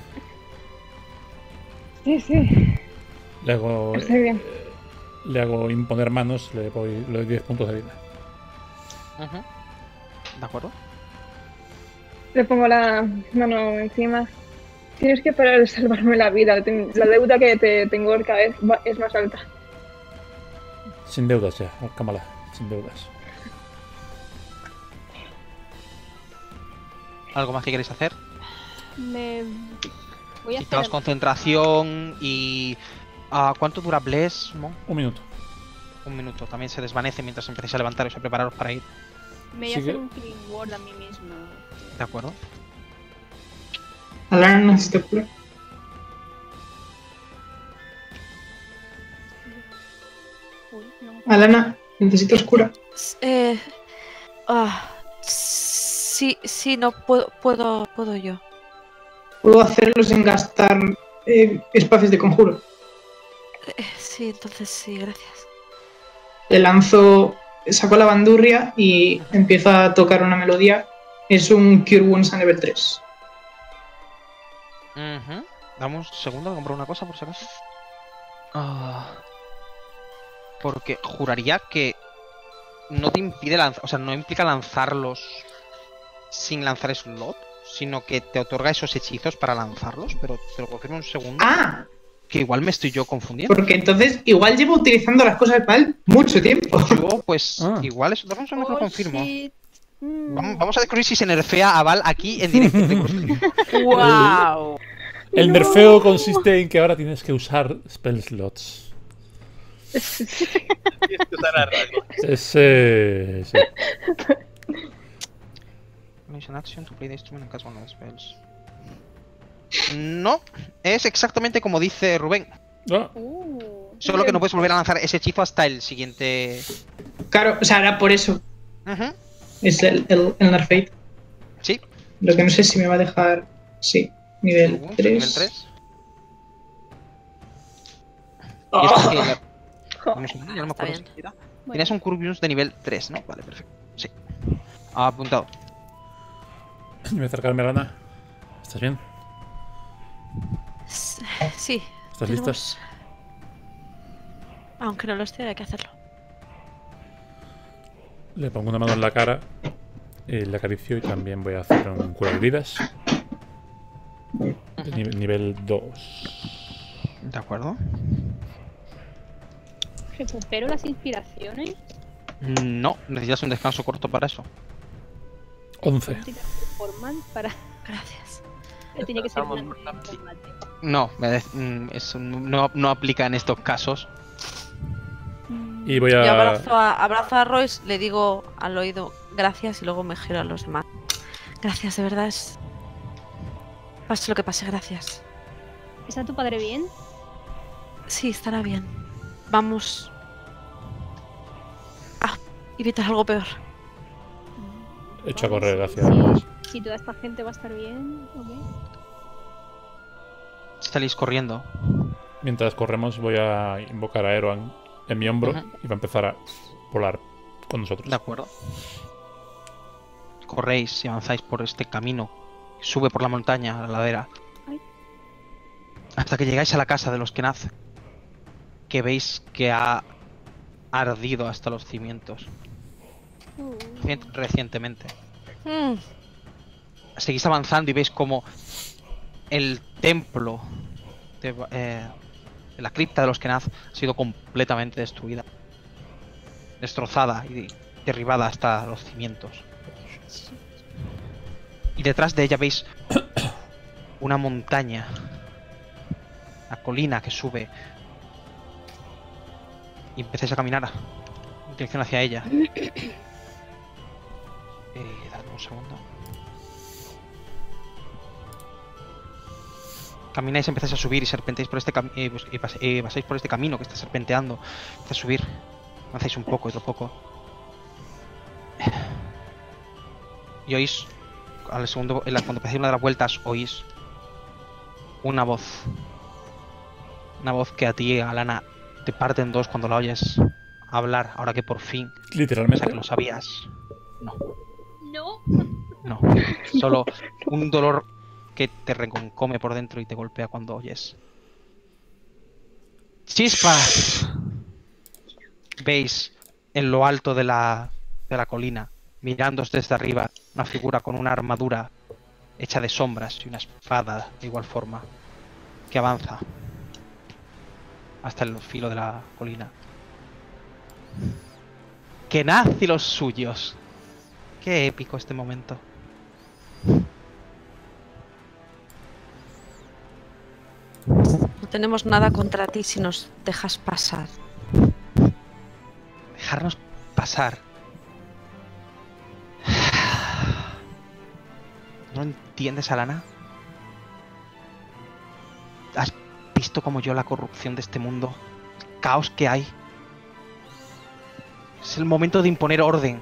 Sí, sí, Le hago, estoy bien. le hago imponer manos, le doy, le doy diez puntos de vida. Ujú. ¿De acuerdo? Le pongo la mano encima. Tienes que parar de salvarme la vida. Ten- La deuda que te tengo cada vez va- es más alta. Sin deudas ya, Kamala, sin deudas. ¿Algo más que queréis hacer? Me voy a Quitaos hacer... concentración y... ah, ¿cuánto dura Bless, Mon? Un minuto. Un minuto. También se desvanece mientras empecéis a levantaros y a prepararos para ir. Me voy a Sigue. hacer un killing word a mí misma. ¿De acuerdo? Alana necesita cura. Uy, no. Alana, necesitas cura. S- Eh... ah, sí, sí, no puedo, puedo, puedo yo. Puedo hacerlo sin gastar eh, espacios de conjuro. Eh, sí, entonces sí, gracias. Le lanzo, saco la bandurria y empiezo a tocar una melodía. Es un Cure Wounds a nivel tres. Ujú. Dame un segundo de comprar una cosa por si acaso. Ah, porque juraría que no te impide lanzar, o sea, no implica lanzarlos sin lanzar slot, sino que te otorga esos hechizos para lanzarlos, pero te lo confirmo un segundo. Ah, Que igual me estoy yo confundiendo. porque entonces igual llevo utilizando las cosas para él mucho tiempo. Yo, pues, Ah. igual eso. Dame un segundo que lo Oh, confirmo. shit. Mm. Vamos, vamos a descubrir si se nerfea a Val aquí en directo. ¡Wow! El nerfeo consiste en que ahora tienes que usar spell slots. Tienes que usar a radio. Es, eh, sí. Mission action to play the instrument and cast one of the spells. No, es exactamente como dice Rubén. Ah, Uh, Solo que no puedes volver a lanzar ese hechizo hasta el siguiente. Claro, o sea, era por eso. Ujú. Es el, el, el Nerfate. Sí, Lo que no sé si me va a dejar. Sí, nivel Nivel tres. tres. ¡Oh! Y esto que la- Vamos a ver, ya no me Está acuerdo bien. si era. bueno. Tienes un Curvius de nivel tres, ¿no? Vale, perfecto. Sí. Apuntado. voy a acercarme a Lana. ¿Estás bien? S- Sí. ¿Estás tenemos- listas? Aunque no lo esté, hay que hacerlo. Le pongo una mano en la cara y le acaricio y también voy a hacer un cura de heridas. De nivel, nivel dos. De acuerdo. recupero las inspiraciones. No, necesitas un descanso corto para eso. once. Formal para. Gracias. Tiene que ser Pasamos una por la- combate. No, me de- mm, eso no, no aplica en estos casos. Mm, Y voy Yo a... abrazo a, abrazo a Royce, le digo al oído gracias y luego me giro a los demás. Gracias, de verdad es. Pase lo que pase, gracias. ¿Está tu padre bien? Sí, estará bien. Vamos. Ah, evitar algo peor. Echo a Vale, correr sí, hacia... sí. Si toda esta gente va a estar bien, ok. Salís corriendo. Mientras corremos voy a invocar a Eroan en mi hombro Ujú. y va a empezar a volar con nosotros. De acuerdo. Corréis y avanzáis por este camino que sube por la montaña a la ladera. Ay. Hasta que llegáis a la casa de los Kenaz, que veis que ha ardido hasta los cimientos Uh, reci- recientemente. Mm, Seguís avanzando y veis como el templo de, eh, de la cripta de los Kenaz ha sido completamente destruida, destrozada y derribada hasta los cimientos. Y detrás de ella veis una montaña, una colina que sube y empezáis a caminar Dirección hacia ella. Eh, dame un segundo. Camináis, empezáis a subir y serpentéis por este cam eh, pues, y pas eh, pasáis por este camino que está serpenteando. Empezáis a subir. Avanzáis un poco, otro poco. Y oís, al segundo, en la, cuando empecéis una de las vueltas, oís una voz. Una voz que a ti, Alana, te parte en dos cuando la oyes hablar, ahora que por fin. Literalmente. O sea, que lo sabías. No. No. No. Solo un dolor que te reconcome por dentro y te golpea cuando oyes. ¡Chispas! Veis en lo alto de la, de la colina, mirándoos desde arriba, una figura con una armadura hecha de sombras y una espada de igual forma, que avanza hasta el filo de la colina. Kenaz y los suyos. Qué épico este momento. No tenemos nada contra ti si nos dejas pasar. Dejarnos pasar. ¿No entiendes, Alana? ¿Has visto como yo la corrupción de este mundo? El caos que hay. Es el momento de imponer orden.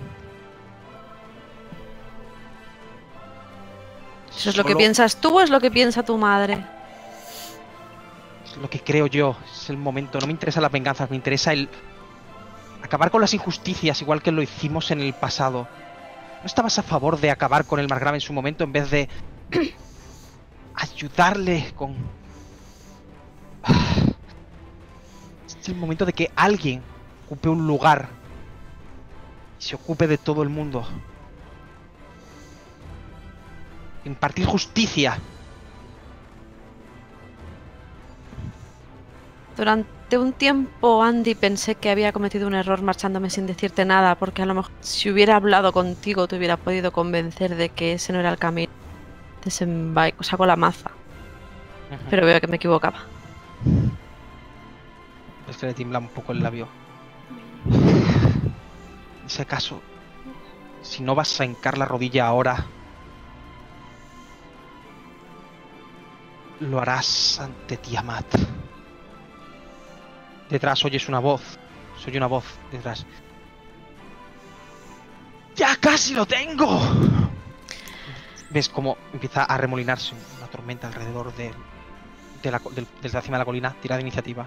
¿Eso es lo que Solo piensas tú o es lo que piensa tu madre? es lo que creo yo. Es el momento. No me interesa las venganzas, me interesa el acabar con las injusticias, igual que lo hicimos en el pasado. ¿No estabas a favor de acabar con el Margrave en su momento en vez de ayudarle con... Es el momento de que alguien ocupe un lugar y se ocupe de todo el mundo. Impartir justicia. Durante un tiempo, Andy, pensé que había cometido un error marchándome sin decirte nada, porque a lo mejor si hubiera hablado contigo te hubiera podido convencer de que ese no era el camino. Desembai- saco la maza. Ujú. Pero veo que me equivocaba. Es que le tiembla un poco el labio. En ese caso, si no vas a hincar la rodilla ahora, lo harás ante Tiamat. Detrás oyes una voz. Soy una voz detrás. ¡Ya casi lo tengo! Ves cómo empieza a remolinarse una tormenta alrededor de, de la, del- desde la cima de la colina. Tira de iniciativa.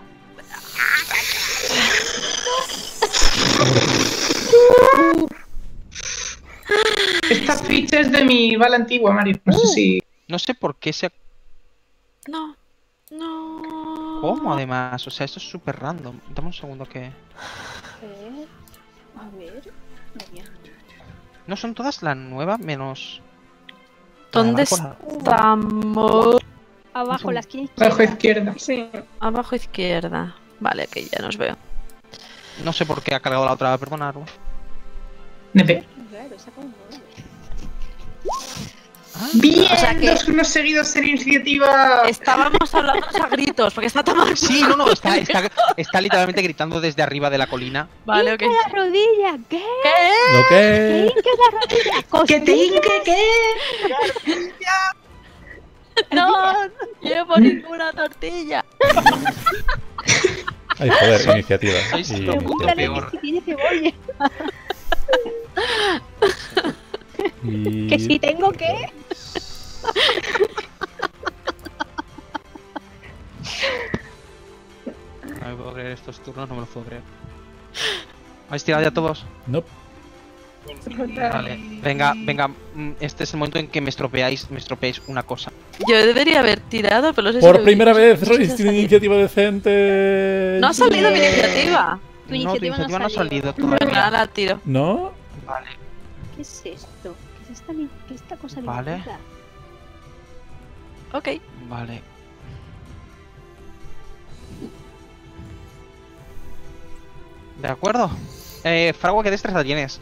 Esta ficha es de mi bala antigua, Mario. No sé si. No sé por qué se... No, no. ¿Cómo además? O sea, esto es súper random. Dame un segundo que... Eh, a ver. Venga. No son todas las nuevas menos... ¿Dónde Vale, vale, estamos? Abajo, la esquina Abajo izquierda. izquierda. Sí. Abajo izquierda. Vale, que ya nos veo. No sé por qué ha cargado la otra, perdonadlo. Nepe. Claro, saca un nueve. Bien, O sea que- dos turnos seguidos en iniciativa. Estábamos hablando a gritos, porque está tan mal. Sí, no, no, está, está, está literalmente gritando desde arriba de la colina. Vale, ok. ¡Hinca la rodilla! ¿Qué? ¿Lo ¿Qué que? hinca la rodilla? ¿Que te ¿Costillas? hinque qué? No, no llevo ninguna tortilla. Ay, joder, iniciativa. Sois Y- lo puto Pregúntale peor. que si tiene cebolla. y- Que si tengo que. No me puedo creer estos turnos, no me los puedo creer. ¿Habéis tirado ya todos? No. Vale. Venga, venga. mm, Este es el momento en que me estropeáis, me estropeáis una cosa. Yo debería haber tirado, pero no sé si Por lo- primera vez, no sé si Royce ha tiene salido. iniciativa decente. No ha salido mi iniciativa. Tu No, iniciativa, tu iniciativa no ha salido Venga, todavía. la tiro. ¿No? Vale. ¿Qué es esto? ¿Qué es esta, li- qué es esta cosa Vale. limitada? Ok. Vale. De acuerdo. Eh, Fragua, ¿qué destreza tienes?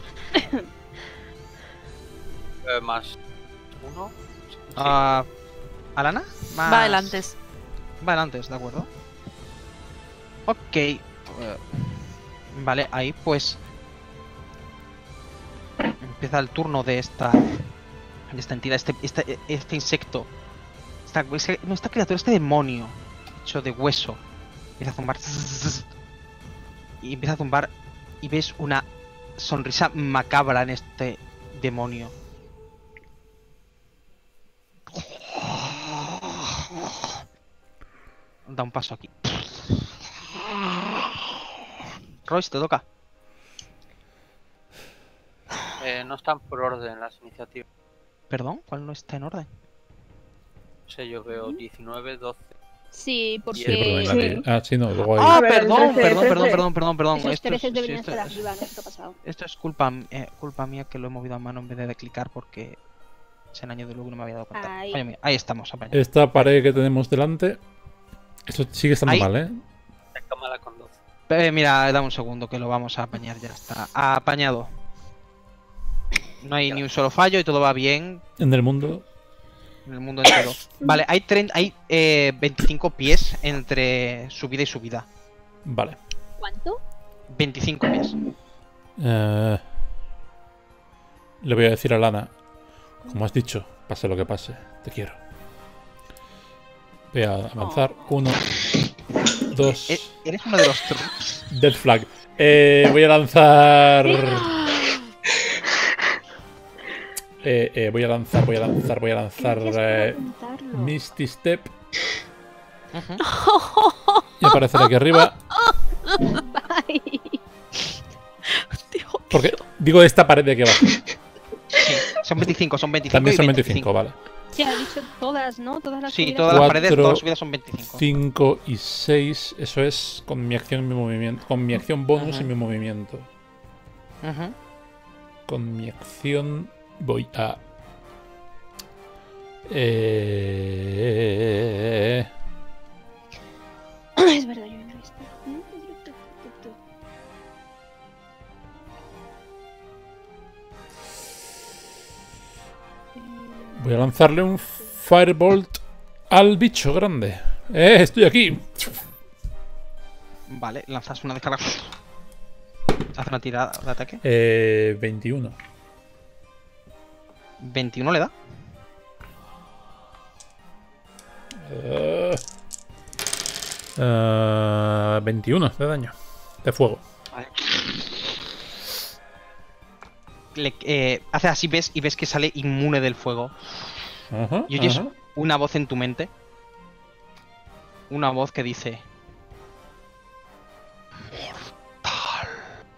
Eh, más uno. Sí. Ah, ¿Alana? Más... Va adelante. Va adelante, de acuerdo. Ok. eh, Vale, ahí pues empieza el turno de esta, de esta entidad, este, este, este insecto, esta, no, esta criatura, este demonio hecho de hueso, empieza a zumbar y empieza a zumbar y ves una sonrisa macabra en este demonio. Da un paso aquí. Royce, te toca. Eh, no están por orden las iniciativas. ¿Perdón? ¿Cuál no está en orden? O sea, yo veo diecinueve, doce. Sí, Sí, porque perdón, Sí. la- ah, sí, no, luego Ah, hay... ver, perdón, trece, perdón, trece. perdón, perdón, perdón, perdón. esos Esto, treces es, deberían esto, estar es, arriba, no sé qué ha pasado. esto es culpa, eh, culpa mía que lo he movido a mano en vez de, de clicar porque se han añadido luego y no me había dado cuenta. Ahí. Coño mío, ahí estamos, apañado. Esta pared que tenemos delante... Esto sigue estando Ahí. mal, ¿eh? La cámara con doce. Eh, mira, dame un segundo que lo vamos a apañar, ya está. Apañado. No hay ni un solo fallo y todo va bien En el mundo... en el mundo entero. Vale, hay, treinta, hay eh, veinticinco pies entre subida y subida. Vale. ¿Cuánto? veinticinco pies. Eh, le voy a decir a Lana, como has dicho, pase lo que pase, te quiero. Voy a avanzar. Uno, dos. E- Eres uno de los trucs. Death Flag. Eh, voy a lanzar. Eh, eh, voy a lanzar, voy a lanzar, voy a lanzar. Gracias por eh, apuntarlo. Misty Step. Y aparecer aquí arriba. Bye. Dios Porque digo esta pared de aquí abajo. Sí, son veinticinco, son veinticinco. También y son veinticinco, vale. Ya he dicho todas, ¿no? Todas las Sí, subidas. todas las Cuatro, paredes, todas las subidas son veinticinco. cinco y seis. Eso es con mi acción y mi movimiento. Con mi acción bonus Ajá. y mi movimiento. Ujú. Con mi acción voy a... Eh... Es verdad, yo no he visto. Voy a lanzarle un Firebolt al bicho grande. ¡Eh! ¡Estoy aquí! Vale, lanzas una descarga. Haz una tirada de ataque. Eh, veintiuno. veintiuno le da. Eh, eh, veintiuno de daño. De fuego. Vale. Le, eh, hace así, ves, y ves que sale inmune del fuego. Ajá, Y oyes ajá. una voz en tu mente. Una voz que dice... Mortal.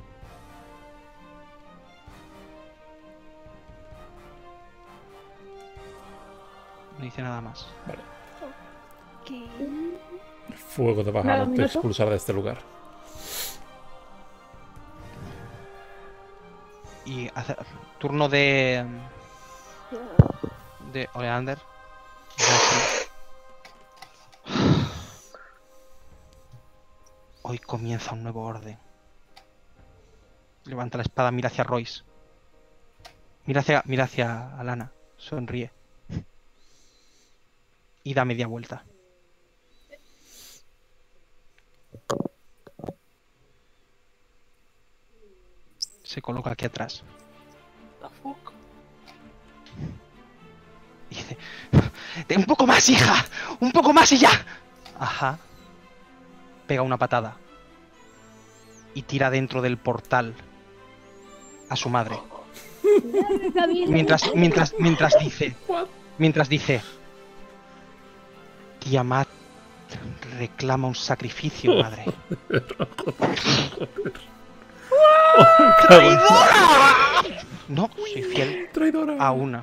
No dice nada más. ¿Qué? El fuego te va Nada, a un te minuto. expulsar de este lugar. Y hace turno de... De Oleander. Hoy comienza un nuevo orden. Levanta la espada, mira hacia Royce. Mira hacia, mira hacia Alana. Sonríe. Y da media vuelta. Se coloca aquí atrás. The fuck? Y dice... ¡De un poco más, hija! ¡Un poco más y ya! Ajá. Pega una patada. Y tira dentro del portal a su madre. Mientras, mientras, mientras dice... Mientras dice... Tiamat reclama un sacrificio, madre. No, soy fiel Traidora. a una.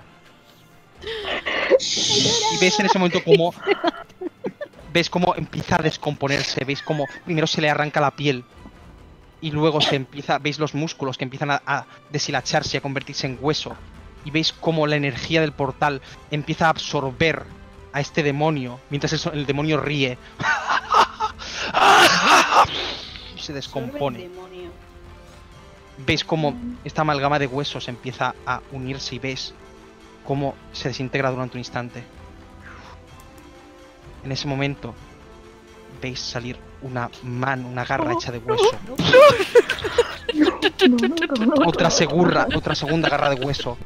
Y ves en ese momento como... Ves cómo empieza a descomponerse, veis cómo primero se le arranca la piel y luego se empieza, veis los músculos que empiezan a, a deshilacharse y a convertirse en hueso. Y veis cómo la energía del portal empieza a absorber a este demonio mientras el, el demonio ríe. Y se descompone. Veis cómo esta amalgama de huesos empieza a unirse y veis cómo se desintegra durante un instante. En ese momento veis salir una mano, una garra hecha de hueso. no, no, no, no. Otra segurra, otra segunda garra de hueso.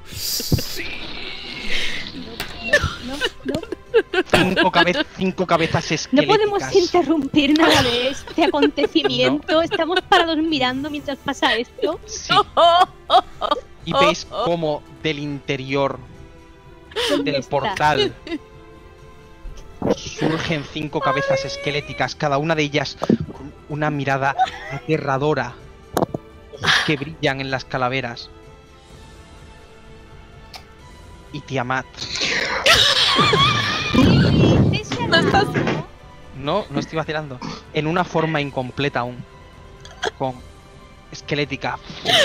No, no. Cinco, cabe- cinco cabezas No esqueléticas. podemos interrumpir nada de este acontecimiento. Estamos parados mirando mientras pasa esto. Sí. Y veis como del interior ¿Dónde del está? portal surgen cinco cabezas esqueléticas, cada una de ellas con una mirada aterradora, ojos que brillan en las calaveras. Y Tiamat. No estás... No, no estoy vacilando. En una forma incompleta aún. Con esquelética.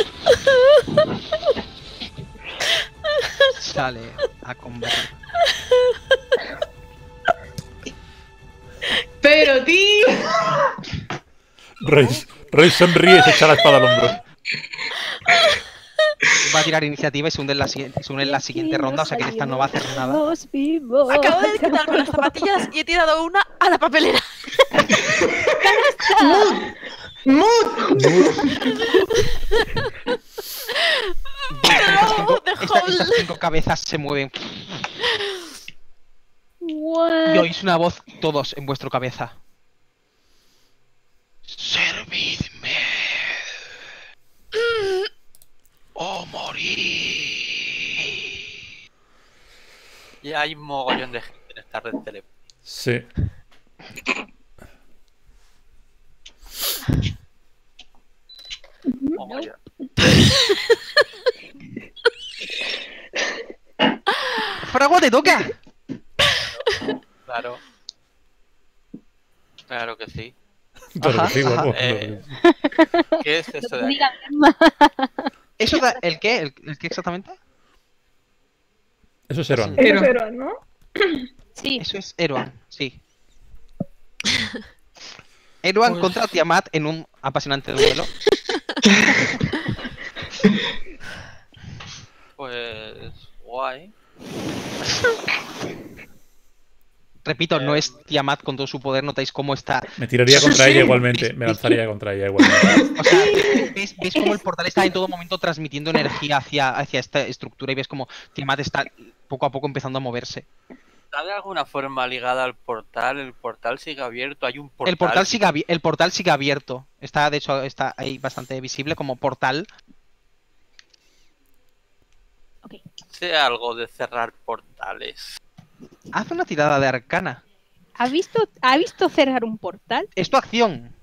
Sale a combatir. Pero, tío. Rey, Rey sonríe y se echa la espada al hombro. Va a tirar iniciativa y se hunde en la, siguiente- se une en la siguiente ronda, o sea que esta no va a hacer nada. Vivos, vivos. Acabo de quitarme las zapatillas y he tirado una a la papelera. Estas cinco, The esta- hole. estas cinco cabezas se mueven What? y oís una voz todos en vuestra cabeza. Servidme o morir. Y hay un mogollón de gente en esta red tele. Sí. Mogollón. ¡Fragua, te toca! Claro. Claro que sí. Claro Ajá, que sí, ajá. guapo. Eh, ¿Qué es esto de aquí? Diga, ¿Eso da- el qué? ¿El, el qué exactamente? Eso es Eroan. Eso es Eroan, ¿no? Sí. Eso es Eroan, sí. Eroan contra Tiamat en un apasionante duelo. Pues guay. Repito, no es Tiamat con todo su poder, notáis cómo está. Me tiraría contra ella igualmente. Me lanzaría contra ella igualmente. O sea, ves, ves como el portal está en todo momento transmitiendo energía hacia, hacia esta estructura y ves como Tiamat está poco a poco empezando a moverse. ¿Está de alguna forma ligada al portal? ¿El portal sigue abierto? ¿Hay un portal? El portal sigue abi- el portal sigue abierto. Está, de hecho, está ahí bastante visible como portal. Sé algo de cerrar portales. Haz una tirada de arcana. ¿Ha visto, ¿Ha visto cerrar un portal? Es tu acción.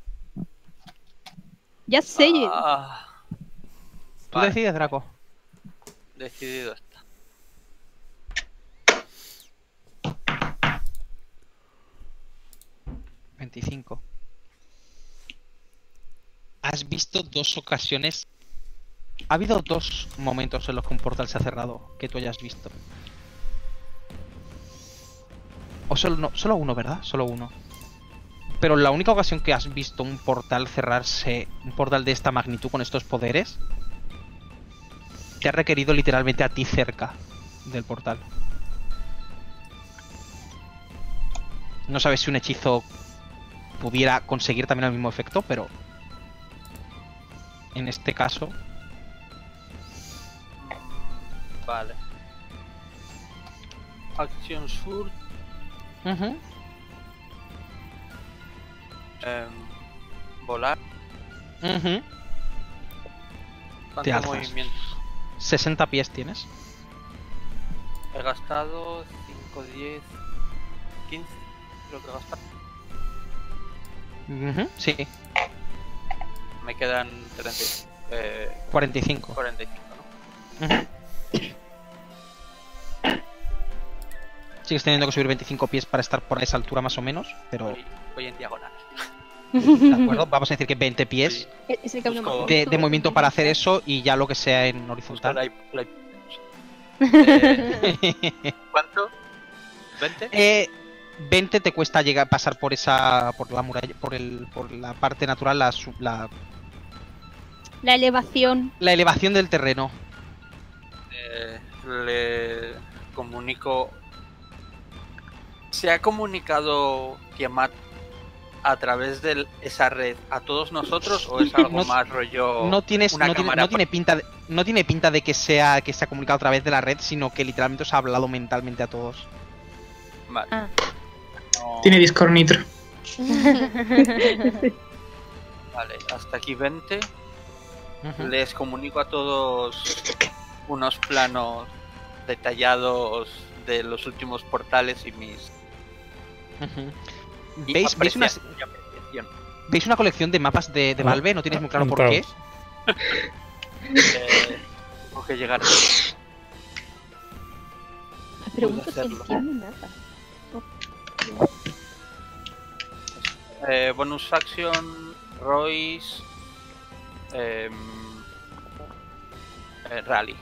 Ya sé. Ah, Tú Vale. decides, Draco. decidido está. veinticinco. Has visto dos ocasiones. Ha habido dos momentos en los que un portal se ha cerrado que tú hayas visto. O solo, no, solo uno, ¿verdad? Solo uno. Pero la única ocasión que has visto un portal cerrarse, un portal de esta magnitud con estos poderes, te ha requerido literalmente a ti cerca del portal. No sabes si un hechizo pudiera conseguir también el mismo efecto, pero en este caso Vale. Action Surge. Ujú. em, volar. Ujú. ¿Cuánto Te alzas. movimiento? sesenta pies tienes. He gastado cinco, diez, quince. Creo que he gastado. Ujú, sí, Me quedan treinta, eh, cuarenta y cinco. cuarenta y cinco, ¿no? Ujú. Sigues teniendo que subir veinticinco pies para estar por esa altura más o menos, pero Voy, voy en diagonal. de acuerdo, vamos a decir que veinte pies Es el cambio Busco- más de, justo. de movimiento para hacer eso y ya lo que sea en horizontal. Justo la- la- Eh, ¿Cuánto? ¿veinte? Eh, veinte te cuesta llegar pasar por esa por la muralla, por el por la parte natural, la, su- la, La elevación. la elevación del terreno. Eh, le comunico. ¿Se ha comunicado Tiamat a través de esa red a todos nosotros o es algo No- más rollo? No tienes, una no tiene, cámara no tiene pinta de, no tiene pinta de que sea que se ha comunicado a través de la red, sino que literalmente os ha hablado mentalmente a todos. Vale. Ah. No- Tiene Discord Nitro. Vale, hasta aquí veinte. Ujú. Les comunico a todos unos planos detallados de los últimos portales y mis... Ujú. y ¿Veis, veis, una, aprecia- y apreciación. veis una colección de mapas de, de Ah, Valve? No tienes muy claro un por qué. caos. Eh, tengo que llegar. Pregunto si hacerlo. entiendo nada. Eh, bonus action, Royce, em, eh, Rally.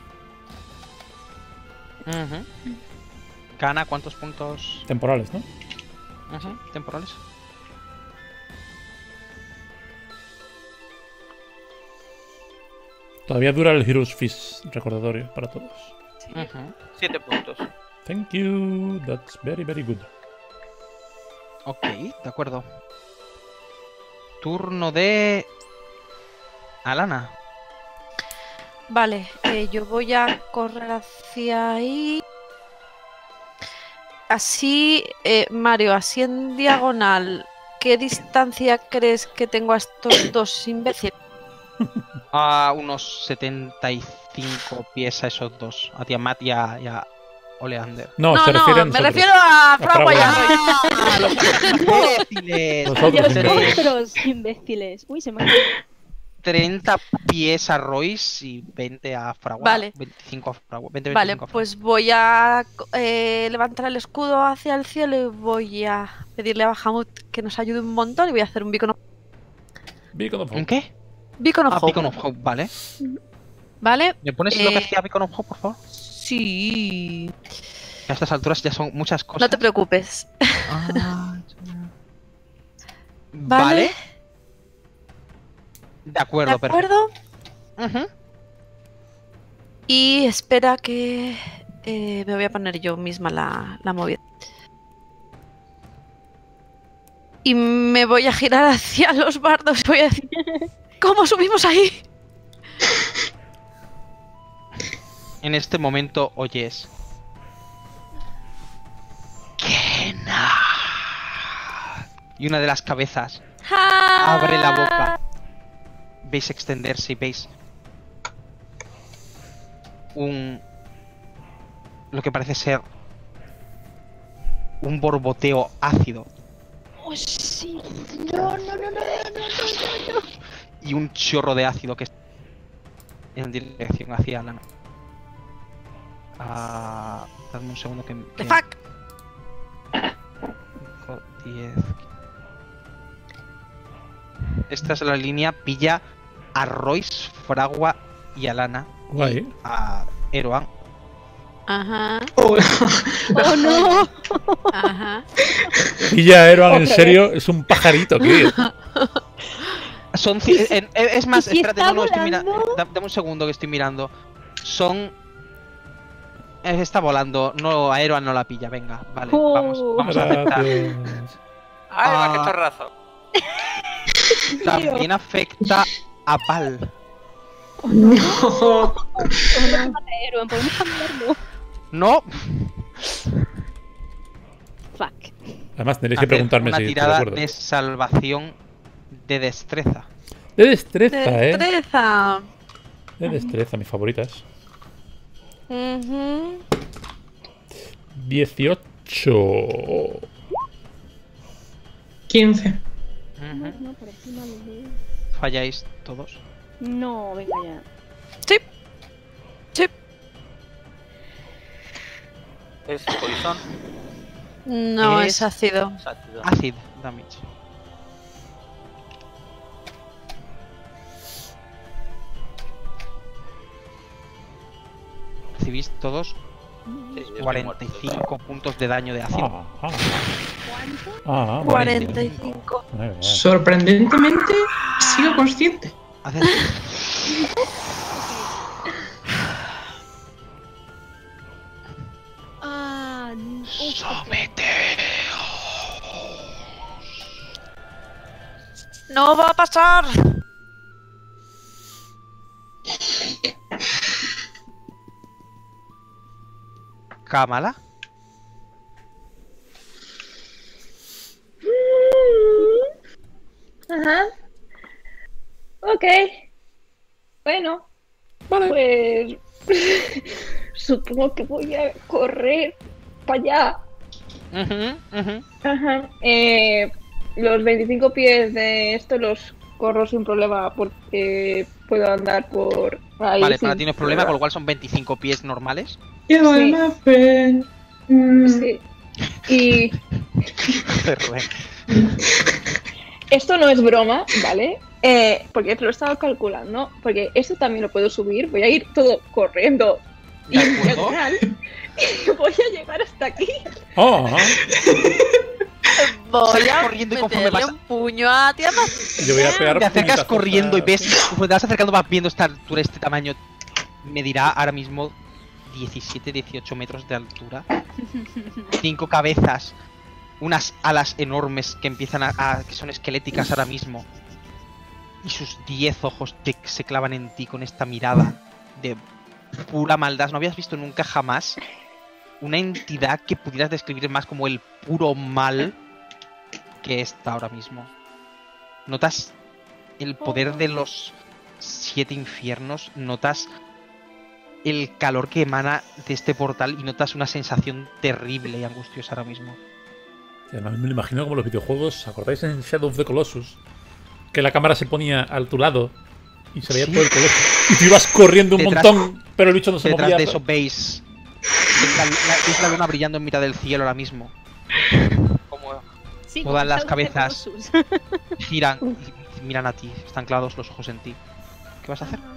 Ujú. Gana cuántos puntos Temporales, ¿no? Ujú, temporales. Todavía dura el Heroes Feast recordatorio para todos. Ujú. siete puntos. Thank you. That's very, very good. Ok, de acuerdo. Turno de Alana. Vale, eh, yo voy a correr hacia ahí. Así, eh, Mario, así en diagonal, ¿qué distancia crees que tengo a estos dos imbéciles? A unos setenta y cinco pies a esos dos. A Tiamat y a, y a Oleander. No, no, se no, refiere a me nosotros. refiero a A Fragua y a Fragua. Roy. ¡Ah, los imbéciles! Nosotros, Los imbéciles. otros imbéciles. Uy, se me ha treinta pies a Royce y veinte a Fragua. Vale. veinticinco a Fragua. veinte, Vale, veinticinco a Fragua. pues voy a eh, levantar el escudo hacia el cielo y voy a pedirle a Bahamut que nos ayude un montón y voy a hacer un Beacon of, Beacon of ¿En Hope. qué? Beacon of Ah, Hope, Beacon of Hope, vale. ¿vale? ¿Me pones lo que Eh, hacía Beacon of Hope, por favor? Sí. A estas alturas ya son muchas cosas. No te preocupes. Ah, ya. Vale. Vale. De ¿De acuerdo, perfecto. acuerdo? Ujú. Y espera que eh, me voy a poner yo misma la, la movida. Y me voy a girar hacia los bardos. Voy a decir, ¿cómo subimos ahí? En este momento oyes. ¡Kena! Y una de las cabezas abre la boca. Veis extenderse y veis un... lo que parece ser un borboteo ácido Oh, sí. No, no, no, no, no, no, no, no. y un chorro de ácido que en dirección hacia la... Ah, dame un segundo que... The que- fuck. cinco, diez. Esta es la línea, pilla a Royce, Fragua y a Lana. Guay. Y a Eroan. Ajá, Oh, Oh, no. ajá. Y ya, Eroan, en Otra serio, es un pajarito, tío. Son ci- en- en- es más, ¿Y si espérate, está no, no, estoy mirando. volando? Dame un segundo que estoy mirando. Son. eh, Está volando, no, a Eroan no la pilla, venga, vale, Oh. vamos, vamos a aceptar. Gracias. ¡Ay, va, Ah. qué chorrazo! También afecta a Pal. no. Pero podemos cambiarlo. No, Fuck. Además, tenéis a que ver, preguntarme una si estoy de tirada acuerdo. de salvación de destreza. De destreza, ¿eh? Destreza. De destreza, mis favoritas. Ujú. dieciocho. quince. Ujú. No, por encima de... Falláis todos. No, venga ya. Sí. Sí. Es poison, No, Es- es ácido. es ácido. Acid damage. Recibís todos Sí, yo estoy cuarenta y cinco puntos de daño de ácido. Ah, ah. Ah, vale. cuarenta y cinco. Muy bien. Sorprendentemente, sigo consciente. Haces- Ah, n- uf, Somete. ¡No va a pasar! Kamala. Ajá. Ok. Bueno. Vale. Pues. Supongo que voy a correr para allá. Ujú, ujú. Ajá. Eh, los veinticinco pies de esto los corro sin problema porque puedo andar por ahí. Vale, sin para ti no es problema, con lo cual son veinticinco pies normales. You are Sí. my friend. Mm. Sí. Y Joder, esto no es broma, ¿vale? Eh, porque lo he estado calculando. Porque esto también lo puedo subir. Voy a ir todo corriendo. ¿De Y en acuerdo? diagonal, y voy a llegar hasta aquí. Oh, Voy Sales a corriendo y conforme meterle vas- un puño a Tiamat. yo voy a pegar Te acercas puñetazos corriendo a- y ves, conforme te vas acercando vas viendo esta altura, este tamaño. Medirá ahora mismo diecisiete, dieciocho metros de altura. Cinco cabezas, unas alas enormes que empiezan a, a- que son esqueléticas ahora mismo. Y sus diez ojos te, se clavan en ti con esta mirada de pura maldad. No habías visto nunca jamás una entidad que pudieras describir más como el puro mal que está ahora mismo. Notas el poder de los siete infiernos, notas el calor que emana de este portal y notas una sensación terrible y angustiosa ahora mismo. Y además me lo imagino como los videojuegos. ¿Os acordáis en Shadow of the Colossus? Que la cámara se ponía a tu lado y se veía Sí. todo el Colossus. Y tú ibas corriendo un Detrás- montón, pero el bicho no se Detrás movía. de eso veis veis la, la- veis la luna brillando en mitad del cielo ahora mismo. Como Sí, Todas como las Shadow of the cabezas. Colossus. giran y miran a ti, están clavados los ojos en ti. ¿Qué vas a hacer?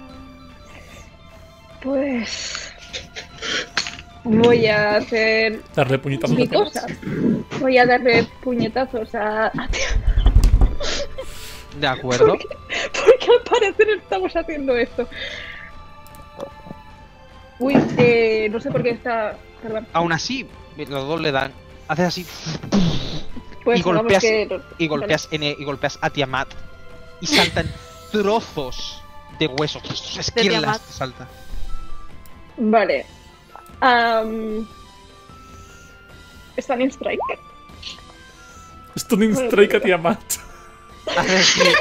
Pues. Voy a hacer Darle puñetazos mi a Tiamat. cosa. Voy a darle puñetazos a. a De acuerdo. Porque, porque al parecer estamos haciendo esto. Uy, eh, no sé por qué está. Perdón. Aún así, los dos le dan. Haces así Pues y digamos golpeas- que- y golpeas, en, y golpeas a Tiamat y saltan trozos de huesos. Esquirlas Tiamat. te salta. Vale. Am, Stunning Strike. Stunning Strike a Tiamat. Haces así.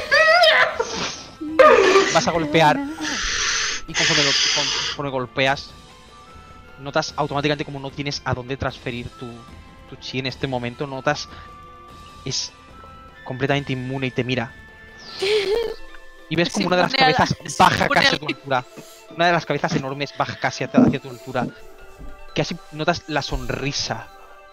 Vas a golpear y conforme, lo- conforme golpeas notas automáticamente como no tienes a dónde transferir tu, tu chi en este momento, notas es completamente inmune y te mira. Y ves como Se una de las pone a la- cabezas se baja pone casi a a tu la- altura. Una de las cabezas enormes baja casi hacia, hacia tu altura. Que así notas la sonrisa.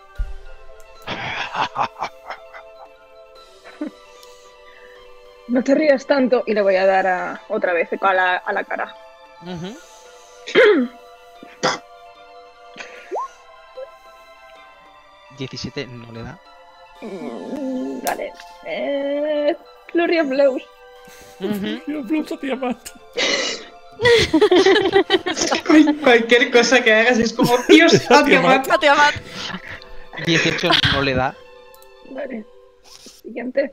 No te rías tanto y le voy a dar a, otra vez a la, a la cara. Ujú. diecisiete no le da. Mm, Vale. Eh, Flurry of Blows. Yo aplauso a Tiamat. Cualquier cosa que hagas es como, Dios, a Tiamat. A Tiamat. dieciocho no le da. Vale. Siguiente.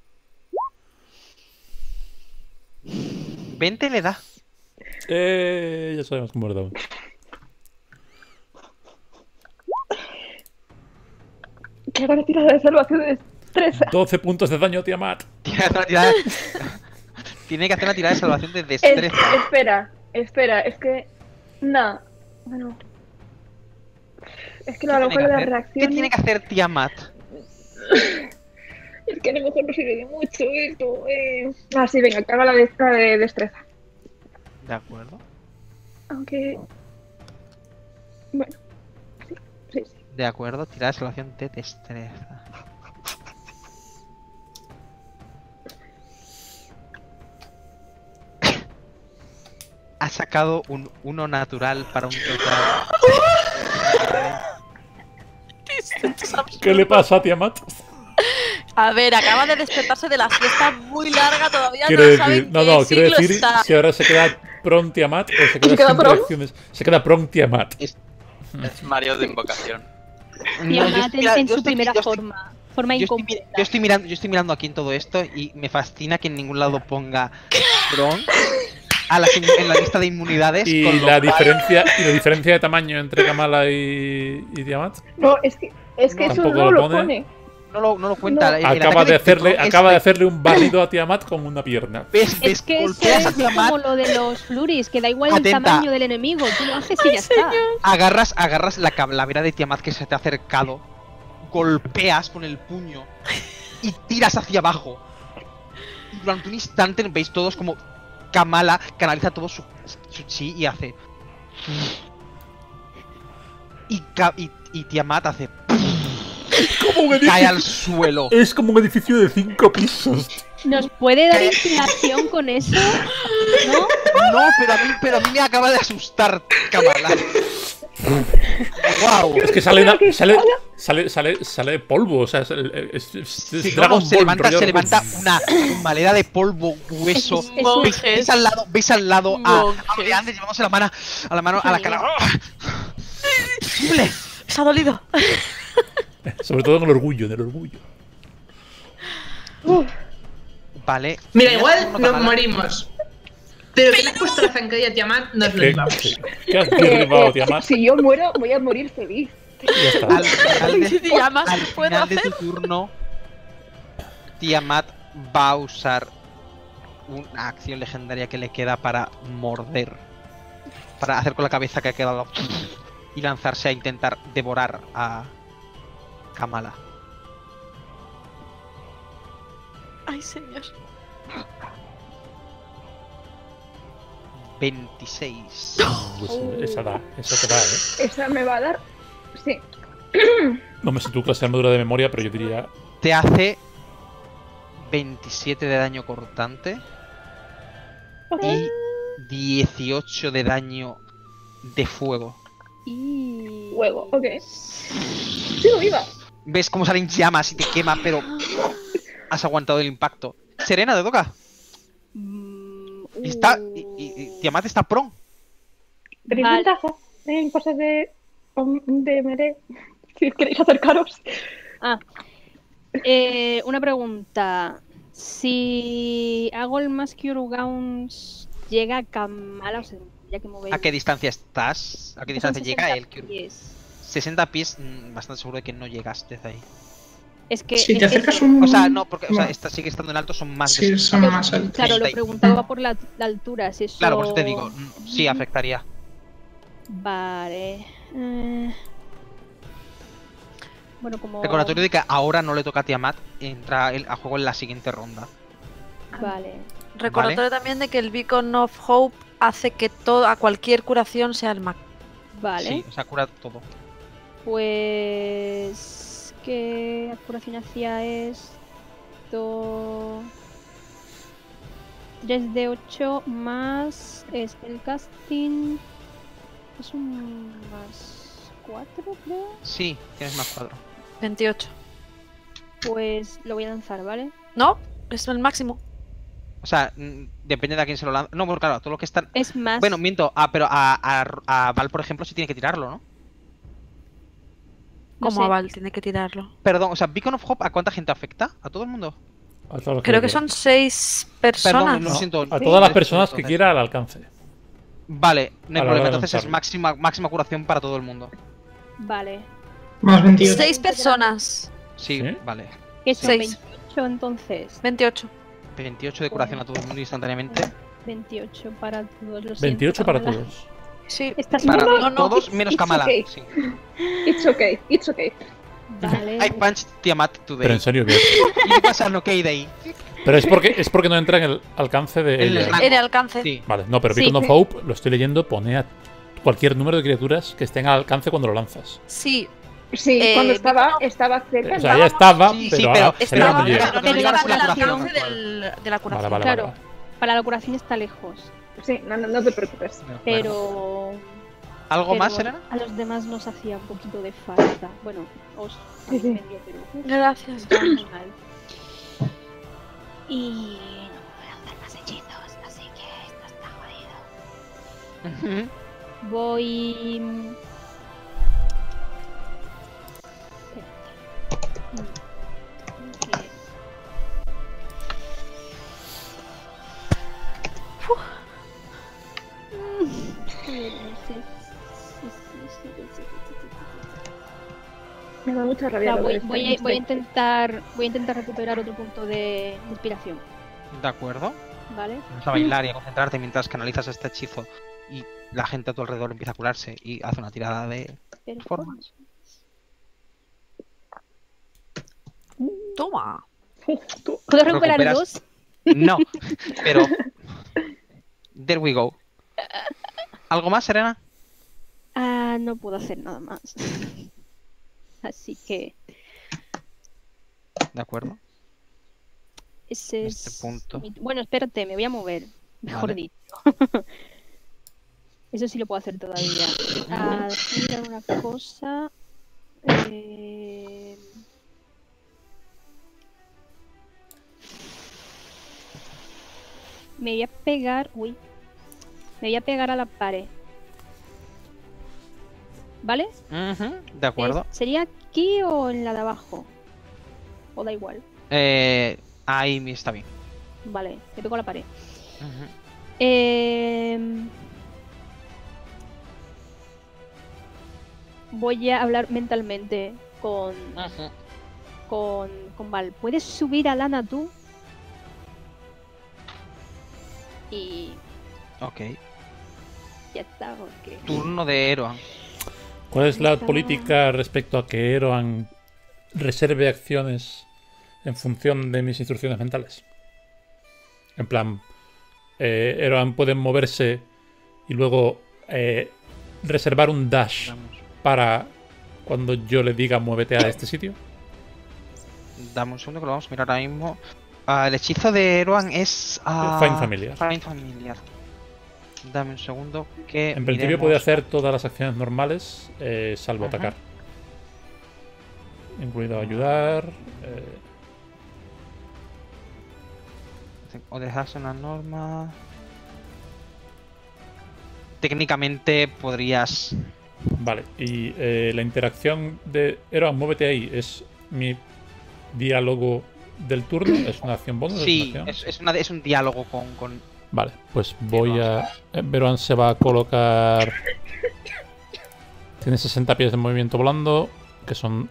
veinte le da. Eh, ya sabemos cómo le damos. Que haga una tirada de salvación de destreza. doce puntos de daño a Tiamat. Tiene que hacer una tirada. Tiene que hacer una tirada de salvación de Es- destreza. espera, espera, es que. No. Bueno. Es que a lo ¿Qué tiene mejor que la hacer? reacción. ¿Qué tiene que hacer Tiamat? Es que a lo mejor no sirve de mucho esto. Eh. Ah, sí, venga, que haga la de, la de destreza. De acuerdo. Aunque. Bueno. Sí, sí, sí. De acuerdo, tirada de salvación de destreza. Ha sacado un uno natural para un total. ¿Qué le pasa a Tiamat? A ver, acaba de despertarse de la siesta muy larga, todavía Quiere no sabe decir, en no, qué no, quiero siglo decir está. si ahora se queda pron Tiamat o se queda, ¿Se queda sin pron? reacciones. Se queda pron Tiamat. Es Mario de invocación. No, yo Tiamat estoy- en, mira, en yo su estoy- primera yo estoy- forma. forma Yo estoy, mi- incompleta. yo estoy mirando, yo estoy mirando aquí en todo esto y me fascina que en ningún lado ponga Bron a las in- en la lista de inmunidades. Y con lo la cual- diferencia, y la diferencia de tamaño entre Kamala y, y Tiamat. No, es que, es que No, eso tampoco no lo lo pone. pone. No lo, no lo cuenta. No. el- el Acaba ataque de hacerle, Bron es acaba de de- hacerle un barrido a Tiamat con una pierna. ¿Ves? ¿Ves? Es que eso Golpeas a es Tiamat, como lo de los fluris, que da igual Atenta. el tamaño del enemigo, tú lo haces y ya está. agarras, agarras la calavera de Tiamat que se te ha acercado, golpeas con el puño y tiras hacia abajo. Y durante un instante veis todos como Kamala canaliza todo su, su chi y hace. Y, Ka- y, y Tiamat hace. Como un Cae al suelo. Es como un edificio de cinco pisos. ¿Nos puede dar inspiración con eso? ¿No? No, pero a mí, pero a mí me acaba de asustar Kamala. Wow. Es que sale, Pero una- que sale, sale- sale, sale, sale polvo, o sea, es, es- es- es Sí, no, Dragon no, se Ball, levanta, rollo- se levanta una malera de polvo, hueso. Es- es- Veis, veis al lado, veis al lado a, a Monjes. Oleander llevándose la mano a la mano a la cara. ¡Simple! Se ha dolido. Sobre todo en el orgullo, en el orgullo. Uf, Vale. Mira, Tienes igual turno, nos Kamala. morimos. Pero que le has puesto la zancadilla a Tiamat, nos lo ¿Qué, llevamos. sí. ¿Qué has eh, derribado, eh, Tiamat? si yo muero, voy a morir feliz. Ya está. Al final de, Si te llamas, al ¿puedo final de hacer? tu turno, Tiamat va a usar una acción legendaria que le queda para morder. Para hacer con la cabeza que ha quedado y lanzarse a intentar devorar a Kamala. Ay, señor. veintiséis. Pues, esa da, eso te da, ¿eh? Esa me va a dar. Sí. No me sé tu clase de armadura de memoria, pero yo diría. Te hace veintisiete de daño cortante y dieciocho de daño de fuego. Y... Huevo, ok. Sigo viva. Ves cómo salen llamas y te quema, pero has aguantado el impacto. Serena, te toca. Mm, Está. uh, Y, y- y Tiamat está prone. Tenéis Vale. ventaja en cosas de. de M D. Si queréis acercaros. Ah. Eh, una pregunta. Si hago el Mass Cure Gauns, ¿llega a Kamala? O sea, ya que movéis. ¿A qué distancia estás? ¿A qué distancia llega el Cure? pies. sesenta pies, mm, bastante seguro de que no llegas desde ahí. Es que. Si es te que acercas eso- un. O sea, no, porque o sea, No. está, sigue estando en alto, son más Sí, de son sesenta. más altos. Claro, lo treinta y- preguntaba por la, la altura. Si eso... Claro, por eso te digo, mm, sí afectaría. Vale. Eh, Bueno, como. Recordatorio de que ahora no le toca a Tiamat, entra el- a juego en la siguiente ronda. Vale. Recordatorio también de que el Beacon of Hope hace que todo, a cualquier curación sea el Mac. Vale. Sí, o sea, cura todo. Pues. ¿Qué curación hacía esto? tres de ocho más Spellcasting. Es un más cuatro, creo. Sí, tienes más cuadro. veintiocho. Pues lo voy a lanzar, ¿vale? No, es el máximo. O sea, mm, depende de a quién se lo lanza. No, bueno, claro, todo lo que están. Es más. Bueno, miento, ah, pero a, a, a Val, por ejemplo, sí tiene que tirarlo, ¿no? no Como sé. Val tiene que tirarlo. Perdón, o sea, Beacon of Hope, ¿a cuánta gente afecta? ¿A todo el mundo? A, todos los Creo que quiera. son seis personas. Perdón, lo No, siento. a todas las Sí. personas que Entonces. quiera al alcance. Vale, no A hay la hora problema. de Entonces es lanzarlo. máxima, máxima curación para todo el mundo. Vale. Más veintiocho. Seis personas. Sí, ¿Sí? vale. ¿Qué son? Seis. veintiocho entonces. veintiocho. veintiocho de curación a todo el mundo instantáneamente. veintiocho para todos los veintiocho para todos. Sí. Estás Para No, no, no, no, todos it's- menos it's Kamala. okay. Sí. It's okay, it's okay. Vale. I punched Tiamat Pero today. en serio, bien. Y pasa no okay day. Pero es porque, es porque no entra en el alcance de El ella. rango. En el alcance. Sí. Vale, no, pero Sí. Beacon of Hope, lo estoy leyendo, pone a cualquier número de criaturas que estén al alcance cuando lo lanzas. Sí, Sí, Eh, cuando estaba, estaba cerca. O sea, ya estaba, Sí, sí, pero pero ahora sería estaba, cuando llegue. pero pero no no llegas llegaba a la al curación alcance actual. del- de la curación. Vale, vale, Claro. vale. Para la curación está lejos. Sí, no, no, no te preocupes. De acuerdo. Pero. ¿Algo pero más, Serena? A los demás nos hacía un poquito de falta. Bueno, os Sí, sí. medio, pero. Gracias. está muy mal. Y. No puedo lanzar más hechizos, así que esto está jodido. Ujú. Voy. Me da mucha O rabia. sea, lo voy, de voy a, este voy a intentar voy a intentar recuperar otro punto de, de inspiración, De acuerdo. ¿vale? Vas a bailar y a concentrarte mientras canalizas este hechizo y la gente a tu alrededor empieza a curarse y hace una tirada de Pero formas. Toma. ¿Puedo recuperar Recuperas- dos? No, pero... There we go. ¿Algo más, Serena? Ah, no puedo hacer nada más. Así que De acuerdo. ese Este es punto. mi- Bueno, espérate, me voy a mover. Mejor Vale. dicho. Eso sí lo puedo hacer todavía. Ah, déjame mirar una cosa. Eh... Me voy a pegar. Uy. Me voy a pegar a la pared. ¿Vale? Ujú, de acuerdo. Eh, ¿Sería aquí o en la de abajo? O da igual. Eh, ahí está bien. Vale, me pego a la pared. Ujú. Eh... Voy a hablar mentalmente con, Ujú. con, con Val. ¿Puedes subir a Lana tú? Y Ok. ya está, porque... Turno de Eroan. ¿Cuál es la Está- política respecto a que Eroan reserve acciones en función de mis instrucciones mentales? En plan, eh, Eroan puede moverse y luego eh, reservar un dash Dame, para cuando yo le diga muévete a este sitio. dame un segundo que lo vamos a mirar ahora mismo. Ah, el hechizo de Eroan es... ah, Find Familiar. Find Familiar. Dame un segundo que En principio miremos. puede hacer todas las acciones normales, eh, salvo Ajá. atacar. Incluido ayudar. eh, O dejarse una norma... Técnicamente podrías... Vale, y eh, la interacción de Eroan, muévete ahí, es mi diálogo del turno, es una acción bonus. Sí, ¿Es una acción? es, es, una, es un diálogo con... con... Vale, pues voy a. Eroan se va a colocar. Tiene sesenta pies de movimiento volando, que son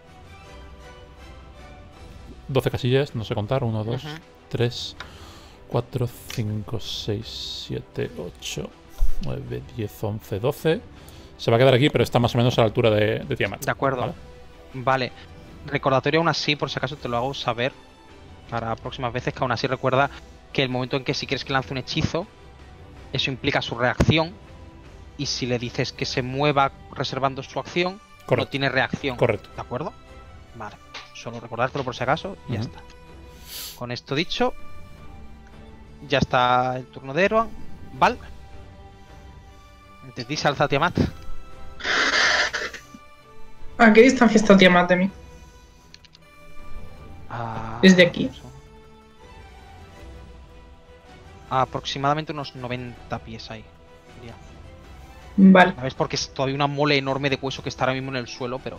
doce casillas, no sé contar. uno, dos, Ujú. tres, cuatro, cinco, seis, siete, ocho, nueve, diez, once, doce. Se va a quedar aquí, pero está más o menos a la altura de, de Tiamat. De acuerdo. ¿vale? Vale. Recordatorio aún así, por si acaso te lo hago saber para próximas veces, que aún así recuerda que el momento en que si quieres que lance un hechizo, eso implica su reacción. Y si le dices que se mueva reservando su acción, no Correcto. tiene reacción. Correcto. ¿De acuerdo? Vale. Solo recordártelo por si acaso y ya Ujú. está. Con esto dicho, ya está el turno de Eroan. Val. Desde ti se alza Tiamat. ¿A qué distancia está Tiamat de mí? Ah, Desde aquí. a aproximadamente unos noventa pies ahí. diría. Vale. ¿Sabes? Porque es todavía una mole enorme de hueso que está ahora mismo en el suelo, pero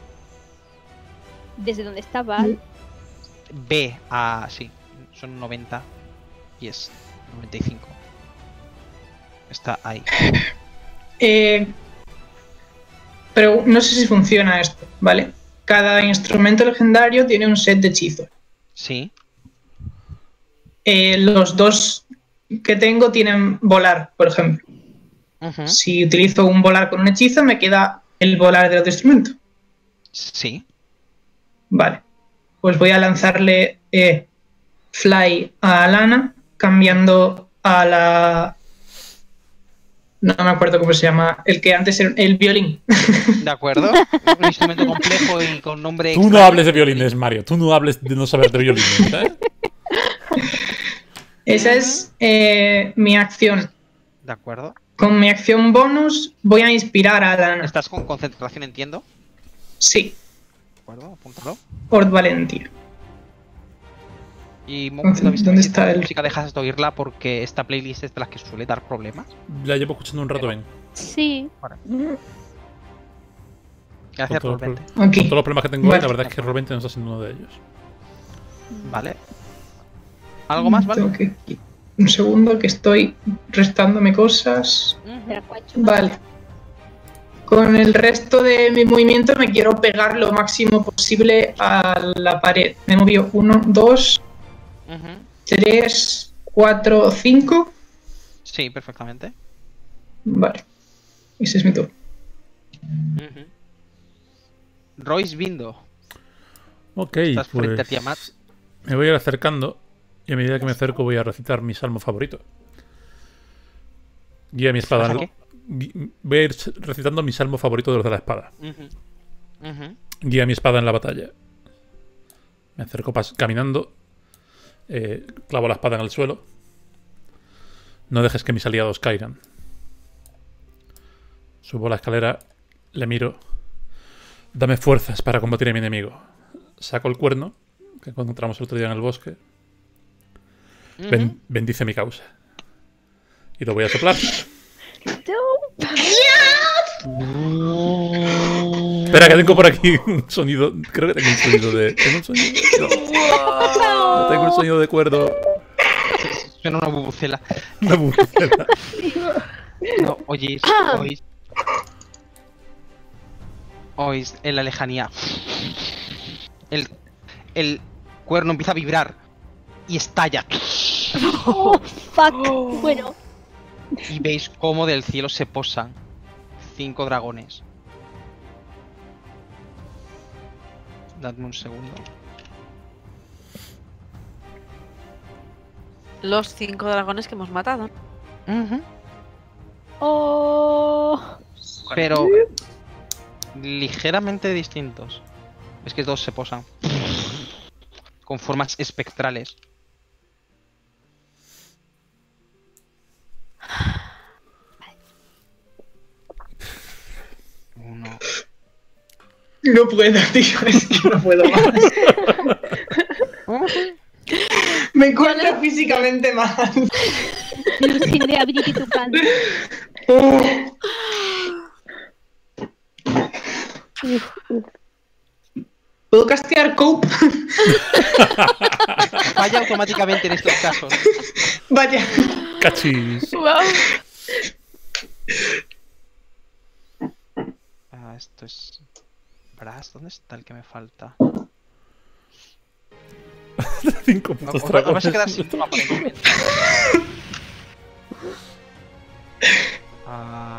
Desde donde está Val, ve a... sí, son noventa pies, noventa y cinco. Está ahí. Eh, pero no sé si funciona esto, ¿vale? Cada instrumento legendario tiene un set de hechizos. Sí, Eh, los dos que tengo tienen volar, por ejemplo. ujú, Si utilizo un volar con un hechizo, me queda el volar del otro instrumento. sí. Vale. Pues voy a lanzarle eh, Fly a Lana, cambiando a la... No me acuerdo cómo se llama. El que antes era el violín. De acuerdo. Un instrumento complejo y con nombre... Tú no extraño. hables de violines, Mario. Tú no hables de no saber de violines, ¿eh? Esa es eh, mi acción. De acuerdo. Con mi acción bonus voy a inspirar a Lana. Estás con concentración, entiendo. Sí, De acuerdo, apúntalo. por valentía. Y Mo, Entonces, ¿tú has visto ¿dónde si está esta el- música dejas de oírla porque esta playlist es de las que suele dar problemas? La llevo escuchando un rato bien. sí. Gracias, Con todo Roll el veinte. Con Aquí. todos los problemas que tengo hoy, Vale. la verdad es que Roll veinte no está siendo uno de ellos. Vale. ¿Algo más, vale? Tengo que- Un segundo que estoy restándome cosas. Ujú. Pero, Juancho, Vale. con el resto de mi movimiento me quiero pegar lo máximo posible a la pared. Me he movido uno, dos, Ujú. tres, cuatro, cinco. Sí, perfectamente. Vale. Ese es mi turno. Ujú. Royce Bindo. Ok, Estás frente a pues Tiamat. me voy a ir acercando y a medida que me acerco voy a recitar mi salmo favorito. Guía mi espada. ¿Pasa en- gui- Voy a ir recitando mi salmo favorito de los de la espada. Ujú. Ujú. Guía mi espada en la batalla. Me acerco pas- caminando. eh, clavo la espada en el suelo. No dejes que mis aliados caigan. Subo la escalera, le miro. Dame fuerzas para combatir a mi enemigo. Saco el cuerno que encontramos el otro día en el bosque. Ben- Ujú. bendice mi causa. Y lo voy a soplar. Espera, que tengo por aquí un sonido. Creo que tengo un sonido de. ¿Tengo un sonido? No, no tengo un sonido de cuerdo. Suena una bubucela. Una bucela. No, oís, oís. Oís en la lejanía. El, el cuerno empieza a vibrar y estalla. Oh, fuck. Bueno, Y veis cómo del cielo se posan cinco dragones. Dadme un segundo. Los cinco dragones que hemos matado. Ujú. oh, Pero ligeramente distintos. Es que dos se posan con formas espectrales. Uno. No puedo, tío, es que no puedo más. Me encuentro físicamente mal. using the ability to can. ¿Puedo castear Cope? Falla automáticamente en estos casos. Vaya. Cachis. Ah, esto es. Brass, ¿dónde está el que me falta? Cinco No, putos os va- os vais dragones. a quedar sin toma por el momento. Ah.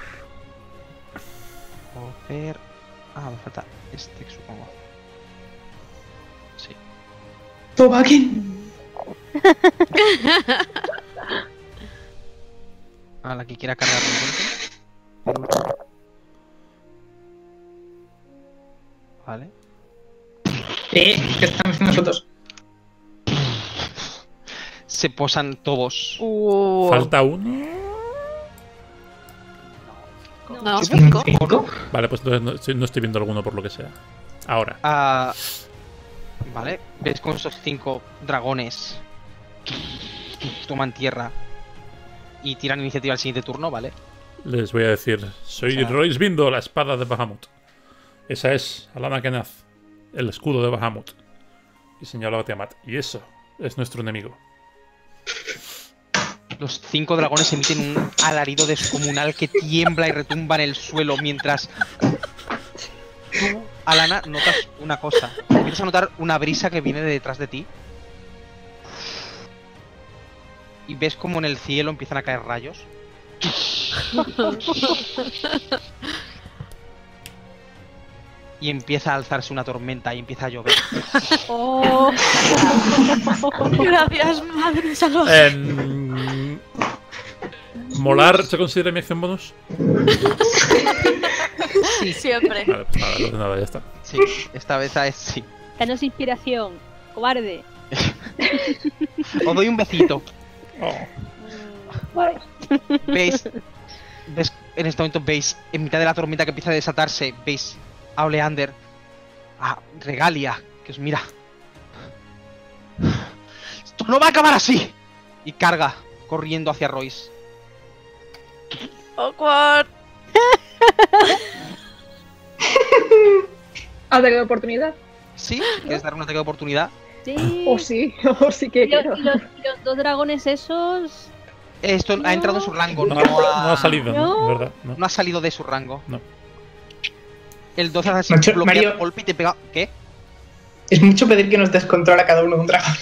Over. Ah, me falta este, supongo. Sí. Tobakin. A la que quiera cargar un golpe. Vale. Eh, que están haciendo fotos. Se posan todos. Uh, Falta uno. No, ¿Sí? cinco. ¿Cinco? Vale, pues entonces no estoy, no estoy viendo alguno por lo que sea. Ahora. Ah, vale. ¿Ves con esos cinco dragones toman tierra y tiran iniciativa al siguiente turno, ¿vale? Les voy a decir. Soy O sea- Royce Bindo, la espada de Bahamut. Esa es Alana Kenaz, el escudo de Bahamut. Y señalo a Tiamat. Y eso es nuestro enemigo. Los cinco dragones emiten un alarido descomunal que tiembla y retumba en el suelo mientras tú, Alana, notas una cosa. Empiezas a notar una brisa que viene de detrás de ti. Y ves como en el cielo empiezan a caer rayos. Y empieza a alzarse una tormenta y empieza a llover. Oh. Gracias, madre salvaje. Em, ¿Molar se considera mi acción bonus? Sí, Siempre. Vale, pues nada, pues nada, ya está. sí, esta vez es sí. Danos inspiración, cobarde. Os doy un besito. Oh. Veis, ves, en este momento veis, en mitad de la tormenta que empieza a desatarse, veis a Oleander, a Regalia, que os mira. ¡Esto no va a acabar así! Y carga, corriendo hacia Royce. Awkward. Ataque de oportunidad. ¿Sí? ¿Quieres dar un ataque de oportunidad? Sí. O sí, o sí que Y los, quiero. y los- y los dos dragones esos. Esto ha entrado en su rango, No, no, no ha, ha salido, ¿no? No. ¿Verdad? No. no ha salido de su rango. El doce hace así, Macho, bloquea Mario- el golpe y te pega. ¿Qué? Es mucho pedir que nos descontrola cada uno de un dragón.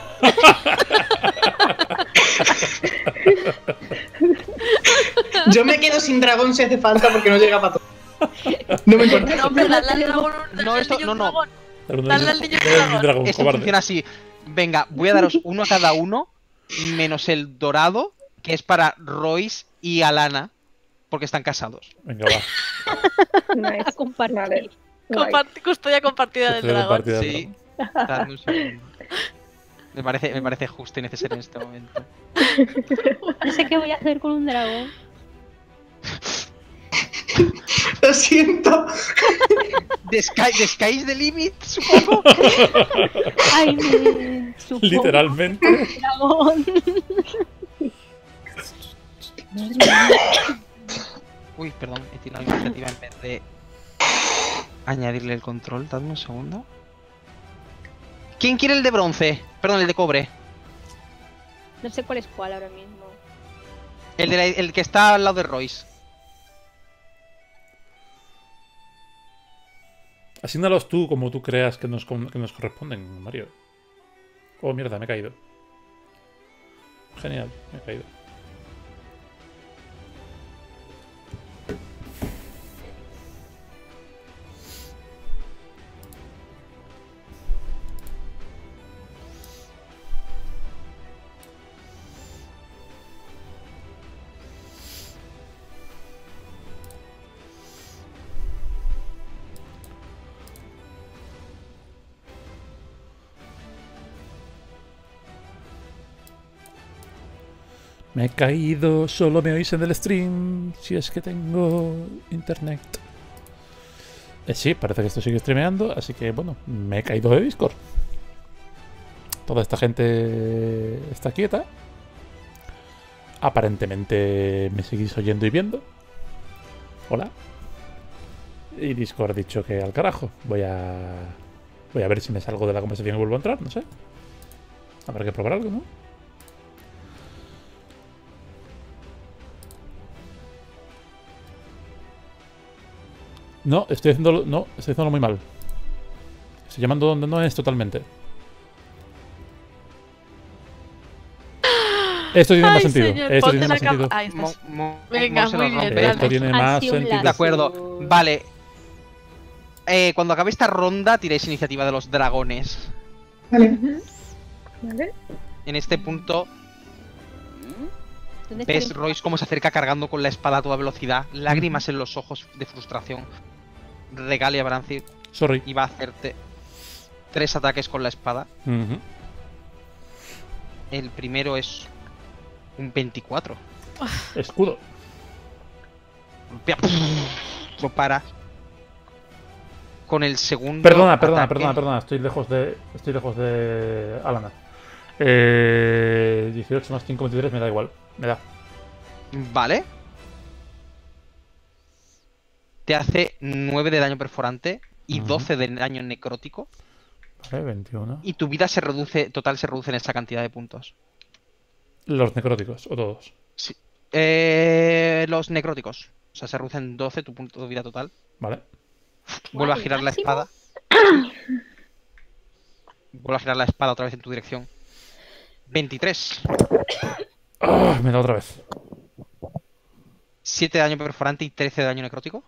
Yo me quedo sin dragón si hace falta porque no llega para todo. No me importa. No, hombre, dale al dragón. No, dale al esto- niño no, un no. dragón. Dale un Dale daño- al niño dale al dragón. dragón, Esto cobarde. funciona así. Venga, voy a daros uno a cada uno, menos el dorado, que es para Royce y Alana, porque están casados. Venga, va. Nice. A compartir. Vale. Guay. Compart- custodia compartida del Custodia dragón. compartida. Sí. Dadme un segundo. Me parece, me parece justo y necesario en este momento. No sé qué voy a hacer con un dragón. Lo siento. The, sky, the sky is the limit, supongo. Ay, me... supongo. Literalmente. Dragón. Uy, perdón, he tirado la iniciativa en vez de añadirle el control. Dadme un segundo. ¿Quién quiere el de bronce? Perdón, el de cobre. No sé cuál es cuál ahora mismo. El, de la- el que está al lado de Royce. Asígnalos tú como tú creas que nos, con- que nos corresponden, Mario. Oh, mierda, me he caído. Genial, me he caído. Me he caído, solo me oís en el stream, si es que tengo internet. Eh, sí, parece que esto sigue streameando, así que bueno, me he caído de Discord. Toda esta gente está quieta. Aparentemente me seguís oyendo y viendo. Hola. Y Discord ha dicho que al carajo. Voy a... Voy a ver si me salgo de la conversación y vuelvo a entrar, no sé. Habrá que probar algo, ¿no? No, estoy haciéndolo, no, estoy haciéndolo muy mal. Estoy llamando donde no es totalmente. Esto tiene más Ay, sentido. señor, Esto ponte tiene la más cama. sentido. Ahí Mo- estás. mo- Venga, mo- se muy nos bien, rompe. dale. Esto tiene más Así un sentido. De acuerdo. Vale. Eh, cuando acabe esta ronda, tiréis iniciativa de los dragones. Vale. Vale. En este punto, ¿Dónde está ves el- Royce cómo se acerca cargando con la espada a toda velocidad, lágrimas en los ojos de frustración. Regalia Branci Sorry. y va a hacerte tres ataques con la espada. Ujú. El primero es un veinticuatro. Escudo. Golpea, lo para. Con el segundo. Perdona, perdona, ataque. perdona, perdona. Estoy lejos de. Estoy lejos de. Alana. Eh, dieciocho más cinco, veintitrés, me da igual. Me da. Vale. Te hace nueve de daño perforante y Ujú. doce de daño necrótico. Vale, veintiuno. Y tu vida se reduce, total se reduce en esa cantidad de puntos. Los necróticos, o todos. Sí. Eh, los necróticos. O sea, se reducen doce tu punto de vida total. Vale. Vuelve a Guay, girar la máximo. espada. Vuelve a girar la espada otra vez en tu dirección. veintitrés. Ah, me da otra vez. siete de daño perforante y trece de daño necrótico.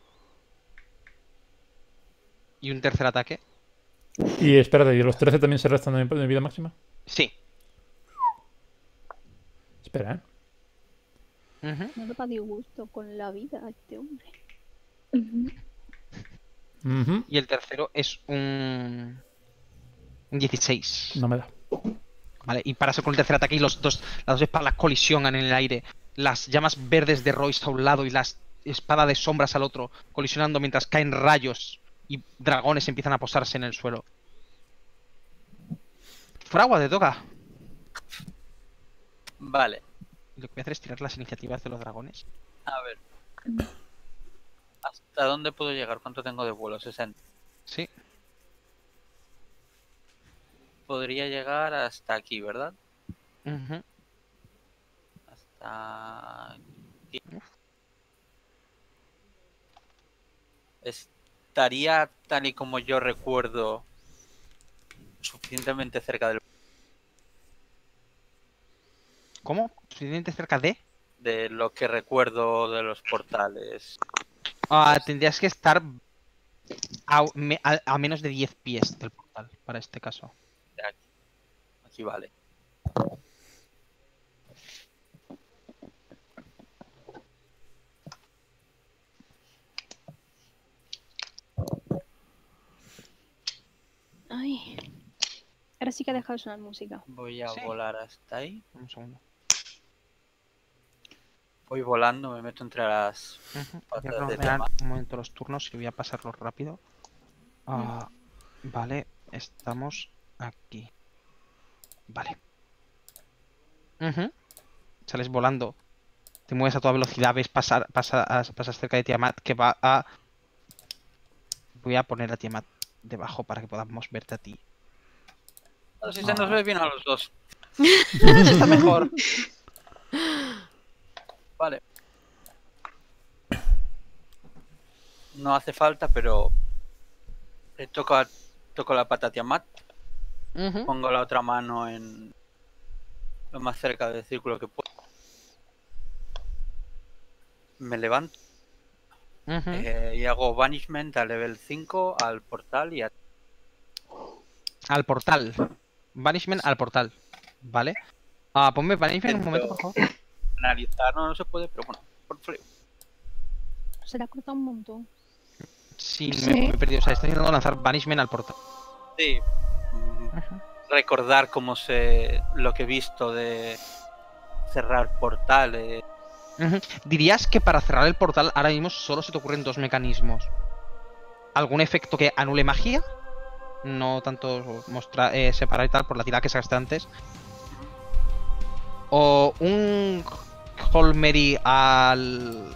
Y un tercer ataque. Y espérate, ¿y los trece también se restan de mi, de mi vida máxima? Sí. Espera, ¿eh? Ujú. No le va a dar gusto con la vida a este hombre. Ujú. Y el tercero es un... un dieciséis. No me da. Vale, y paras con el tercer ataque y los dos, las dos espadas colisionan en el aire. Las llamas verdes de Royce a un lado y las espada de sombras al otro, colisionando mientras caen rayos y dragones empiezan a posarse en el suelo. Fragua, te toca. Vale, Lo que voy a hacer es tirar las iniciativas de los dragones. a ver. ¿Hasta dónde puedo llegar? ¿Cuánto tengo de vuelo? sesenta. Sí. Podría llegar hasta aquí, ¿verdad? Ujú. Hasta aquí. Es estaría tal y como yo recuerdo suficientemente cerca del, ¿Cómo? ¿Suficientemente cerca de? de lo que recuerdo de los portales. Ah, tendrías que estar a, me- a- a menos de diez pies del portal, para este caso. De aquí. Aquí vale. Ay. Ahora sí que ha dejado de sonar música. Voy a Sí. volar hasta ahí. Un segundo. Voy volando, me meto entre las Ujú. Voy a patas de ordenar Tiamat. un momento los turnos y voy a pasarlos rápido. Ah, vale, estamos aquí. Vale. Ujú. Sales volando. Te mueves a toda velocidad, ves pasar, pasas, pasas cerca de Tiamat que va a... Voy a poner a Tiamat debajo para que podamos verte a ti. Si se nos ve bien a los dos. Está mejor. Vale. No hace falta, pero le toco, a- toco la pata a Tiamat. Ujú. Pongo la otra mano en lo más cerca del círculo que puedo. Me levanto Ujú. eh, y hago Banishment a level cinco al portal y a... Al portal. Banishment al portal. Vale. Ah, ponme Banishment un momento, por favor. analizar. No, no se puede, pero bueno, por frío. Se le ha cortado un montón. Sí, Sí. me, me he perdido. O sea, estoy intentando lanzar Banishment al portal. Sí. mm, Recordar cómo se... lo que he visto de cerrar portales. Ujú. Dirías que para cerrar el portal ahora mismo solo se te ocurren dos mecanismos. ¿Algún efecto que anule magia? No tanto mostrar, eh, separar y tal por la tirada que sacaste antes. O un Hail Mary al...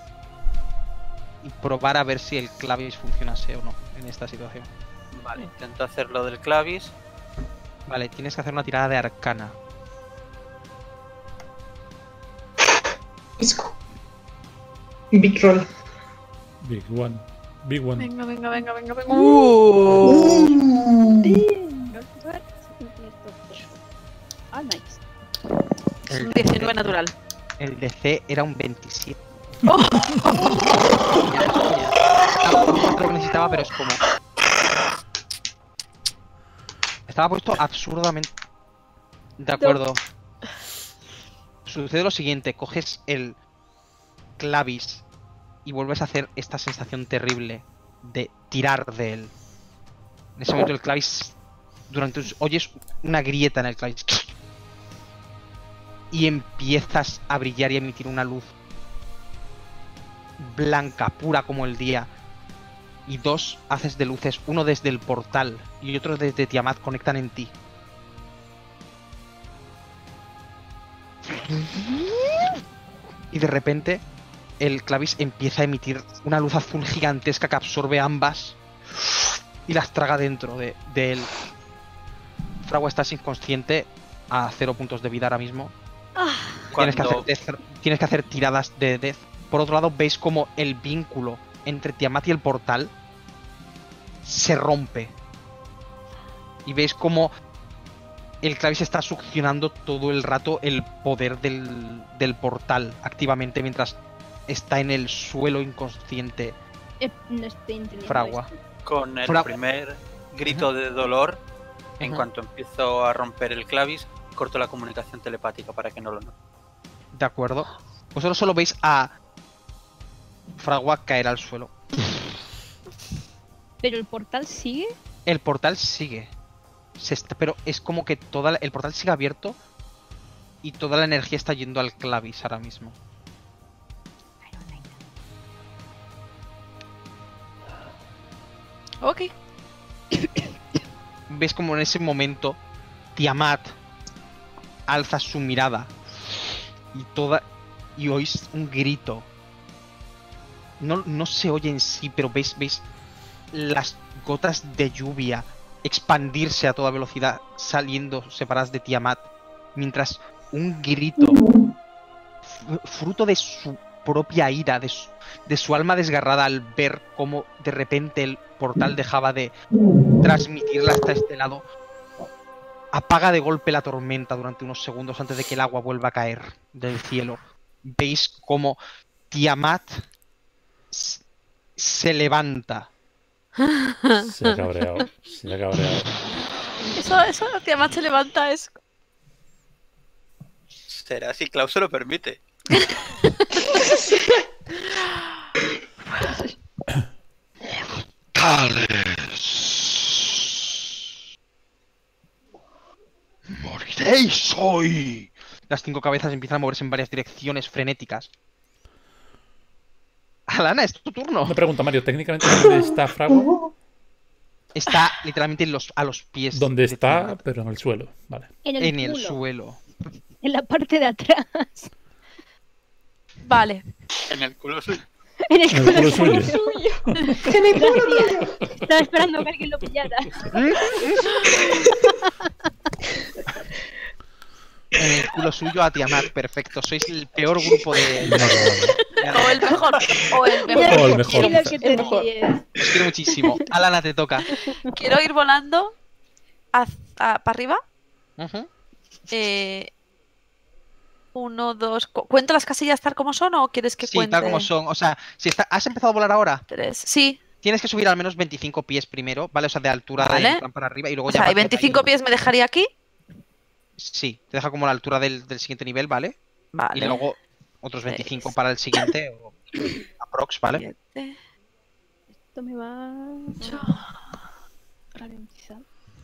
y probar a ver si el clavis funcionase o no en esta situación. Vale, intento hacer lo del clavis. Vale, tienes que hacer una tirada de arcana. Isco. Big roll. Big one. Big one. Venga, venga, venga, venga, venga. Uh. Ah, nice. Es un diecinueve natural. El D C era un veintisiete. ¡Oh! Ya, es como ya. No, no es lo que necesitaba, pero es como... Estaba puesto absurdamente... De acuerdo. Sucede lo siguiente, coges el clavis y vuelves a hacer esta sensación terrible de tirar de él. En ese momento el clavis... Durante un- oyes una grieta en el clavis. Y empiezas a brillar y a emitir una luz blanca, pura como el día. Y dos haces de luces, uno desde el portal y otro desde Tiamat, conectan en ti. Y de repente el clavis empieza a emitir una luz azul gigantesca que absorbe ambas y las traga dentro de, de él. Fragua, estás inconsciente a cero puntos de vida ahora mismo. Tienes que, hacer Cuando death- tienes que hacer tiradas de death. Por otro lado, veis como el vínculo entre Tiamat y el portal se rompe. Y veis como el clavis está succionando todo el rato el poder del, del portal activamente mientras está en el suelo inconsciente. Eh, no estoy entendiendo Fragua. esto. con el Fra- primer grito de dolor, en Ujú. cuanto empiezo a romper el clavis, corto la comunicación telepática para que no lo note. De acuerdo. Vosotros solo veis a Fragua caer al suelo. Pero el portal sigue. El portal sigue. Se está- pero es como que toda la- el portal sigue abierto y toda la energía está yendo al clavis ahora mismo. Ok. Ves como en ese momento Tiamat alza su mirada y toda y oís un grito. No, no se oye en sí, pero veis, veis las gotas de lluvia expandirse a toda velocidad, saliendo separadas de Tiamat, mientras un grito fru- fruto de su propia ira, de su, de su alma desgarrada al ver cómo de repente el portal dejaba de transmitirla hasta este lado. Apaga de golpe la tormenta durante unos segundos antes de que el agua vuelva a caer del cielo. Veis cómo Tiamat se levanta. Se ha cabreado. Se ha cabreado. Eso, eso, Tiamat se levanta, es... Será si Klaus se lo permite. ¡Moriréis hoy! Las cinco cabezas empiezan a moverse en varias direcciones frenéticas. Alana, es tu turno. Una pregunta, Mario. ¿Técnicamente dónde está Fragua? Está literalmente en los, a los pies. ¿Dónde de está? Tiamat. Pero en el suelo. Vale. En el, En el culo, suelo. en la parte de atrás. Vale. En el culo suyo. En el En el culo, culo suyo. suyo. En el culo tuyo. Estaba esperando que alguien lo pillara. En el culo suyo a Tiamat, perfecto. Sois el peor grupo de... No, no, no. O el mejor. O el Mira mejor. O el lo mejor. chido que te El mejor. ríes. Os quiero muchísimo. Alana, te toca. Quiero ir volando para arriba. Ujú. Eh, uno, dos... cu- ¿Cuento las casillas tal como son o quieres que Sí, cuente? tal como son. O sea, si está... ¿has empezado a volar ahora? Tres. Sí. Tienes que subir al menos veinticinco pies primero, ¿vale? O sea, de altura Vale. del plan para arriba y luego O ya... sea, a y partir de ahí- veinticinco pies me dejaría aquí. Sí, te deja como la altura del, del siguiente nivel, ¿vale? Vale. Y luego otros veinticinco para el siguiente, o aprox, ¿vale? Siete, Esto me va ocho. a ralentizar.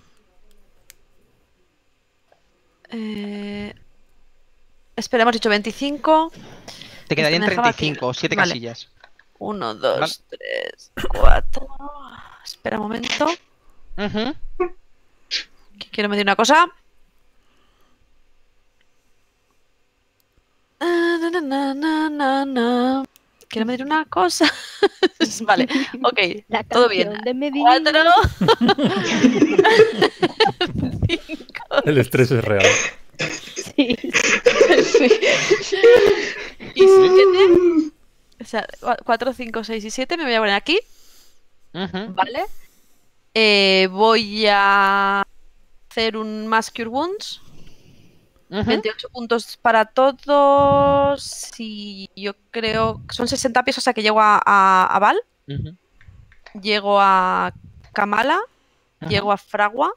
Eh... Espera, hemos dicho veinticinco. Te quedarían me dejaba treinta y cinco, aquí. siete Vale. casillas. Uno, dos, Vale. tres, cuatro. Espera un momento. Ujú. Que quiero medir una cosa. Ah, na, na, na, na, na, na. Quiero medir una cosa. Vale, ok. La Todo canción bien. de medir. Cuatro. Cinco. El estrés es real. Sí. Y siete. O sea, cuatro, cinco, seis y siete. Me voy a poner aquí. Ujú. Vale. Eh, voy a hacer un Mass Cure Wounds. Ujú. veintiocho puntos para todos. Y yo creo que son sesenta pies, o sea que llego a, a, a Val. Ujú. Llego a Kamala. Ajá. Llego a Fragua.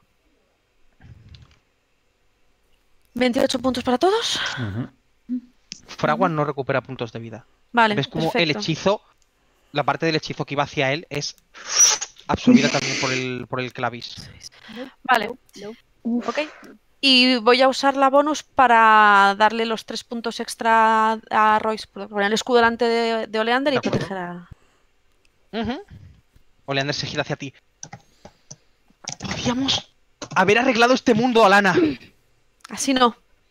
veintiocho puntos para todos. Ujú. Fragua no recupera puntos de vida. Vale, ¿Ves cómo el perfecto. hechizo, la parte del hechizo que iba hacia él es absorbida también por el, por el clavis? Vale, No. ok. Y voy a usar la bonus para darle los tres puntos extra a Royce, por poner el escudo delante de, de Oleander y De acuerdo. proteger a... Ujú. Oleander se gira hacia ti. Podríamos haber arreglado este mundo, Alana. Así no.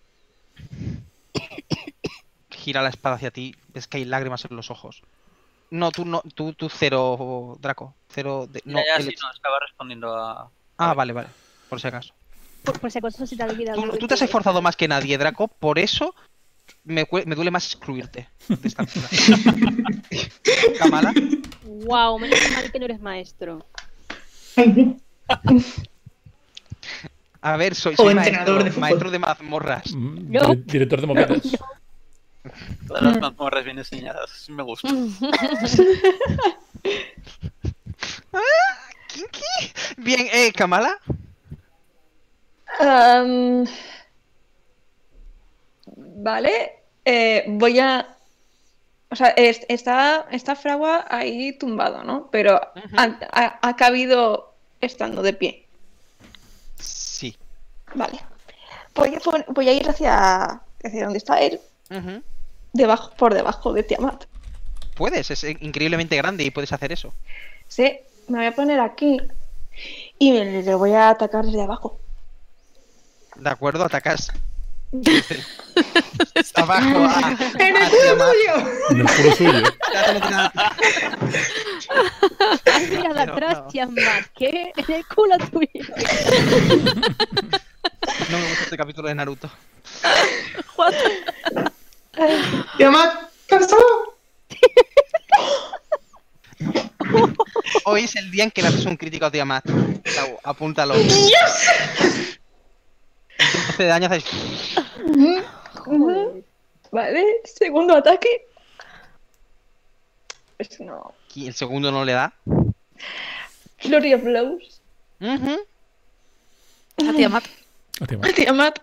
Gira la espada hacia ti. Ves que hay lágrimas en los ojos. No, tú no, tú, tú cero, Draco. Cero de, no, Ya, ya, el sí, hechizo. no, estaba respondiendo a... Ah, vale, vale. Por si acaso. Por, por si acaso se te ha olvidado. Tú, lo tú que te has esforzado más que nadie, Draco. Por eso me, cue- me duele más excluirte de esta fila. Kamala. Wow, menos mal que no eres maestro. A ver, soy, O soy entrenador maestro, de fútbol. maestro de mazmorras. Mm, No. dire- Director de mopedas. Todas las mazmorras bien enseñadas. Me gusta. Kinky. Bien, eh, Kamala. Am, vale, eh, voy a... O sea, es- está, está Fragua ahí tumbado, ¿no? Pero Ujú. ha, ha- ha cabido estando de pie. Sí. Vale. Voy a, pon- voy a ir hacia, hacia donde está él, Ujú. debajo, por debajo de Tiamat. Puedes, es increíblemente grande y puedes hacer eso. Sí, me voy a poner aquí y le, le voy a atacar desde abajo. De acuerdo, atacas. Abajo a, ¡En el a culo Tiamat. tuyo! En el culo suyo. Ya te lo tiran a ti. Has mirado Pero atrás, no. Tiamat, ¿qué? En el culo tuyo. No me gusta este capítulo de Naruto. Ay, ¡Tiamat! ¡Pasó! hoy es el día en que le haces un crítico a Tiamat. Tau, apúntalo. ¡Yes! doce de daño haces... Vale, segundo ataque. Pues no. Y el segundo no le da. Flurry of Blows. Ujú. A Tiamat. A ti, Mar. Tiamat.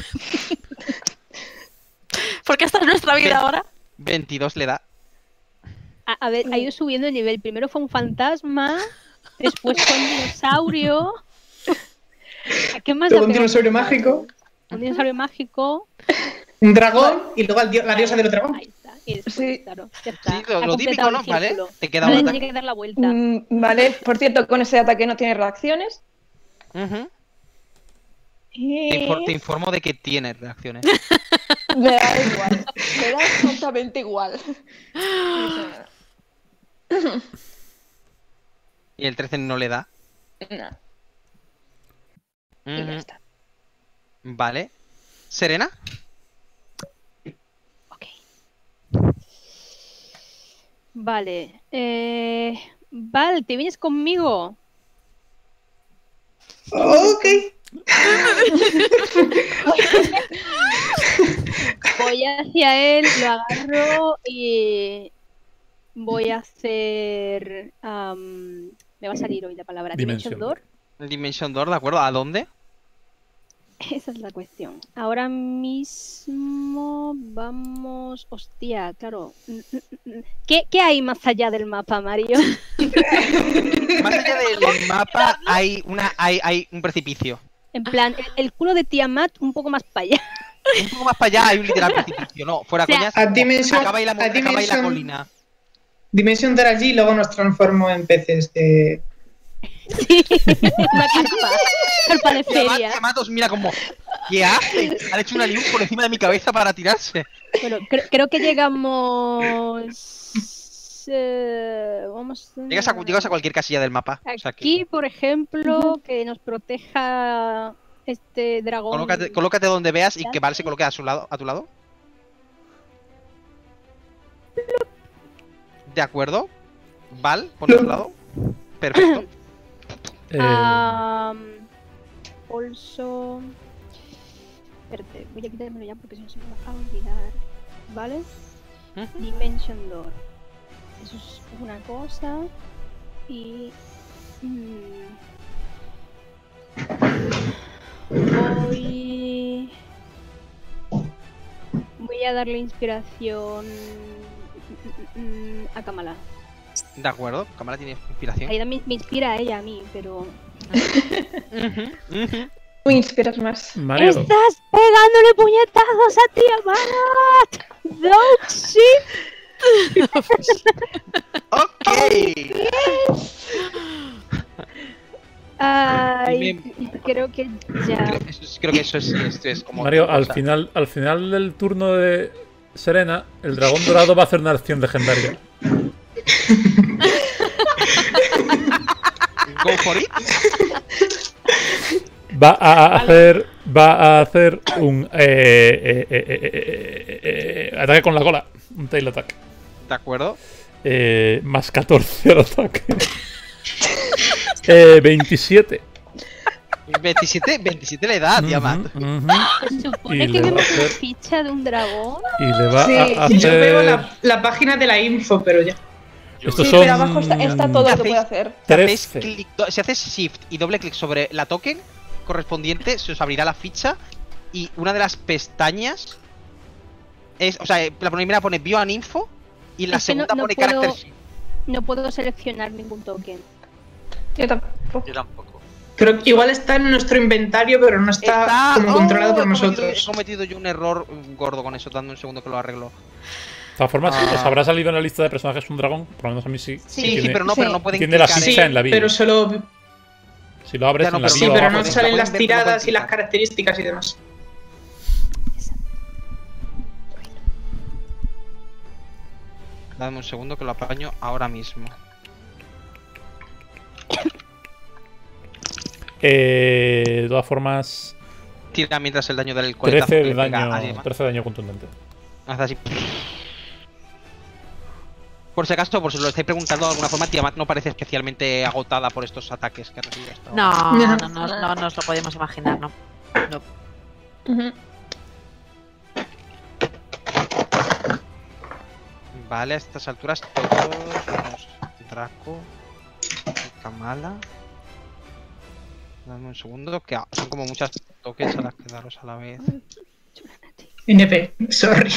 Porque esta es nuestra vida Ven. ahora. veintidós le da. A, a ver, ha ido subiendo de nivel. Primero fue un fantasma, después fue un dinosaurio. ¿A qué más? Luego le un pegó? dinosaurio mágico. Un dinosaurio mágico. Un dragón y luego el dio- la diosa del otro dragón. Ahí está. Y después, Sí. claro, ya está. Sí, lo, Ha lo completado típico, el ¿no? ¿Vale? círculo. Te queda Vale, un tiene ataque. que dar la vuelta. Mm, vale, por cierto, con ese ataque no tiene reacciones. Ujú. Te, Y... infor- te informo de que tiene reacciones. Me da igual. Me da exactamente igual. Y el trece no le da. No, y ya Ujú. está. Vale. ¿Serena? Ok. Vale. Eh... Val, ¿te vienes conmigo? Ok. Voy hacia él, lo agarro y voy a hacer... am, me va a salir hoy la palabra Dimension Dimension Door. Dimension Door, ¿de acuerdo? ¿A dónde? Esa es la cuestión. Ahora mismo vamos... Hostia, claro. ¿Qué, qué hay más allá del mapa, Mario? Más allá del mapa hay una hay, hay un precipicio. En plan, el, el culo de Tiamat un poco más para allá. Un poco más para allá hay un literal precipicio. No, fuera O sea, coñas. a Dimension- Acaba ahí la, a acaba ahí la Dimension- colina. Dimension Door allí y luego nos transformo en peces de... Sí, una carpa. Carpa de feria. Matos, mira como. ¿Qué hacen? Han hecho una luz por encima de mi cabeza para tirarse. Bueno, creo, creo que llegamos... eh, vamos a... Llegas a, llegas a cualquier casilla del mapa. O sea que Aquí, por ejemplo, que nos proteja este dragón. colócate, colócate donde veas y que Val se coloque a su lado, a tu lado. De acuerdo. Val, ponte a tu lado. Perfecto. Eh, Am, also... Espérate, voy a quitármelo ya porque si no se me va a olvidar. ¿Vale? Ujú. Dimension Door. Eso es una cosa. Y... mm, voy... Voy a darle inspiración mm, mm, a Kamala. De acuerdo. Cámara tiene inspiración. Ahí me, me inspira a ella a mí, pero... Ujú, ujú. Me inspiras más. Mario, ¡Estás pegándole puñetazos a Tiamat! ¡Don't shit! Ok. Ay, creo que ya. Creo que eso es, creo que eso es, esto es como. Mario, o al sea, final, al final del turno de Serena, el dragón dorado va a hacer una acción legendaria. Go for it. Va a hacer. Va a hacer un. Eh, eh, eh, eh, eh, eh, ataque con la cola. Un tail attack. De acuerdo. Eh, más catorce al ataque. eh, veintisiete. veintisiete, veintisiete le da, Tiamat. Ujú, ujú. Se supone Y que le va a vemos una hacer- ficha de un dragón. Y le va Sí, a yo veo hacer. la, la página de la info, pero ya. Estos Sí, son. pero abajo está, está todo lo que puede hacer. Si hacéis trece. clic- do- si haces shift y doble clic sobre la token correspondiente, se os abrirá la ficha y una de las pestañas es, o sea, la primera pone View and Info y la Es que no- segunda no pone puedo- Character Sheet. No puedo seleccionar ningún token. Yo tampoco. Yo tampoco. Pero igual está en nuestro inventario, pero no está, Está- como ¡Oh! controlado por he cometido- nosotros. He cometido yo un error gordo con eso, dando un segundo que lo arreglo. De todas formas, Ah. os habrá salido en la lista de personajes un dragón. Por lo menos a mí sí. Sí, tiene- sí, pero no, sí. pero no pueden Tiene la clicar ficha en- en la bio. Pero solo. Si lo abres Ya no, en la pero Sí, bio pero abajo, no pueden- salen pueden las ver, no pueden tiradas y las clicar. características y demás. Dame un segundo que lo apaño ahora mismo. Eh, de todas formas, Tira mientras el daño del coletazo trece que de le pega a daño, Diema. trece de daño contundente. Haz así. Por si acaso, por si lo estáis preguntando de alguna forma, Tiamat no parece especialmente agotada por estos ataques que ha recibido hasta ahora. No, no, no, no, no nos lo podemos imaginar, no. No. Ujú. Vale, a estas alturas todos. Vamos, Draco, Kamala. Dame un segundo, que son como muchas toques a las que daros a la vez. N P, sorry.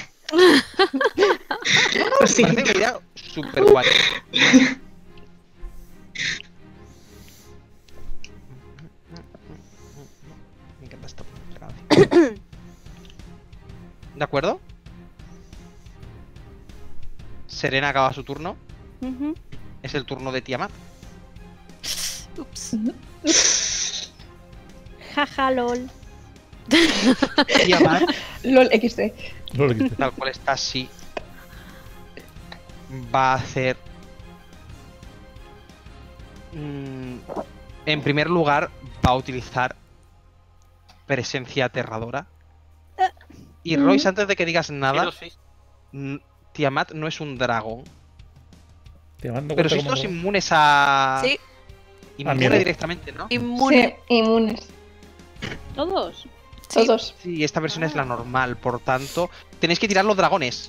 Lo siento. Parece una idea súper guay. Me encanta esta canción. ¿De acuerdo? Serena acaba su turno. Ujú. Es el turno de Tiamat. Ups. Jaja, lol. Tiamat, LOL X D. No lo quité. tal cual está así, va a hacer... Mm, en primer lugar, va a utilizar presencia aterradora. Y Royce, antes de que digas nada, Heroes Fist. mm, Tiamat no es un dragón. Te mando Pero cuenta sois como- todos inmunes a... Sí, Inmune mierda. directamente, ¿no? inmune. Sí, inmunes. Todos. Sí. Todos. Sí, esta versión es la normal, por tanto, tenéis que tirar los dragones.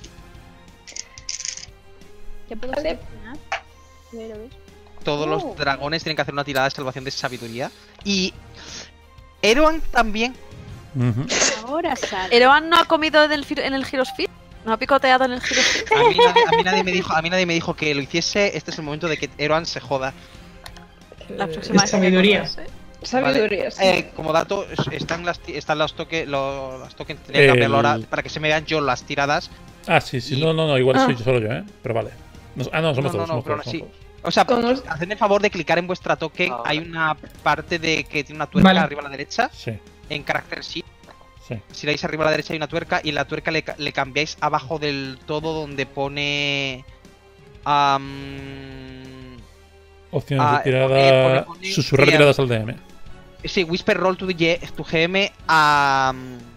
¿Qué puedo Vale. seleccionar? Pero, ¿ves? Todos Oh. los dragones tienen que hacer una tirada de salvación de sabiduría. Y Eroan también. Ujú. Ahora sale. ¿Eroan no ha comido en el, fir- en el Heroes Feed? ¿No ha picoteado en el Heroes Feed? A mí, nadie, a mí nadie me dijo, a mí nadie me dijo que lo hiciese. Este es el momento de que Eroan se joda. La próxima vez que sabiduría. te acuerdas, ¿eh? Sabiduría, sí. Eh, como dato, es- están las ti- están los toques, los, las tokens tenía que cambiarlo ahora El- para que se me vean yo las tiradas. Ah, sí, sí. Y- No, no, no. Igual Ah. soy solo yo, ¿eh? Pero vale. Nos- ah, no, somos No, no, todos. no, somos pero todos, aún así. somos todos. O sea, Con los- hacedme el favor de clicar en vuestra token. Ah, Hay vale. una parte de que tiene una tuerca Vale. arriba a la derecha, Sí, en Character Sheet. sí. Si le dais arriba a la derecha hay una tuerca y en la tuerca le, ca- le cambiáis abajo del todo donde pone... am, Opciones Ah, de tirada. pone- pone- pone- Susurrar sí, tiradas al D M. sí, Whisper Roll to, the G- to G M a...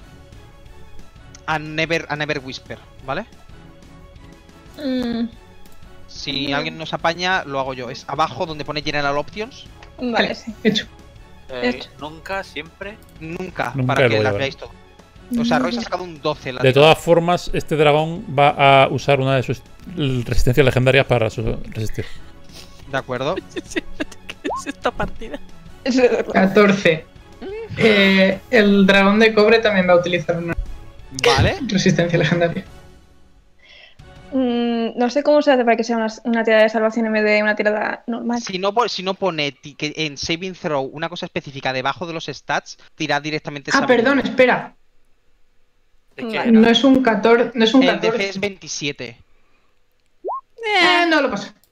A Never, a Never Whisper, ¿vale? Mm, Si alguien nos apaña, lo hago yo. Es abajo donde pone General Options. vale, sí. Hecho. Eh, Esto. nunca, siempre. Nunca, Nunca para lo que voy a las ver. veáis todo. O sea, Royce ha sacado un doce. La De tirada. todas formas, este dragón va a usar una de sus resistencias legendarias para su resistir. De acuerdo. ¿Qué es esta partida? catorce. Eh, el dragón de cobre también va a utilizar una Vale. resistencia legendaria. Mm, no sé cómo se hace para que sea una, una tirada de salvación en vez de una tirada normal. Si no, po- si no pone ti- que en Saving Throw una cosa específica debajo de los stats, tirad directamente Ah, sabiduría. perdón, espera. ¿De qué Vale. era? No es un catorce. No es un El D C catorce. es veintisiete. Eh, no lo paso.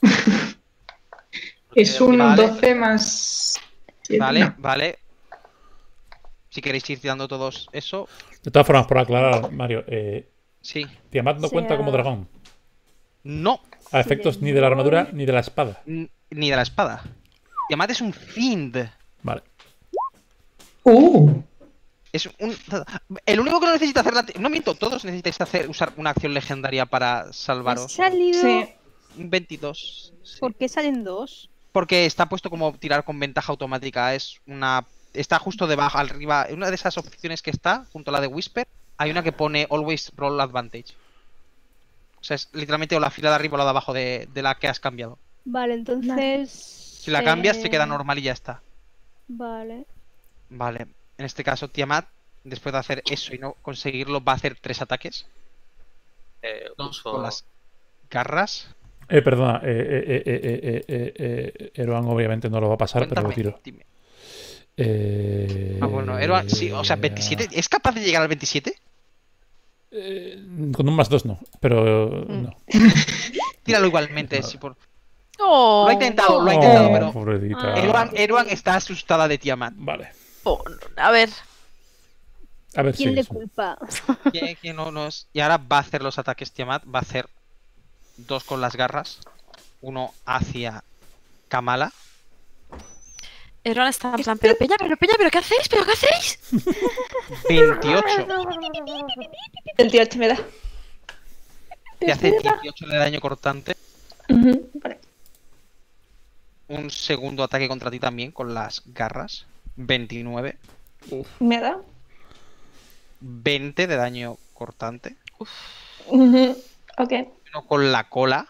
Es un Vale. doce más. siete, Vale, no. vale. Si queréis ir tirando todos eso, De todas formas, por aclarar, Mario, eh, sí. Tiamat no O sea- cuenta como dragón. No, A efectos ni de la armadura ni de la espada. n- ni de la espada. Tiamat es un Fiend. Vale. Uh, Es un... El único que no necesita hacer la... No miento, todos necesitáis hacer, usar una acción legendaria para ¿Ha salvaros. salido? Sí. Un veintidós. sí. ¿Por qué salen dos? Porque está puesto como tirar con ventaja automática. Es una... Está justo debajo, arriba. Una de esas opciones que está, junto a la de Whisper, hay una que pone Always Roll Advantage. O sea, es literalmente o la fila de arriba o la de abajo de, de la que has cambiado. Vale, entonces. Si la cambias, se queda eh, normal y ya está. Vale. Vale. En este caso, Tiamat, después de hacer eso y no conseguirlo, va a hacer tres ataques. Eh, Dos uso- con las garras. Eh, perdona, eh, eh, eh, eh, eh, eh, eh, Eroan obviamente no lo va a pasar, pero lo Cuéntame, tiro. dime. Eh, Ah, bueno, Eroan, sí, o sea, veintisiete. ¿Es capaz de llegar al veintisiete? eh, con un más dos no, pero Mm. no. Tíralo igualmente. si por... Oh, Lo ha intentado, lo ha Oh, intentado, pero. pobrecita. Eroan, Eroan está asustada de Tiamat. Vale. oh, a ver, A ver ¿Quién si le es- culpa? Que- que no, no es- Y ahora va a hacer los ataques Tiamat. Va a hacer dos con las garras. Uno hacia Kamala. Eroan está en plan, pero Peña, pero Peña, pero ¿qué hacéis? ¿Pero qué hacéis? veintiocho. veintiocho me da. Te hace dieciocho de daño cortante. Ujú, vale. Un segundo ataque contra ti también con las garras. veintinueve. ¿Me da? veinte de daño cortante. Ujú, ok. Uno con la cola.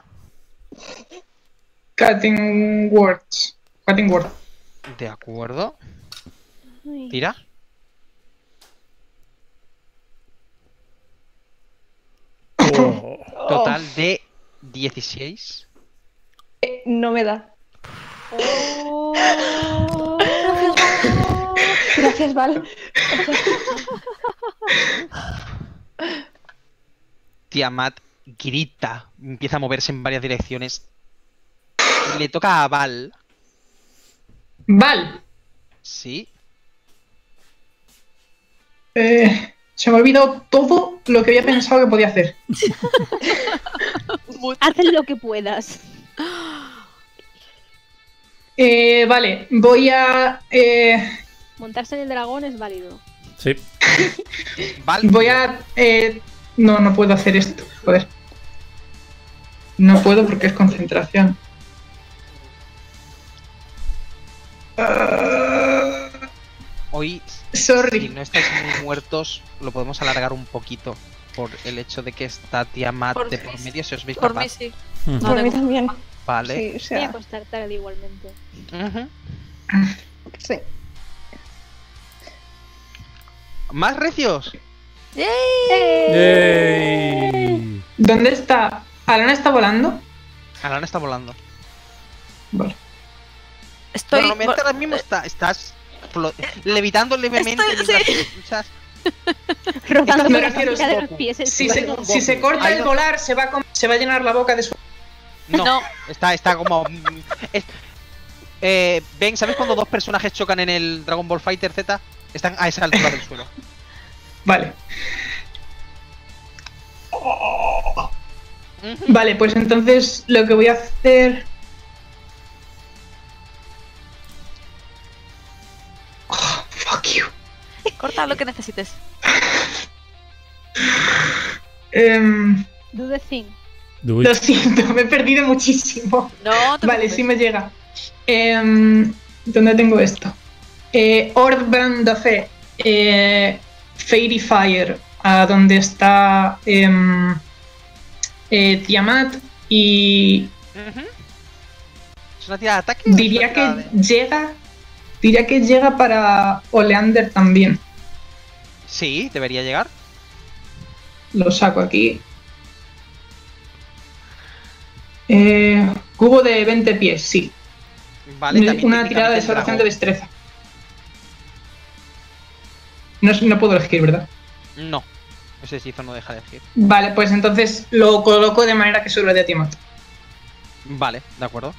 Cutting words. Cutting word. De acuerdo. Ay. Tira. Oh. Total de dieciséis. Eh, no me da. Oh. Gracias, Val. Tiamat grita, empieza a moverse en varias direcciones. Y le toca a Val. Val. Sí. Eh, se me ha olvidado todo lo que había pensado que podía hacer. Haz lo que puedas. Eh, vale, voy a... eh, Montarse en el dragón es válido. Sí. Val. voy a... eh, no, no puedo hacer esto. Joder. No puedo porque es concentración. Ah, Hoy, sorry. si no estáis muy muertos, lo podemos alargar un poquito. Por el hecho de que está Tiamat Por de mí por sí. medio, si os veis Por mí capaz. sí. Mm. No Por mí tengo- también. Vale. Sí, o Voy a sea, acostar tarde igualmente. Ujú. sí. ¿Más recios? Yay. ¿Dónde está? ¿Alana está volando? Alana está volando. Vale. Estoy. Bueno, Merce ahora mismo está, estás flo- levitando levemente Estoy- mientras sí. escuchas. Rotando Me con la refiero, punta de Goku. los pies. en Si suelo. se, si se corta Ahí el no- volar, se va, a com- se va a llenar la boca de su... No, No. está, está como. es- eh, ven, ¿sabes cuando dos personajes chocan en el Dragon Ball Fighter Z? Están a esa altura del suelo. Vale. Ujú. Vale, pues entonces lo que voy a hacer... Oh, fuck you. Corta lo que necesites. Em, Do the thing. Do it. lo siento, me he perdido muchísimo. No te Vale, preocupes. sí me llega. Em, ¿Dónde tengo esto? Eh, Orban da Fe. Eh, Fairy Fire. A donde está em, eh, Tiamat. Y Ujú. ¿Es una tirada de ataque? diría ¿Es una tirada que de- llega. Diría que llega para Oleander también. Sí, debería llegar. Lo saco aquí. Eh, cubo de veinte pies, sí. Vale, también Una técnicamente tirada de es salvación de dragón. destreza. No, no puedo elegir, ¿verdad? No. Ese hechizo no deja de decir. Vale, pues entonces lo coloco de manera que solo de a Tiamat. Vale, de acuerdo.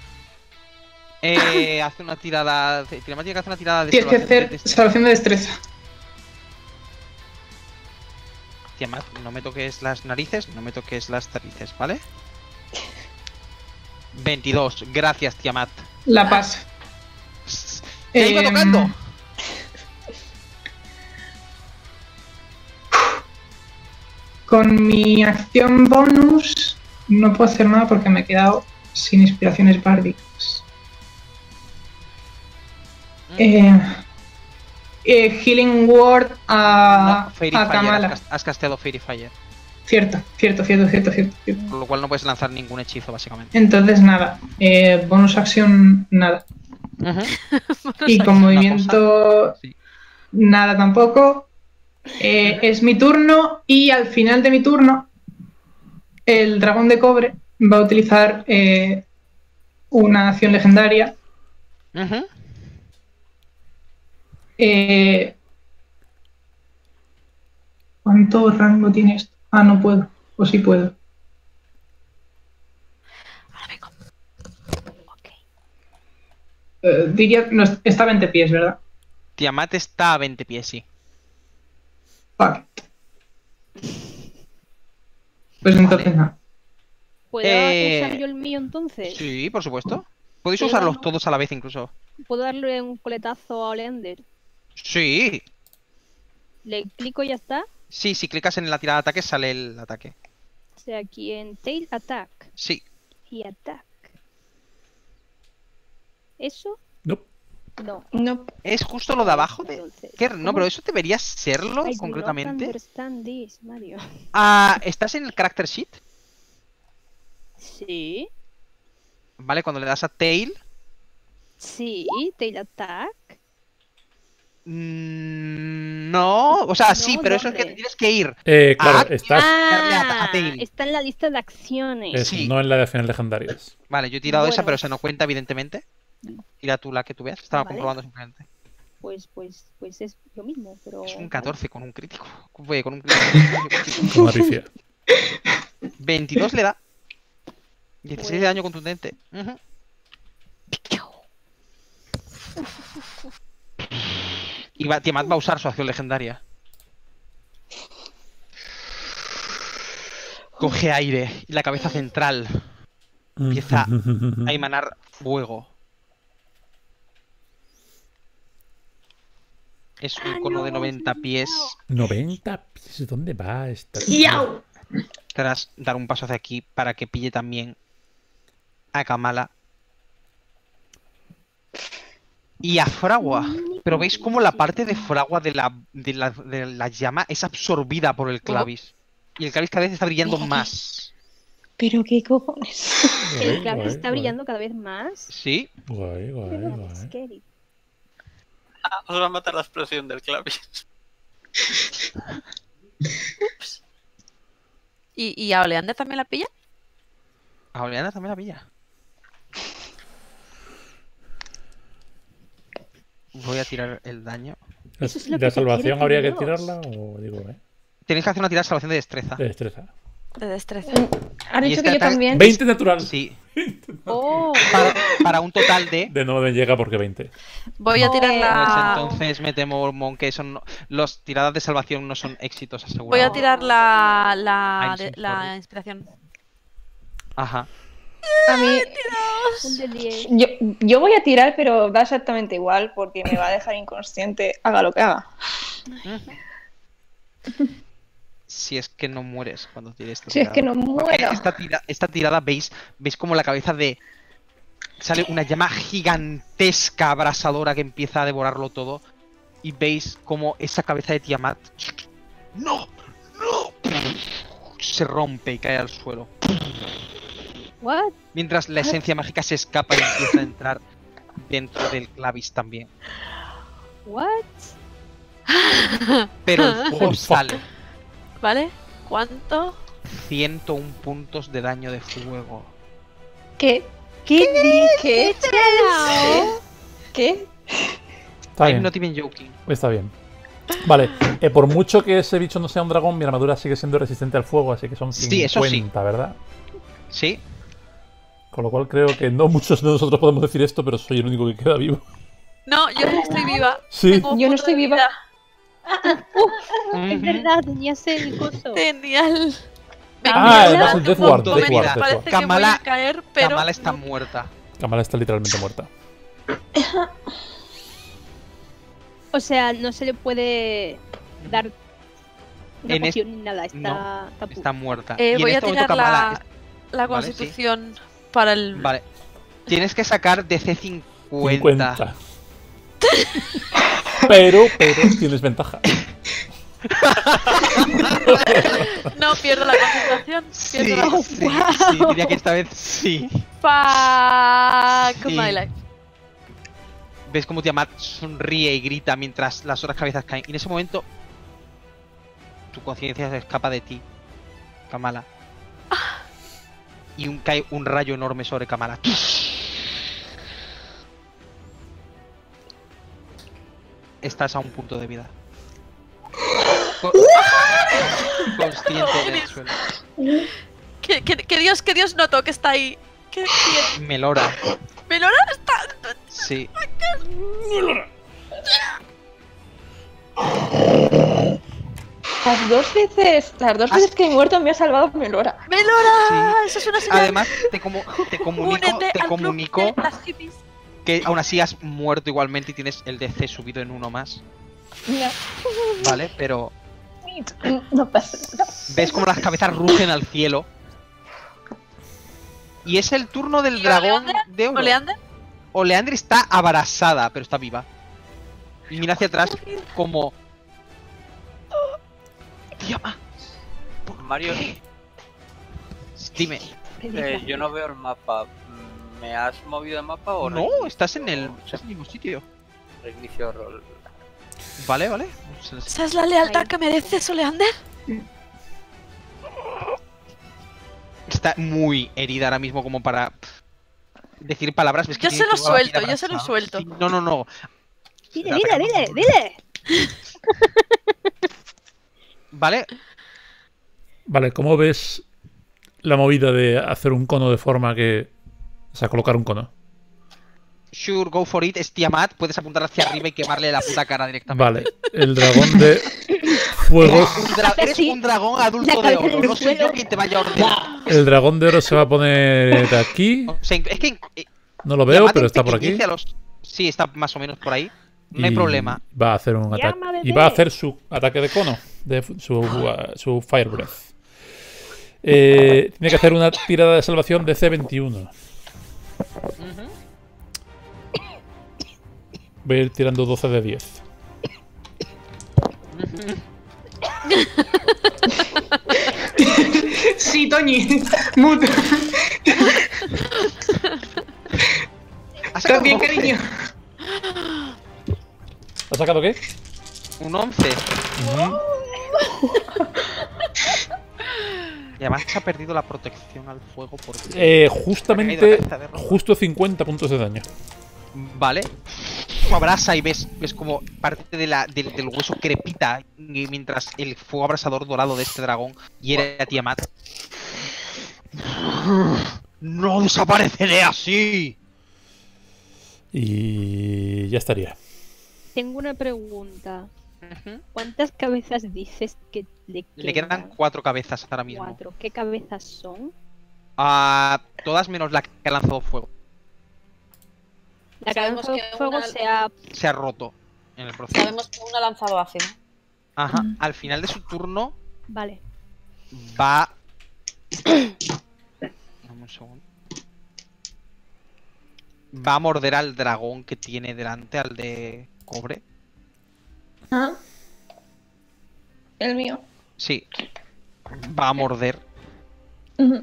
Eh, hace una tirada. de- Tiamat tiene que hacer una tirada de Tienes que salvación de hacer destreza. salvación de destreza. Tiamat, no me toques las narices, no me toques las narices, ¿vale? veintidós, gracias, Tiamat. La pasa. ¡Ya iba Em, tocando! Con mi acción bonus no puedo hacer nada porque me he quedado sin inspiraciones bárdicas. Eh, eh, Healing Word a, No, Fairy a Fire, Kamala. has, cas- has casteado Fairy Fire. Cierto, cierto, cierto, cierto, cierto, cierto. Por lo cual no puedes lanzar ningún hechizo, básicamente. Entonces nada, eh, bonus acción nada. Ujú. Y con Una movimiento Sí. nada tampoco. Eh, es mi turno y al final de mi turno el dragón de cobre va a utilizar eh, una acción legendaria. Ujú. Eh, ¿Cuánto rango tiene esto? Ah, no puedo. O sí puedo. Ahora vengo. Ok. Eh, diría, no, está a veinte pies, ¿verdad? Tiamat está a veinte pies, sí. Fuck. Pues entonces Vale. nada. ¿Puedo Eh, usar yo el mío entonces? Sí, por supuesto. Podéis Sí, usarlos bueno. todos a la vez, incluso. ¿Puedo darle un coletazo a Oleander? Sí. Le clico y ya está. Sí, si clicas en la tirada de ataque, sale el ataque. O sea, aquí en Tail Attack. Sí. y attack. ¿Eso? No. No. No. Es justo lo de abajo de... Entonces, ¿Qué? No, pero eso debería serlo I do not concretamente. understand this, Mario. Ah, ¿estás en el character sheet? Sí. Vale, cuando le das a tail. Sí, tail attack. mm, no, o sea, No, sí, pero eso es que ¿dónde? te tienes que ir. Eh, claro, Ah, estás darle a- a Ah, tail. está en la lista de acciones. es, sí. no en la de acciones legendarias. Vale, yo he tirado esa, Bueno. pero se no cuenta, evidentemente. Tira tú la que tú veas. Estaba Vale. comprobando simplemente. Pues, pues, pues es lo mismo, pero. Es un catorce con un crítico. Oye, con un crítico. Con una pifia. veintidós le da. dieciséis de daño contundente. Ujú. Y va, Tiamat va a usar su acción legendaria. Coge aire y la cabeza central empieza a emanar fuego. Es un Ah, cono no, de noventa es pies. noventa pies. ¿Dónde va esta? ¡Yau! Tras dar un paso hacia aquí para que pille también a Kamala y a Fragua. Pero veis cómo la parte de Fragua de la, de la, de la llama es absorbida por el clavis. Y el clavis cada vez está brillando más. Pero qué cojones. Guay, El clave guay, está guay. brillando cada vez más. Sí, Guay, guay, Qué guay. scary. Ah, os va a matar la explosión del clavis. ¿Y, y a Oleander también la pilla? a Oleana también la pilla. Voy a tirar el daño. ¿La, Eso es lo la que te salvación quiere habría que Dios. tirarla o digo, eh? Tenéis que hacer una tirada de salvación de destreza. De destreza. De destreza. Han Y dicho esta que yo ta- también. veinte natural. Sí, Oh, para, para un total de... De no me llega porque veinte. Voy a tirar Pues la. entonces me temo, Mon, que son... Los tiradas de salvación no son éxitos Voy asegurados. a tirar la. La, I'm de- so la sorry. inspiración. Ajá. A mí. un de diez. Yo, yo voy a tirar, pero da exactamente igual porque me va a dejar inconsciente, haga lo que haga. Si es que no mueres cuando tires esta Si es que tirada. no Porque muero. Esta, tira- esta tirada veis, veis como la cabeza de... Sale una llama gigantesca, abrasadora, que empieza a devorarlo todo. Y veis como esa cabeza de Tiamat... ¡No! ¡No! Se rompe y cae al suelo. What? Mientras la esencia mágica se escapa y empieza a entrar dentro del clavis también. What? Pero el fuego Oh, fuck. sale. ¿Vale? ¿Cuánto? ciento uno puntos de daño de fuego. ¿Qué? ¿Qué ¿Qué? dices? ¿Qué? Está I'm bien. not even joking. Está bien. Vale, eh, por mucho que ese bicho no sea un dragón, mi armadura sigue siendo resistente al fuego, así que son Sí, eso sí. cincuenta, ¿verdad? ¿Sí? Con lo cual creo que no muchos de nosotros podemos decir esto, pero soy el único que queda vivo. No, yo no estoy viva. Sí. Tengo un Yo no punto de estoy viva. vida. Es verdad, tenías el coso. Genial. Me Ah, queda además el un Death Ward, punto Death de Ward, vida. Death Parece Ward. que voy Kamala- a caer, pero Kamala está no. muerta. Kamala está literalmente muerta. O sea, no se le puede dar una En es- poción ni nada. Está, no, está pu- Está muerta. Eh, Y en voy a este momento tirar Kamala la, la Vale, sí. constitución para el. es- Vale. Tienes que sacar D C cincuenta. cincuenta. Pero, pero tienes ventaja. No pierdo la concentración. Sí, Pierdo la... sí, sí, diría que esta vez sí. Fuck Sí. my life. Ves como Tiamat sonríe y grita mientras las otras cabezas caen. Y en ese momento, tu conciencia se escapa de ti, Kamala. Y un, cae un rayo enorme sobre Kamala. Estás a un punto de vida. Co- Consciente en el suelo. Que, que- que Dios, que Dios noto que está ahí. Que, que- Melora, Melora está. sí. Las dos veces, las dos Has- veces que he muerto me ha salvado Melora. Melora, eso es una señal. Además, te, como, te comunico, Únete te al club comunico de las hippies. que aún así has muerto igualmente y tienes el D C subido en uno más. No, ¿Vale? Pero no pasa nada. ves como las cabezas rugen al cielo. Y es el turno del dragón de oro. ¿Oleander? Oleander está abrasada, pero está viva. Y mira hacia atrás como... Tiamat. Mario, Dime. eh, yo no veo el mapa. ¿Me has movido el mapa o No, reinicio- estás en el, estás en el mismo sitio. Reinicio rol. Vale, vale. ¿Esa es la lealtad Ahí. que mereces, Oleander? Está muy herida ahora mismo como para pff, decir palabras. ¿Ves que Yo tiene se lo toda la piel suelto, yo se lo abrasada? suelto. Sí, no, no, no. Dile, La dile, atacamos. dile, dile. Vale. Vale, ¿cómo ves la movida de hacer un cono de forma que... O sea, colocar un cono? Sure, go for it. Es Tiamat. Puedes apuntar hacia arriba y quemarle la puta cara directamente. Vale, el dragón de fuego... Eres un, dra- eres Sí. un dragón adulto La de cabeza oro. en el No soy yo suelo. quien te vaya a ordenar. El dragón de oro se va a poner aquí. O sea, es que eh, No lo veo, Tiamat pero en- está por aquí. inicia los- Sí, está más o menos por ahí. No hay Y problema. Va a hacer un ataque. Llama, bebé. Y va a hacer su ataque de cono. De fu- su, uh, su Fire Breath. Eh, tiene que hacer una tirada de salvación de C veintiuno. Voy a ir tirando doce de diez. Sí, Toñi. Mut. ¿Has sacado ¿Estás bien, un once? cariño? ¿Has sacado qué? Un once. Ujú. Y además se ha perdido la protección al fuego porque... Eh, Ha caído justamente, la cabeza de rojo. justo cincuenta puntos de daño. Vale. Como abrasa y ves, ves como parte de la, del, del hueso crepita y mientras el fuego abrasador dorado de este dragón hiere a Tiamat. ¡No desapareceré así! Y ya estaría. Tengo una pregunta. Ujú. ¿Cuántas cabezas dices que le quedan? Le quedan cuatro cabezas ahora mismo. Cuatro. ¿Qué cabezas son? Ah, todas menos la que ha lanzado fuego. La Sabemos cabeza de que fuego una- se ha... Se ha roto en el proceso. Sabemos que uno ha lanzado ácido. Ajá. Al final de su turno Vale. va... Dame un segundo. Va a morder al dragón que tiene delante, al de cobre. Ah. El mío. Sí. Va a morder Ujú.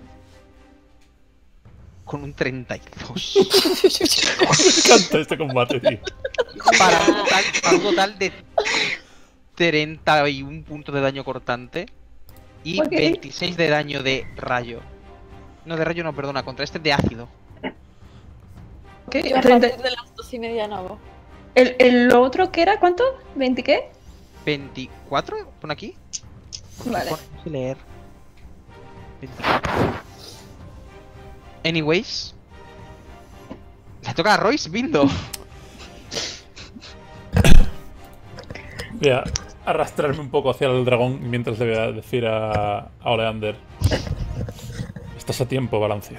con un treinta y dos. Me encanta este combate, tío. Para un total, para un total de treinta y uno puntos de daño cortante. Y Ok. veintiséis de daño de rayo. No, de rayo no, perdona, contra este de ácido. Ok, Yo a treinta. partir de las doce y media no hago. ¿El, el otro qué era? ¿Cuánto? ¿veinte qué? ¿veinticuatro? ¿Pon aquí? Vale. Pon- no sé leer. veinticuatro. Anyways. Le toca a Royce Bindo. Voy a arrastrarme un poco hacia el dragón mientras le voy a decir a, a Oleander: estás a tiempo, Balancier.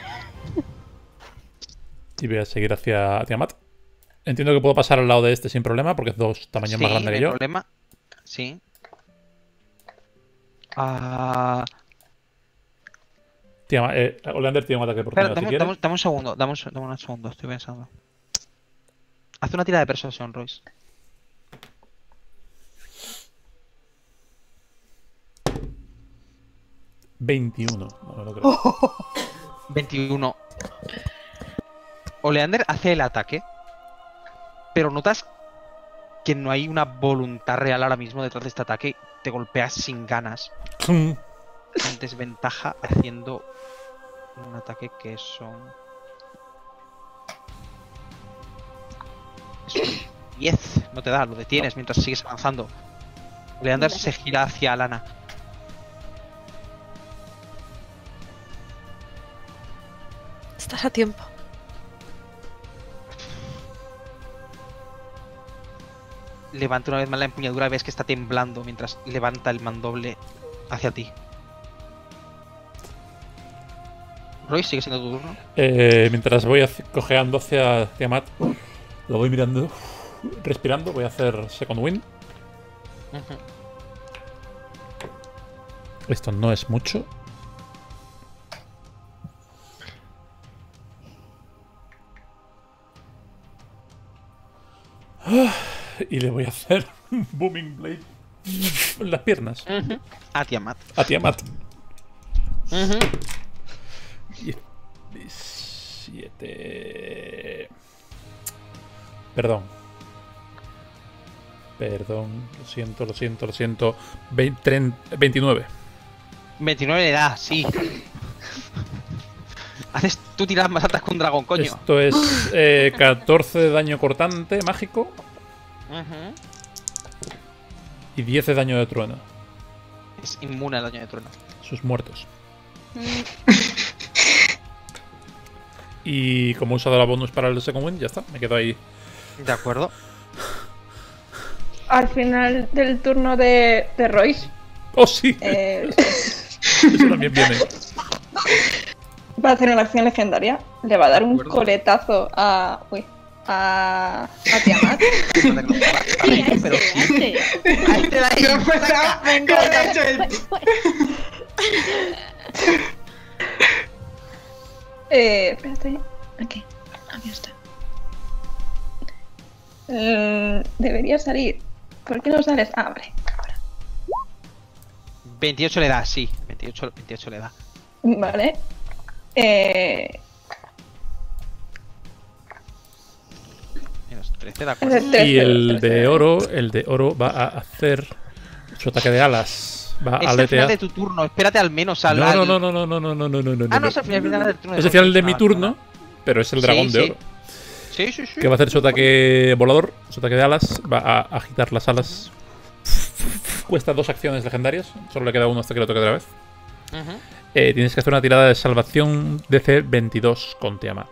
Y voy a seguir hacia Tiamat. Entiendo que puedo pasar al lado de este sin problema porque es dos tamaños Sí, más grande no que hay yo. problema. Sí. Ah, Tiamat, eh, Oleander tiene un ataque de espera, oportunidad si dame, quiere. dame- dame un segundo, dame un, se- dame un segundo, estoy pensando. Haz una tira de persuasión, Royce. veintiuno. No me lo creo. veintiuno. Oleander hace el ataque, pero notas que no hay una voluntad real ahora mismo detrás de este ataque. Te golpeas sin ganas, Mm. en desventaja, haciendo un ataque que son... Es un diez, no te da, lo detienes mientras sigues avanzando. Oleander se gira hacia Alana. Estás a tiempo. Levanta una vez más la empuñadura y ves que está temblando mientras levanta el mandoble hacia ti. Roy, sigue siendo tu turno. Eh, mientras voy hacia- cojeando hacia Tiamat, lo voy mirando, respirando. Voy a hacer Second Wind. Ujú. Esto no es mucho. Y le voy a hacer un Booming Blade en las piernas. Uh-huh. A Tiamat. A Tiamat. Uh-huh. diecisiete. Perdón. Perdón. Lo siento, lo siento, lo siento. veinte, treinta, veintinueve. veintinueve le da, sí. Haces tú tiras más altas que un dragón, coño. Esto es eh, catorce de daño cortante mágico. Uh-huh. Y diez de daño de trueno. Es inmune al daño de trueno. Sus muertos. Y como he usado la bonus para el second win, ya está, me quedo ahí. De acuerdo. Al final del turno de, de Royce. ¡Oh, sí! Eh, Eso también viene. Va a hacer una acción legendaria. Le va a dar un coletazo a. Uy. A. A Tiamat. Sí, a Pero este, sí. a este. A este de ahí. Saca. Me encanta el... Eh, espérate. Aquí. Aquí está. Eh, debería salir. ¿Por qué no sales? Ah, vale. Ahora. veintiocho le da, sí. veintiocho, veintiocho le da. Vale. Eh. Menos trece, de acuerdo. trece, Y el trece. de oro, el de oro va a hacer su ataque de alas. Va a Es el final aletear. de tu turno. Espérate al menos al. No, al- no, no, no, no, no, no, no, no, no. Ah, no, no. es el final del turno. Es el final de Ah, mi vale, turno, vale. pero es el dragón Sí, de sí. oro. Sí, sí, sí. Que va a hacer su ataque volador, su ataque de alas. Va a agitar las alas. Cuesta dos acciones legendarias. Solo le queda uno hasta que lo toque otra vez. Ujú. Eh, tienes que hacer una tirada de salvación D C veintidós con Tiamat.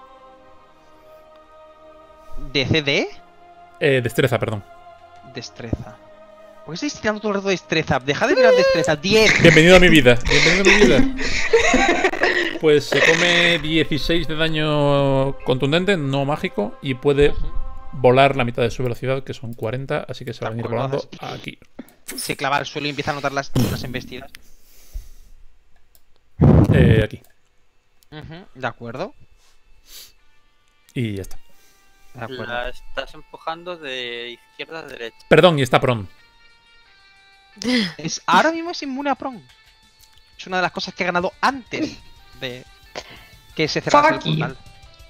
D C D. Eh, destreza, perdón. Destreza. ¿Por qué estáis tirando todo el rato destreza? Deja de tirar destreza. diez. Bienvenido a mi vida. Bienvenido a mi vida. Pues se come dieciséis de daño contundente, no mágico, y puede volar la mitad de su velocidad, que son cuarenta, así que se va a venir acuerdo, volando haces- aquí. Se clava al suelo y empieza a notar las, las embestidas. Eh, aquí. Ujú, de acuerdo. Y ya está. De acuerdo. La estás empujando de izquierda a derecha. Perdón, y está pron. Es, ahora mismo es inmune a Prong. Es una de las cosas que he ganado antes de que se cerrase el Fuck you. portal.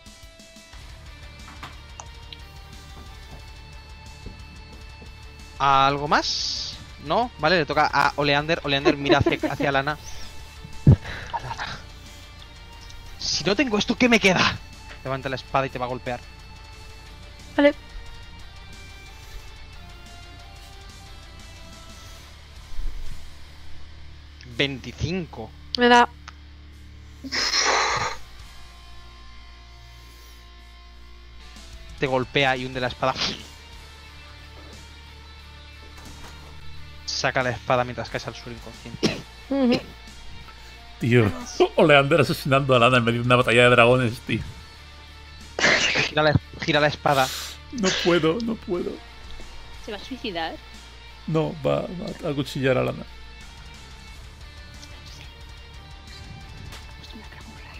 ¿Algo más? ¿No? Vale, le toca a Oleander. Oleander mira hacia, hacia Lana. Lana. Si no tengo esto, ¿qué me queda? Levanta la espada y te va a golpear. Vale. veinticinco. Me da. Te golpea y hunde la espada. Saca la espada mientras caes al suelo inconsciente. Tío, Oleander asesinando a Lana en medio de una batalla de dragones, tío. Gira la, gira la espada. No puedo, no puedo. ¿Se va a suicidar? No, va, va a cuchillar a Lana. Esto me acaba muy raro.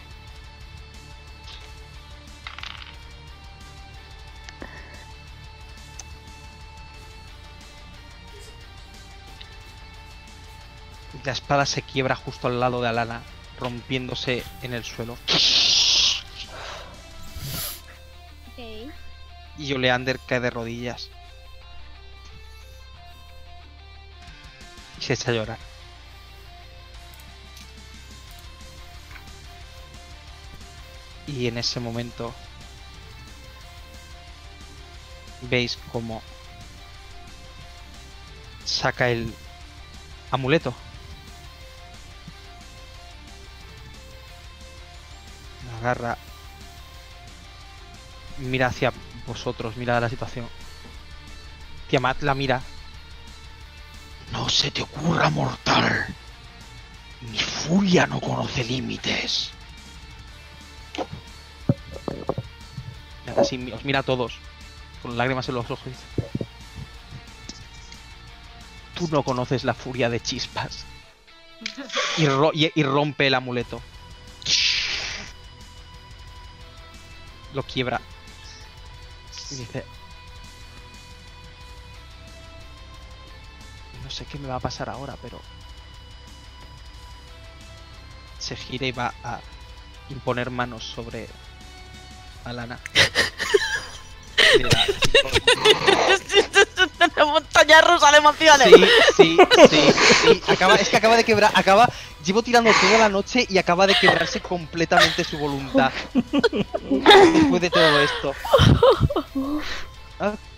La espada se quiebra justo al lado de Alana, rompiéndose en el suelo. Ok. Y Oleander cae de rodillas. Y se echa a llorar. Y en ese momento veis cómo saca el amuleto. La agarra. Mira hacia vosotros, mira la situación. Tiamat la mira. No se te ocurra, mortal. Mi furia no conoce límites. Y hace así, os mira a todos, con lágrimas en los ojos. y dice, tú no conoces la furia de Chispas. Y, ro- y- y rompe el amuleto. Lo quiebra. Y dice, sé qué me va a pasar ahora, pero... Se gira y va a imponer manos sobre Alana. La montaña rusa de emociones. Sí, sí, sí, sí. Acaba, es que acaba de quebrar, acaba... Llevo tirando toda la noche y acaba de quebrarse completamente su voluntad. Después de todo esto. Ok.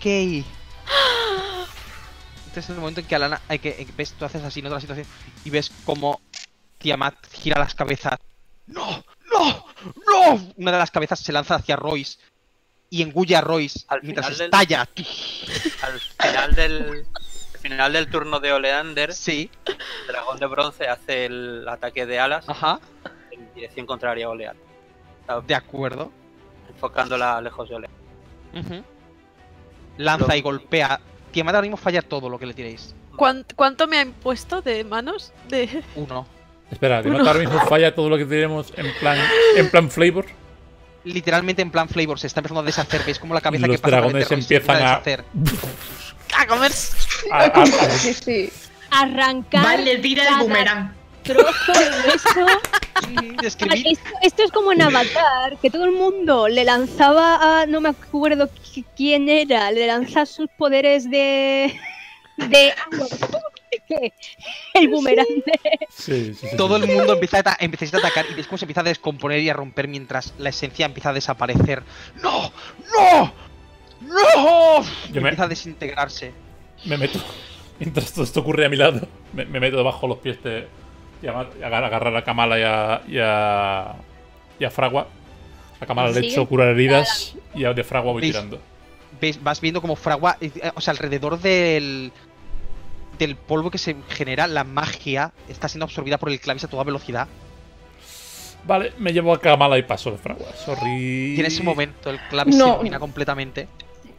Este es el momento en que Alana... Hay que, ves, tú haces así en otra situación y ves como Tiamat gira las cabezas. ¡No! ¡No! ¡No! Una de las cabezas se lanza hacia Royce y engulle a Royce Al mientras final del- estalla. Al final del, al final del turno de Oleander, Sí, el dragón de bronce hace el ataque de alas ajá, en dirección contraria a Oleander. Está de acuerdo. enfocándola lejos de Oleander. Ujú. Lanza y golpea. Tiamat ahora mismo falla todo lo que le tiréis. ¿Cuán- ¿Cuánto me ha impuesto de manos? De... Uno. Espera, que ahora mismo falla todo lo que tenemos en plan, en plan flavor. Literalmente en plan flavor se está empezando a deshacer. ¿Veis como la cabeza Los que pasa por dragones el terror se empiezan empieza a- deshacer? ¡A comer! A- a- a- Sí, sí. Arrancar Vale, tira el cada boomerang. trozo de hueso. Describid. Esto, esto es como en Avatar, que todo el mundo le lanzaba a... No me acuerdo qui- quién era. Le lanzaba sus poderes de... De agua. ¿De qué? El boomerang de... sí, sí, sí, Todo sí. el mundo empieza a, ata- empieza a atacar y veis cómo se empieza a descomponer y a romper mientras la esencia empieza a desaparecer. ¡No! ¡No! ¡No! Y Yo me- empieza a desintegrarse. Me meto. Mientras todo esto ocurre a mi lado, me, me meto debajo de los pies de. Y a, y a agarrar a Kamala y a. y a, y a Fragua. A Kamala le Sigue. echo curar heridas y a de Fragua voy ¿Veis? tirando. ¿Veis? Vas viendo como Fragua, eh, o sea, alrededor del del polvo que se genera, la magia está siendo absorbida por el Clavis a toda velocidad. Vale, me llevo a Kamala y paso de Fragua. Sorry. Y en ese momento el Clavis No. se ilumina completamente.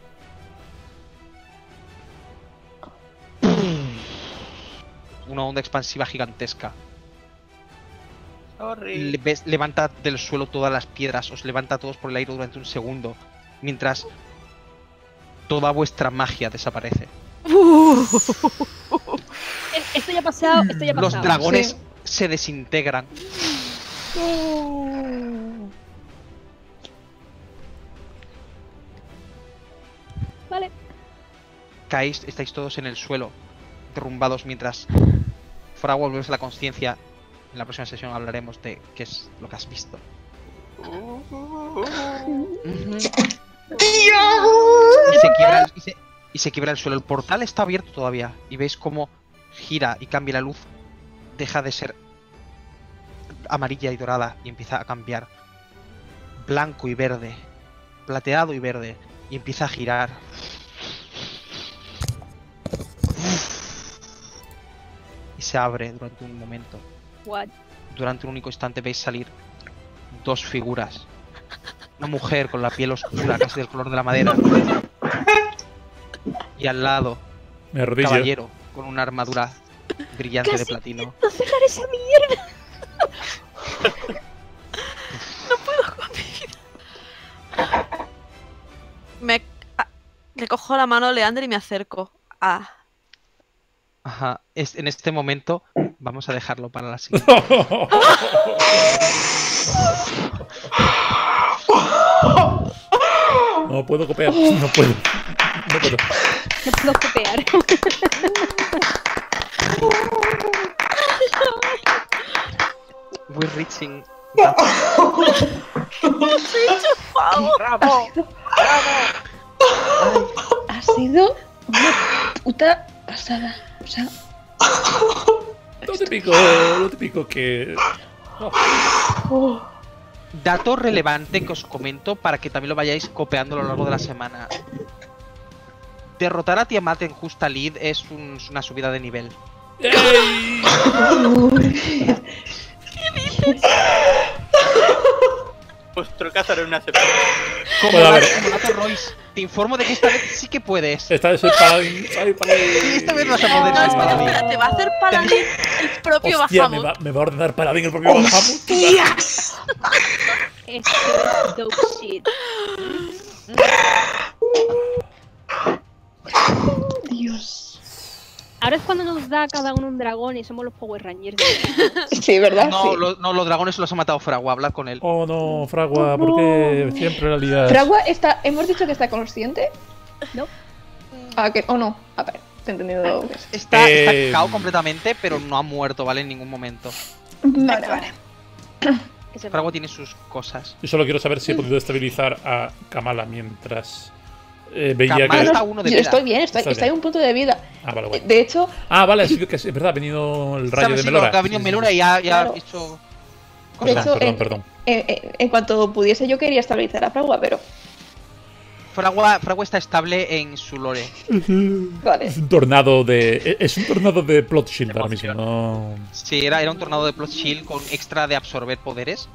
Una onda expansiva gigantesca. Sorry. Le- ves- levanta del suelo todas las piedras, os levanta a todos por el aire durante un segundo, mientras toda vuestra magia desaparece. Esto ya ha pasado, esto ya ha Los pasado. dragones sí. se desintegran. Vale. Caéis, estáis todos en el suelo, derrumbados mientras Fragua vuelve a la conciencia. En la próxima sesión hablaremos de qué es lo que has visto. Ujú. Y se, quiebra el, y, se, y se quiebra el suelo. El portal está abierto todavía. Y veis cómo gira y cambia la luz. Deja de ser amarilla y dorada y empieza a cambiar blanco y verde, plateado y verde. Y empieza a girar. Y se abre durante un momento. What? Durante un único instante veis salir dos figuras. Una mujer con la piel oscura, casi del color de la madera. Y al lado, Me un arrodillo. caballero con una armadura brillante de Casi platino. ¡No cerrar esa mierda! Me... a- Le cojo la mano a Leander y me acerco. Ah. Ajá. Es, en este momento vamos a dejarlo para la siguiente. No puedo copiar. No puedo. No puedo. No puedo copiar. We're reaching. ¡Bravo! Ha sido una puta pasada. O sea, Lo típico, lo típico que. oh, Dato relevante que os comento para que también lo vayáis copiando a lo largo de la semana. Derrotar a Tiamat en justa lead es un- es una subida de nivel. ¡Ey! Vuestro caso era una excepción. Como Bueno, a dato, ver. como dato, Royce, te informo de que esta vez sí que puedes. Esta vez soy paladín. Soy paladín. Sí, esta vez vas a poder No, ser espera, paladín. espera, te va a hacer paladín el propio Hostia, me Bahamut. va, me va a ordenar paladín el propio Bahamut. Esto es dope shit. Dios. A ahora es cuando nos da cada uno un dragón y somos los Power Rangers. De Sí, ¿verdad? No, Sí. lo- no, los dragones los ha matado Fragua, hablad con él. Oh no, Fragua, ¿por qué siempre la lías? Fragua está. ¿Hemos dicho que está consciente? No. Ah, que. O no. A ver, te he entendido. que es. Está, Eh, está cao completamente, pero no ha muerto, ¿vale? En ningún momento. Vale, vale. Ese Fragua tiene sus cosas. Yo solo quiero saber si he podido estabilizar a Kamala mientras eh, veía Kamala que... está a uno de Yo vida. estoy bien, estoy, Estás estoy a bien. un punto de vida. Ah, vale, vale. De hecho, Ah, vale, ha sido que es verdad, ha venido el rayo ¿Sabes? de Sí, Melora. que ha venido Sí, sí, Melora sí. y ha, y ha Claro. hecho... de Perdón, hecho, perdón, en, perdón. en- en- en cuanto pudiese yo quería estabilizar a Fragua, pero. Fragua, Fragua está estable en su lore. Vale. Es un tornado de... Es un tornado de plot shield ahora mismo, no... Sí, era, era un tornado de plot shield con extra de absorber poderes.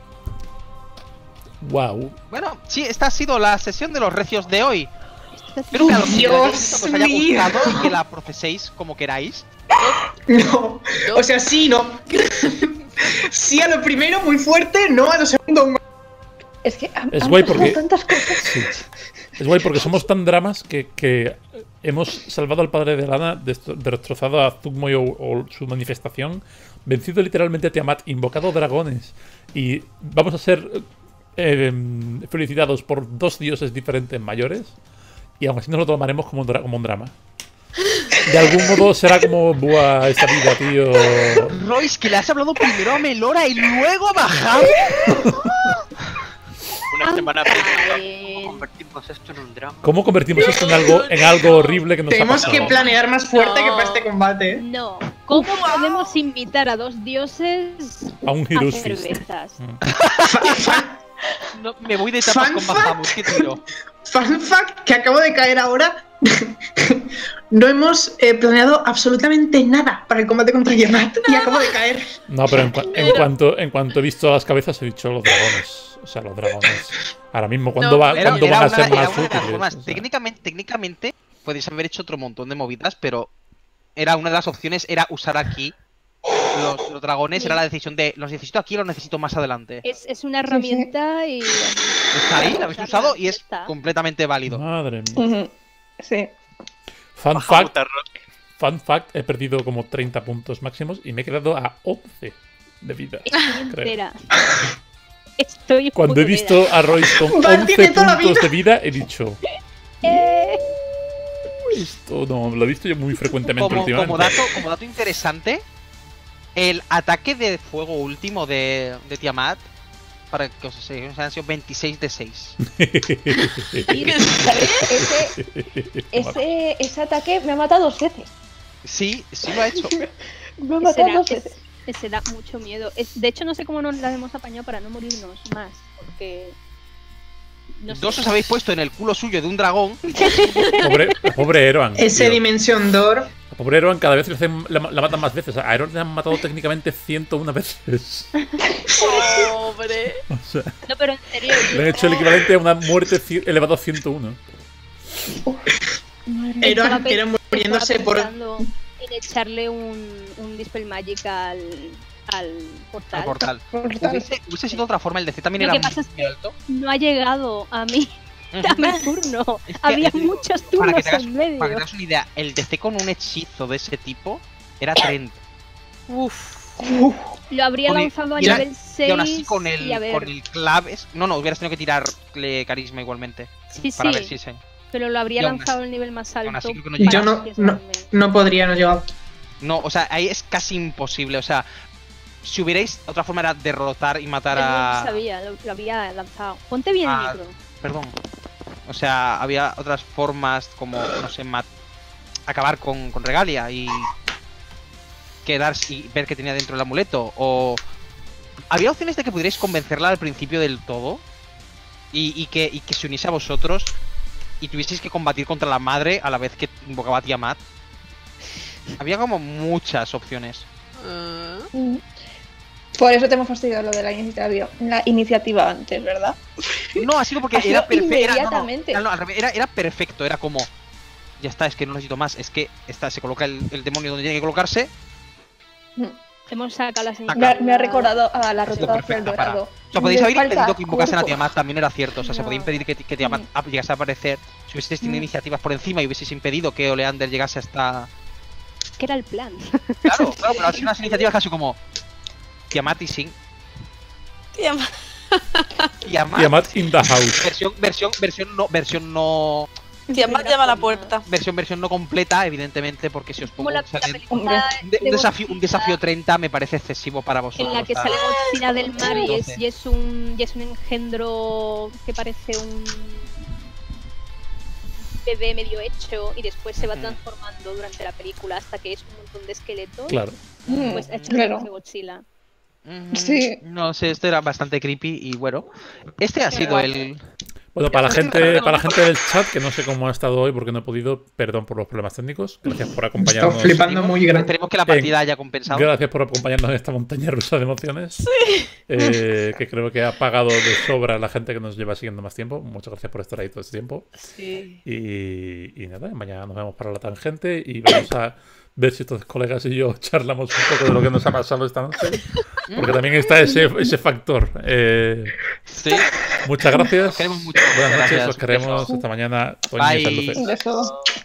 Wow. Bueno, sí, esta ha sido la sesión de los recios de hoy. Está Espero que a los que Dios la hayáis visto os haya mío. gustado y que la proceséis como queráis. No. O sea, sí, no. Sí a lo primero muy fuerte, no a lo segundo. Es que han, Es han guay pasado porque- tantas cosas. Sí. Es guay porque somos tan dramas que, que hemos salvado al padre de Lana, destro- destrozado a Zugmoy o, o su manifestación, vencido literalmente a Tiamat, invocado dragones. Y vamos a ser eh, felicitados por dos dioses diferentes mayores. Y aún así nos lo tomaremos como un, dra- como un drama. De algún modo será como, buah, esta vida, tío. Royce, que le has hablado primero a Melora y luego a Baham. Una semana pensando bien. cómo convertimos esto en un drama. ¿Cómo convertimos esto en algo, en algo horrible que nos ha Tenemos pasado? que planear más fuerte No. que para este combate. ¿eh? No. ¿Cómo podemos invitar a dos dioses A un a Heroes Feast. cervezas? Fa- fa- No, me voy de tapas Fun con fact. Bahamut, ¿qué tiro? Fun fact que acabo de caer ahora. No hemos eh, planeado absolutamente nada para el combate contra Yamat y acabo de caer. No, pero en, cua- en cuanto, en cuanto he visto las cabezas he dicho los dragones. O sea, los dragones. Ahora mismo, ¿cuándo, No, va, Era, ¿cuándo era van a una, ser era más una de las útiles? formas. O sea, Técnicamente, técnicamente, podéis haber hecho otro montón de movidas, pero era una de las opciones era usar aquí los, los dragones. Era la decisión de los necesito aquí o los necesito más adelante. Es, es una herramienta y. Está ahí, la habéis usado y es Está. completamente válido. Madre mía. Ujú. Sí. Fun fact, Bahamut, Rock. fun fact, he perdido como treinta puntos máximos y me he quedado a once de vida. Estoy creo. entera. Estoy Cuando he puto visto entera. a Royce con Val once tiene toda la puntos vida. de vida, he dicho, Eh, esto no, lo he visto yo muy frecuentemente Como, últimamente. como, dato, como dato interesante, el ataque de fuego último de, de Tiamat, para que os enseñe, han sido veintiséis de seis. ¿Sabes? Ese, ese, ese ataque me ha matado dos veces. Sí, sí lo ha hecho. Me ha ese matado da, dos es- veces. ese da mucho miedo. Es- de hecho, no sé cómo nos la hemos apañado para no morirnos más. Porque. No sé. Dos os habéis puesto en el culo suyo de un dragón. Pobre, pobre Eroan. Ese tío. Dimension Door. A pobre Eroan cada vez le hacen- la, la matan más veces. A Eroan le han matado técnicamente ciento una veces. Pobre. O sea, No, pero en serio. le han hecho el equivalente a una muerte ci- elevado a ciento uno. Era, Estaba pe- era muriéndose estaba por. pensando en echarle un, un Dispel Magic al, al portal. Al portal. Portal. Hubiese, hubiese sido otra forma, el D C también Lo era que pasa muy, es muy alto. No ha llegado a mí. A mi turno. Es que, Había es decir, muchos Para turnos que, te hagas, en medio. para que te hagas una idea, el D C con un hechizo de ese tipo era treinta. Uf. Lo habría Con el- lanzado a y a- nivel seis. Y aún así con el, y a ver, con el claves. No, no, hubieras tenido que tirarle carisma igualmente. sí, Para sí, ver si se. pero lo habría y aún lanzado así- al nivel más aún alto. así creo que no para Yo no, no, arriesgarme. no podría, no llegaba. No, o sea, ahí es casi imposible. O sea, si hubierais. Otra forma era derrotar y matar Él no a. lo sabía, lo, lo había lanzado. Ponte bien Ah, el micro. Perdón. O sea, había otras formas como, no sé, mat- acabar con, con Regalia y quedarse y ver que tenía dentro el amuleto. O había opciones de que pudierais convencerla al principio del todo y, y que, y que se uniese a vosotros y tuvieseis que combatir contra la madre a la vez que invocaba a Tiamat. Había como muchas opciones. Ah. Mm. Por eso te hemos fastidiado lo de la iniciativa, la iniciativa antes, ¿verdad? No, ha sido porque Ha sido era perfecto. Era, no, no, inmediatamente. no, al revés, era, era perfecto, era como. Ya está, es que no necesito más. Es que está, se coloca el, el demonio donde tiene que colocarse. Hemos sacado las Acá. Me ha, me ha recordado a la Ha sido rotada hacia el perfecta para- dorado. O sea, podéis Me haber falta impedido que invocasen a cuerpo. Tiamat, también era cierto. O sea, se No. podía impedir que, que Tiamat Mm. ap- llegase a aparecer. Si hubieseis tenido Mm. iniciativas por encima y hubieseis impedido que Oleander llegase hasta. que era el plan. Claro, claro, pero ha sido unas iniciativas casi como Tiamat y Sing. Tiamat. Tiamat. Tiamat in the house. Versión, versión, versión no, versión no. Tiamat llama a la puerta. Versión, versión no completa, evidentemente, porque si os pongo Como la, un, salen- la película un de- un de desafío, un Godzilla, desafío treinta me parece excesivo para vosotros. en la que o sea, sale Godzilla del mar y es, doce. y es un y es un engendro que parece un bebé medio hecho y después se va Ujú. transformando durante la película hasta que es un montón de esqueletos. Claro. Mm, Pues hecho claro. de Godzilla. Ujú. Sí. No sé, esto era bastante creepy y bueno. Este ha sido el. Bueno, para la gente, para la gente del chat, que no sé cómo ha estado hoy porque no he podido, perdón por los problemas técnicos. Gracias por Estoy acompañarnos. flipando muy grande. Esperemos que la partida haya compensado. Gracias por acompañarnos en esta montaña rusa de emociones. Eh, que creo que ha pagado de sobra a la gente que nos lleva siguiendo más tiempo. Muchas gracias por estar ahí todo este tiempo. Sí. Y, y nada, mañana nos vemos para la tangente y vamos a ver si estos colegas y yo charlamos un poco de lo que nos ha pasado esta noche. Porque también está ese, ese factor. Eh, Sí. muchas gracias. Os queremos mucho. Buenas noches, Gracias. os queremos. Besos. Hasta mañana. Toñi, Bye. saludos. Un beso.